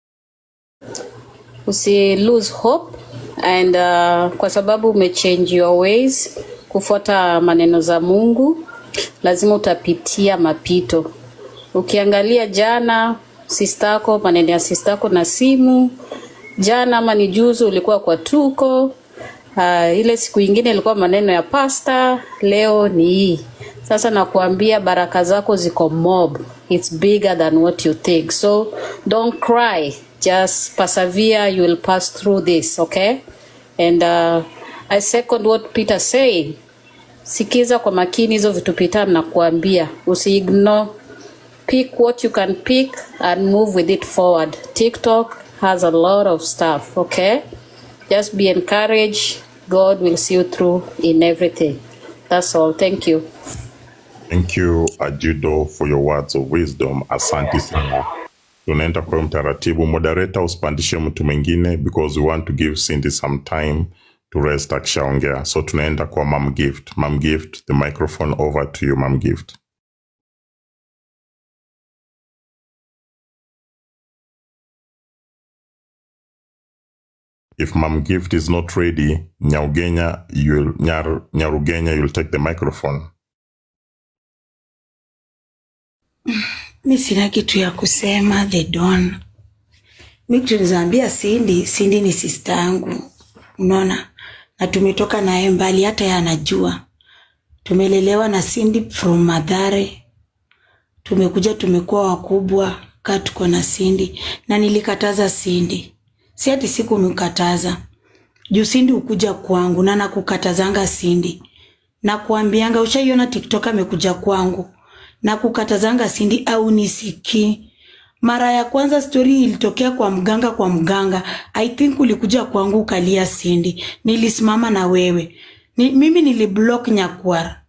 usi lose hope, and kwa sababu umechange your ways kufuata maneno za Mungu, lazima utapitia mapito. Ukiangalia jana sistako, maneno ya sistako na simu, jana ama ni juzi ulikuwa kwa tuko, ile siku ingine ilikuwa maneno ya pasta, leo ni hii. Sasa nakuambia baraka zako ziko mob. It's bigger than what you think. So don't cry. Just persevere. You will pass through this, okay? And I second what Peter said. Sikiza kwa makini hizo vitu Peter nakuambia. Usi-ignore. Pick what you can pick and move with it forward. TikTok has a lot of stuff, okay? Just be encouraged. God will see you through in everything. That's all. Thank you. Thank you, Ajudo, for your words of wisdom. Asante sana. Tunaenda kwa mtaratibu. Moderator, usipandishe mtu mwingine because we want to give Cindy some time to rest akishaongea. So tunaenda kwa Mom Gift. Mom Gift, the microphone over to you, Mom Gift. If Mom Gift is not ready, Nyarugenya, you'll take the microphone. Mimi sina kitu ya kusema, they don't. Mimi tulizambia Cindy ni sister yangu. Unaona? Na tumetoka naye mbali, hata yeye anajua. Tumelelewa na Cindy from Mathare. Tumekuja tumekuwa wakubwa, kaa tuko na Cindy. Na nilikataza Cindy. Si ati siku mkataza. Juu Cindy ukuja kwangu na nakukatazanga Cindy. Na kuambianga ushaiona TikTok amekuja kwangu. Na kukatazanga Cindy au nisiki. Mara ya kwanza story ilitokea kwa mganga. I think ulikuja kwangu ukalia Cindy. Nilisimama na wewe. Mimi niliblock Nyakwar.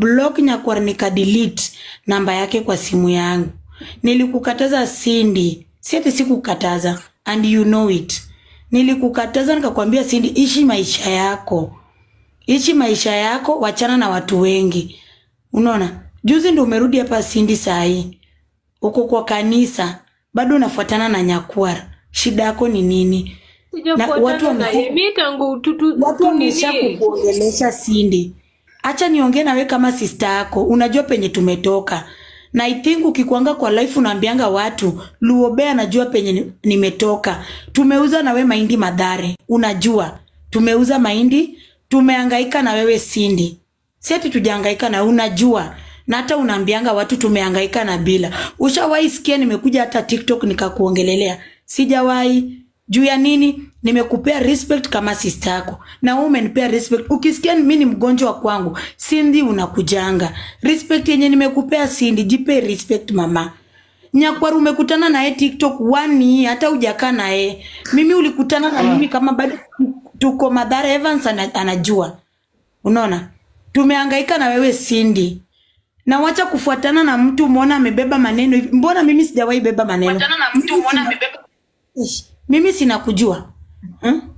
Nika-delete namba yake kwa simu yangu. Nilikukataza Cindy. Si ati sikukataza. And you know it. Nilikukataza nikakwambia Cindy, ishi maisha yako. Ishi maisha yako, wachana na watu wengi. Unaona? Juzi ndo umerudi hapa Cindy sahi. Uko kwa kanisa, bado unafuatana na Nyakwar. Shida yako ni nini? Na watu wamesha kukuongelesha Cindy. Acha niongee nawe kama sister yako. Unajua penye tumetoka. Na I think ukikuanga kwa life unaambianga watu, Luobe anajua penye nimetoka. Tumeuza na wewe mahindi Mathare. Unajua. Tumeuza mahindi, tumehangaika na wewe Cindy. Si ati tujahangaika na unajua. Na hata unaambianga watu tumehangaika na bila. Ushawahi sikia nimekuja hata TikTok nikakuongelelea? Sijawahi. Juu ya nini? Nimekupea respect kama sister yako. Na wewe umenipea respect. Ukisikia mimi ni mgonjwa kwangu, Cindy unakujanga. Respect yenye nimekupea Cindy, jipe respect mama. Nyakwar umekutana na TikTok 1 year hata hujakaa naye. Mimi ulikutana na mimi kama bado tuko Mathare, Evans anajua. Unaona? Tumehangaika na wewe Cindy. Na wacha kufuatana na mtu umeona amebeba maneno hivi. Mbona mimi sijawahi beba maneno? Kufuatana na mtu umeona amebeba. Mimi sina kujua.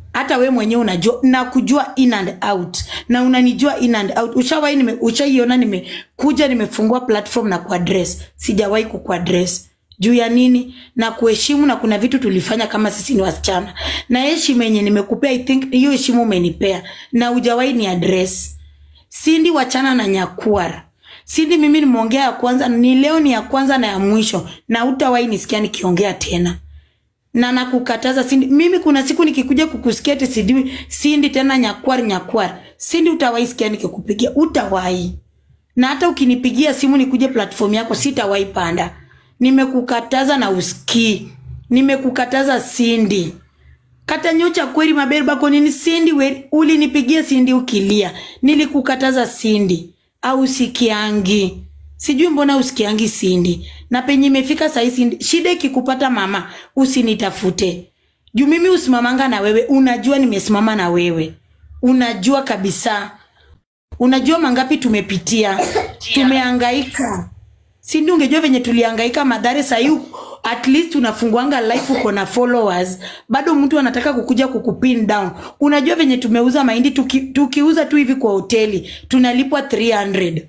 Hata we mwenyewe unajua na kujua in and out. Na unanijua in and out. Ushaiona nimekuja nimefungua platform na kuaddress. Sijawahi kukuaddress. Juu ya nini? Na kuheshimu na kuna vitu tulifanya kama sisi ni wasichana. Na heshima yenye nimekupea, I think hiyo heshima umenipea. Na hujawahi ni address. Cindy wachana na Nyakwar. Cindy mimi nimeongea ya kwanza, ni leo ni ya kwanza na ya mwisho. Na hutawahi nisikia nikiongea tena. Na nakukataza Cindy. Mimi kuna siku nikikuja kukusikia eti Cindy tena Nyakwar. Cindy hutawahi sikia nikikupigia. Hutawahi. Na hata ukinipigia simu nikuje platform yako sitawahi panda. Nimekukataza na usikii. Nimekukataza Cindy. Kata nyocha kweli maberi bako nini Cindy ulinipigia Cindy ukilia. Nilikukataza Cindy. Au usikiangi. Sijui mbona usikiangi Cindy. Na penye imefika saa Cindy. Shida ikikupata mama usinitafute. Juu mimi usimamanga na wewe. Unajua nimesimama na wewe. Unajua kabisa. Unajua mangapi tumepitia. Tumehangaika. Cindy ungejua venye tulihangaika madhare saa at least unafunguanga life uko na followers. Bado mtu anataka kukuja kukupin down. Unajua venye tumeuza mahindi tukiuza tu hivi kwa hoteli. Tunalipwa 300.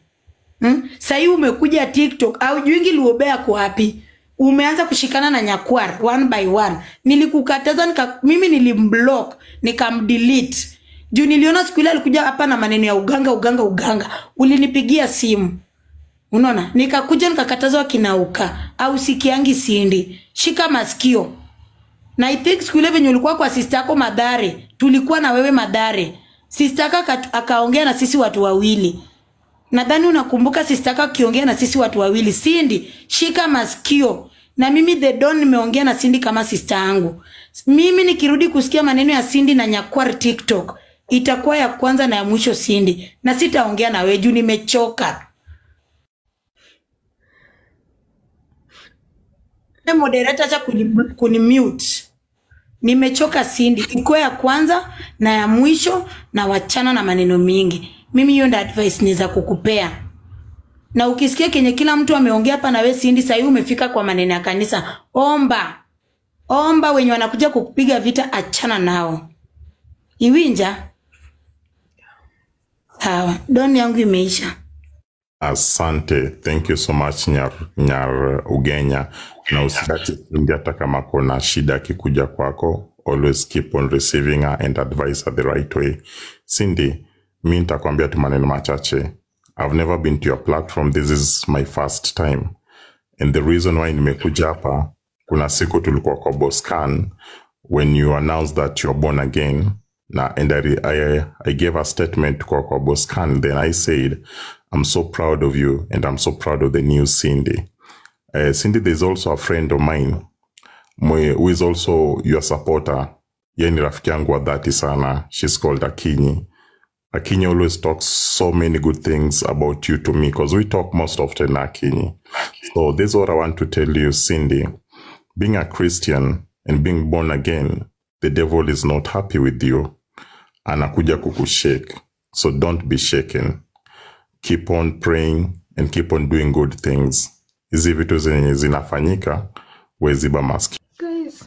Saa umekuja TikTok au juingi Luobea kwa wapi? Umeanza kushikana na Nyakwar one by one. Nilikukataza mimi nilimblock, nikamdelete. Juu niliona siku ile alikuja hapa na maneno ya uganga. Ulinipigia simu. Unaona? Nikakuja nikakatazwa kinauka au sikiangi Cindy. Shika masikio. Na I think siku ile venye ulikuwa kwa sister yako Madhare, tulikuwa na wewe Madhare. Sister yako akaongea na sisi watu wawili. Nadhani unakumbuka sister yako akiongea na sisi watu wawili. Cindy, shika masikio. Na mimi the Don nimeongea na Cindy kama sister yangu. Mimi nikirudi kusikia maneno ya Cindy na Nyakwar TikTok, itakuwa ya kwanza na ya mwisho Cindy. Na sitaongea na wewe juu nimechoka. Moderator acha kunimute. Nimechoka Cindy. Iko ya kwanza na ya mwisho na wachana na maneno mingi. Mimi hiyo ndio advice niweza kukupea. Na ukisikia kenye kila mtu ameongea hapa na wewe Cindy sasa umefika kwa maneno ya kanisa. Omba wenye wanakuja kukupiga vita achana nao. Iwinja. Hawa, doni yangu imeisha. Asante, thank you so much Nyar Ugenya. Na usiache Cindy hata kama kuna shida kikuja kwako, always keep on receiving her and advise her the right way. Cindy, mimi nitakwambia tu maneno machache. I've never been to your platform, this is my first time. And the reason why nimekuja hapa, kuna siku tulikuwa kwa Boscan when you announced that you're born again. And I gave a statement kwa Boscan, then I said, I'm so proud of you and I'm so proud of the new Cindy. Cindy, there's also a friend of mine who is also your supporter. Yeye ni rafiki yangu wa dhati sana. She's called Akinyi. Akinyi always talks so many good things about you to me because we talk most often, Akinyi. So this is what I want to tell you, Cindy. Being a Christian and being born again, the devil is not happy with you. Anakuja kukushake. So don't be shaken. Keep on praying and keep on doing good things. Hizi vitu zenye zinafanyika, weziba maski. Guys,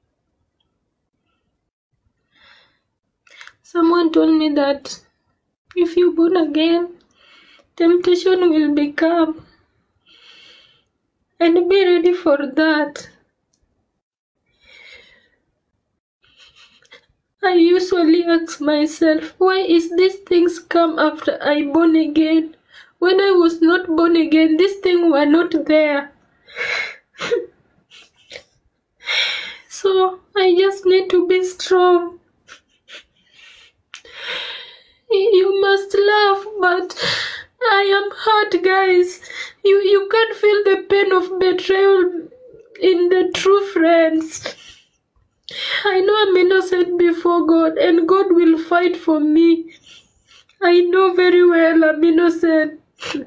someone told me that if you born again, temptation will come. And be ready for that. I usually ask myself, why is these things come after I born again? When I was not born again, these things were not there. So I just need to be strong. You must laugh, but I am hurt, guys. You can't feel the pain of betrayal in the true friends. I know I'm innocent before God, and God will fight for me. I know very well I'm innocent.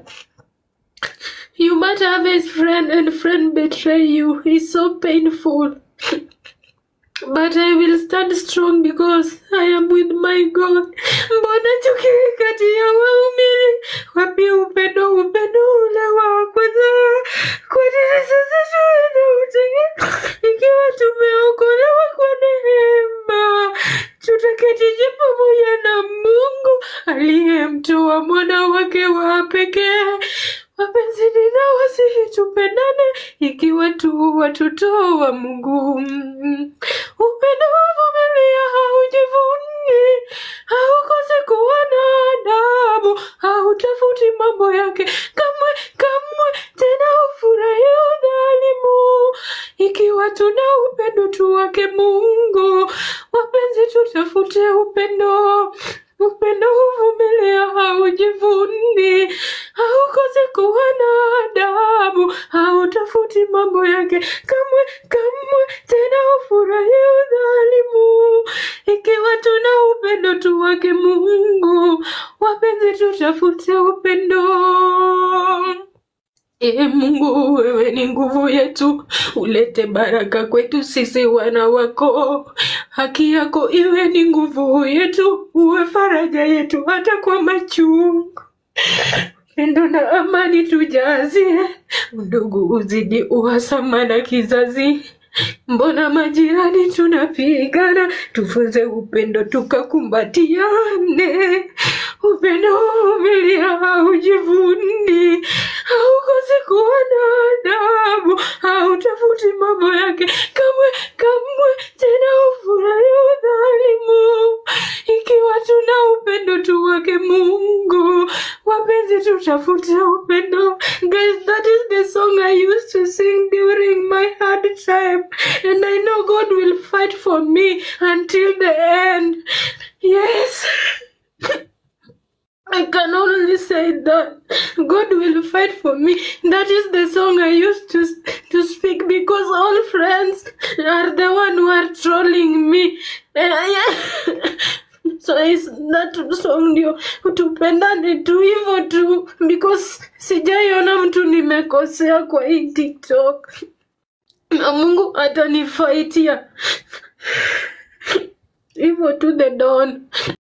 You might have a friend and friend betray you. It's so painful. But I will stand strong because I am with my God. Mbona chuki kati ya waumini? Wapi upendo ule wa kwanza? Kwa nini sasa tunautenge? Ikiwa tumeokolewa kwa neema, aliyemtoa mwana wake wa pekee. Wapenzi ninawasihi tupendane ikiwa tu watoto wa Mungu. Upendo huvumilia, haujivuni, haukosi kuwa na adabu, hautafuti mambo yake kamwe, tena hufurahi udhalimu. Ikiwa tuna upendo tu wake Mungu, wapenzi tutafute upendo. Upendo huvumilia, haujivuni, haukosi kuwa na adabu, hautafuti mambo yake kamwe, tena hufurahi udhalimu. Ikiwa tuna upendo tu wake Mungu, wapenzi tutafute upendo. Mungu, wewe ni nguvu yetu, ulete baraka kwetu sisi wana wako. Haki yako iwe ni nguvu yetu, uwe faraja yetu hata kwa machungu. Pendo na amani tujazie, undugu uzidi uhasama na kizazi. Mbona majirani tunapigana, tufunze upendo tukakumbatiane. Upendo huvumilia, haujivuni, haukosi kuwa na adabu, hautafuti mambo yake kamwe, tena hufurahi udhalimu. Ikiwa tuna upendo tu wake Mungu, wapenzi tutafute upendo. Guys, that is the song I used to sing during my hard time, and I know God will fight for me until the end. Yes. I can only say that God will fight for me. That is the song I used to speak, because all friends are the one who are trolling me. So is that song ndio tupendane tu hivyo tu, because sijaiona mtu nimekosea kwa hii TikTok. Na Mungu atanifaitia hivyo tu the dawn.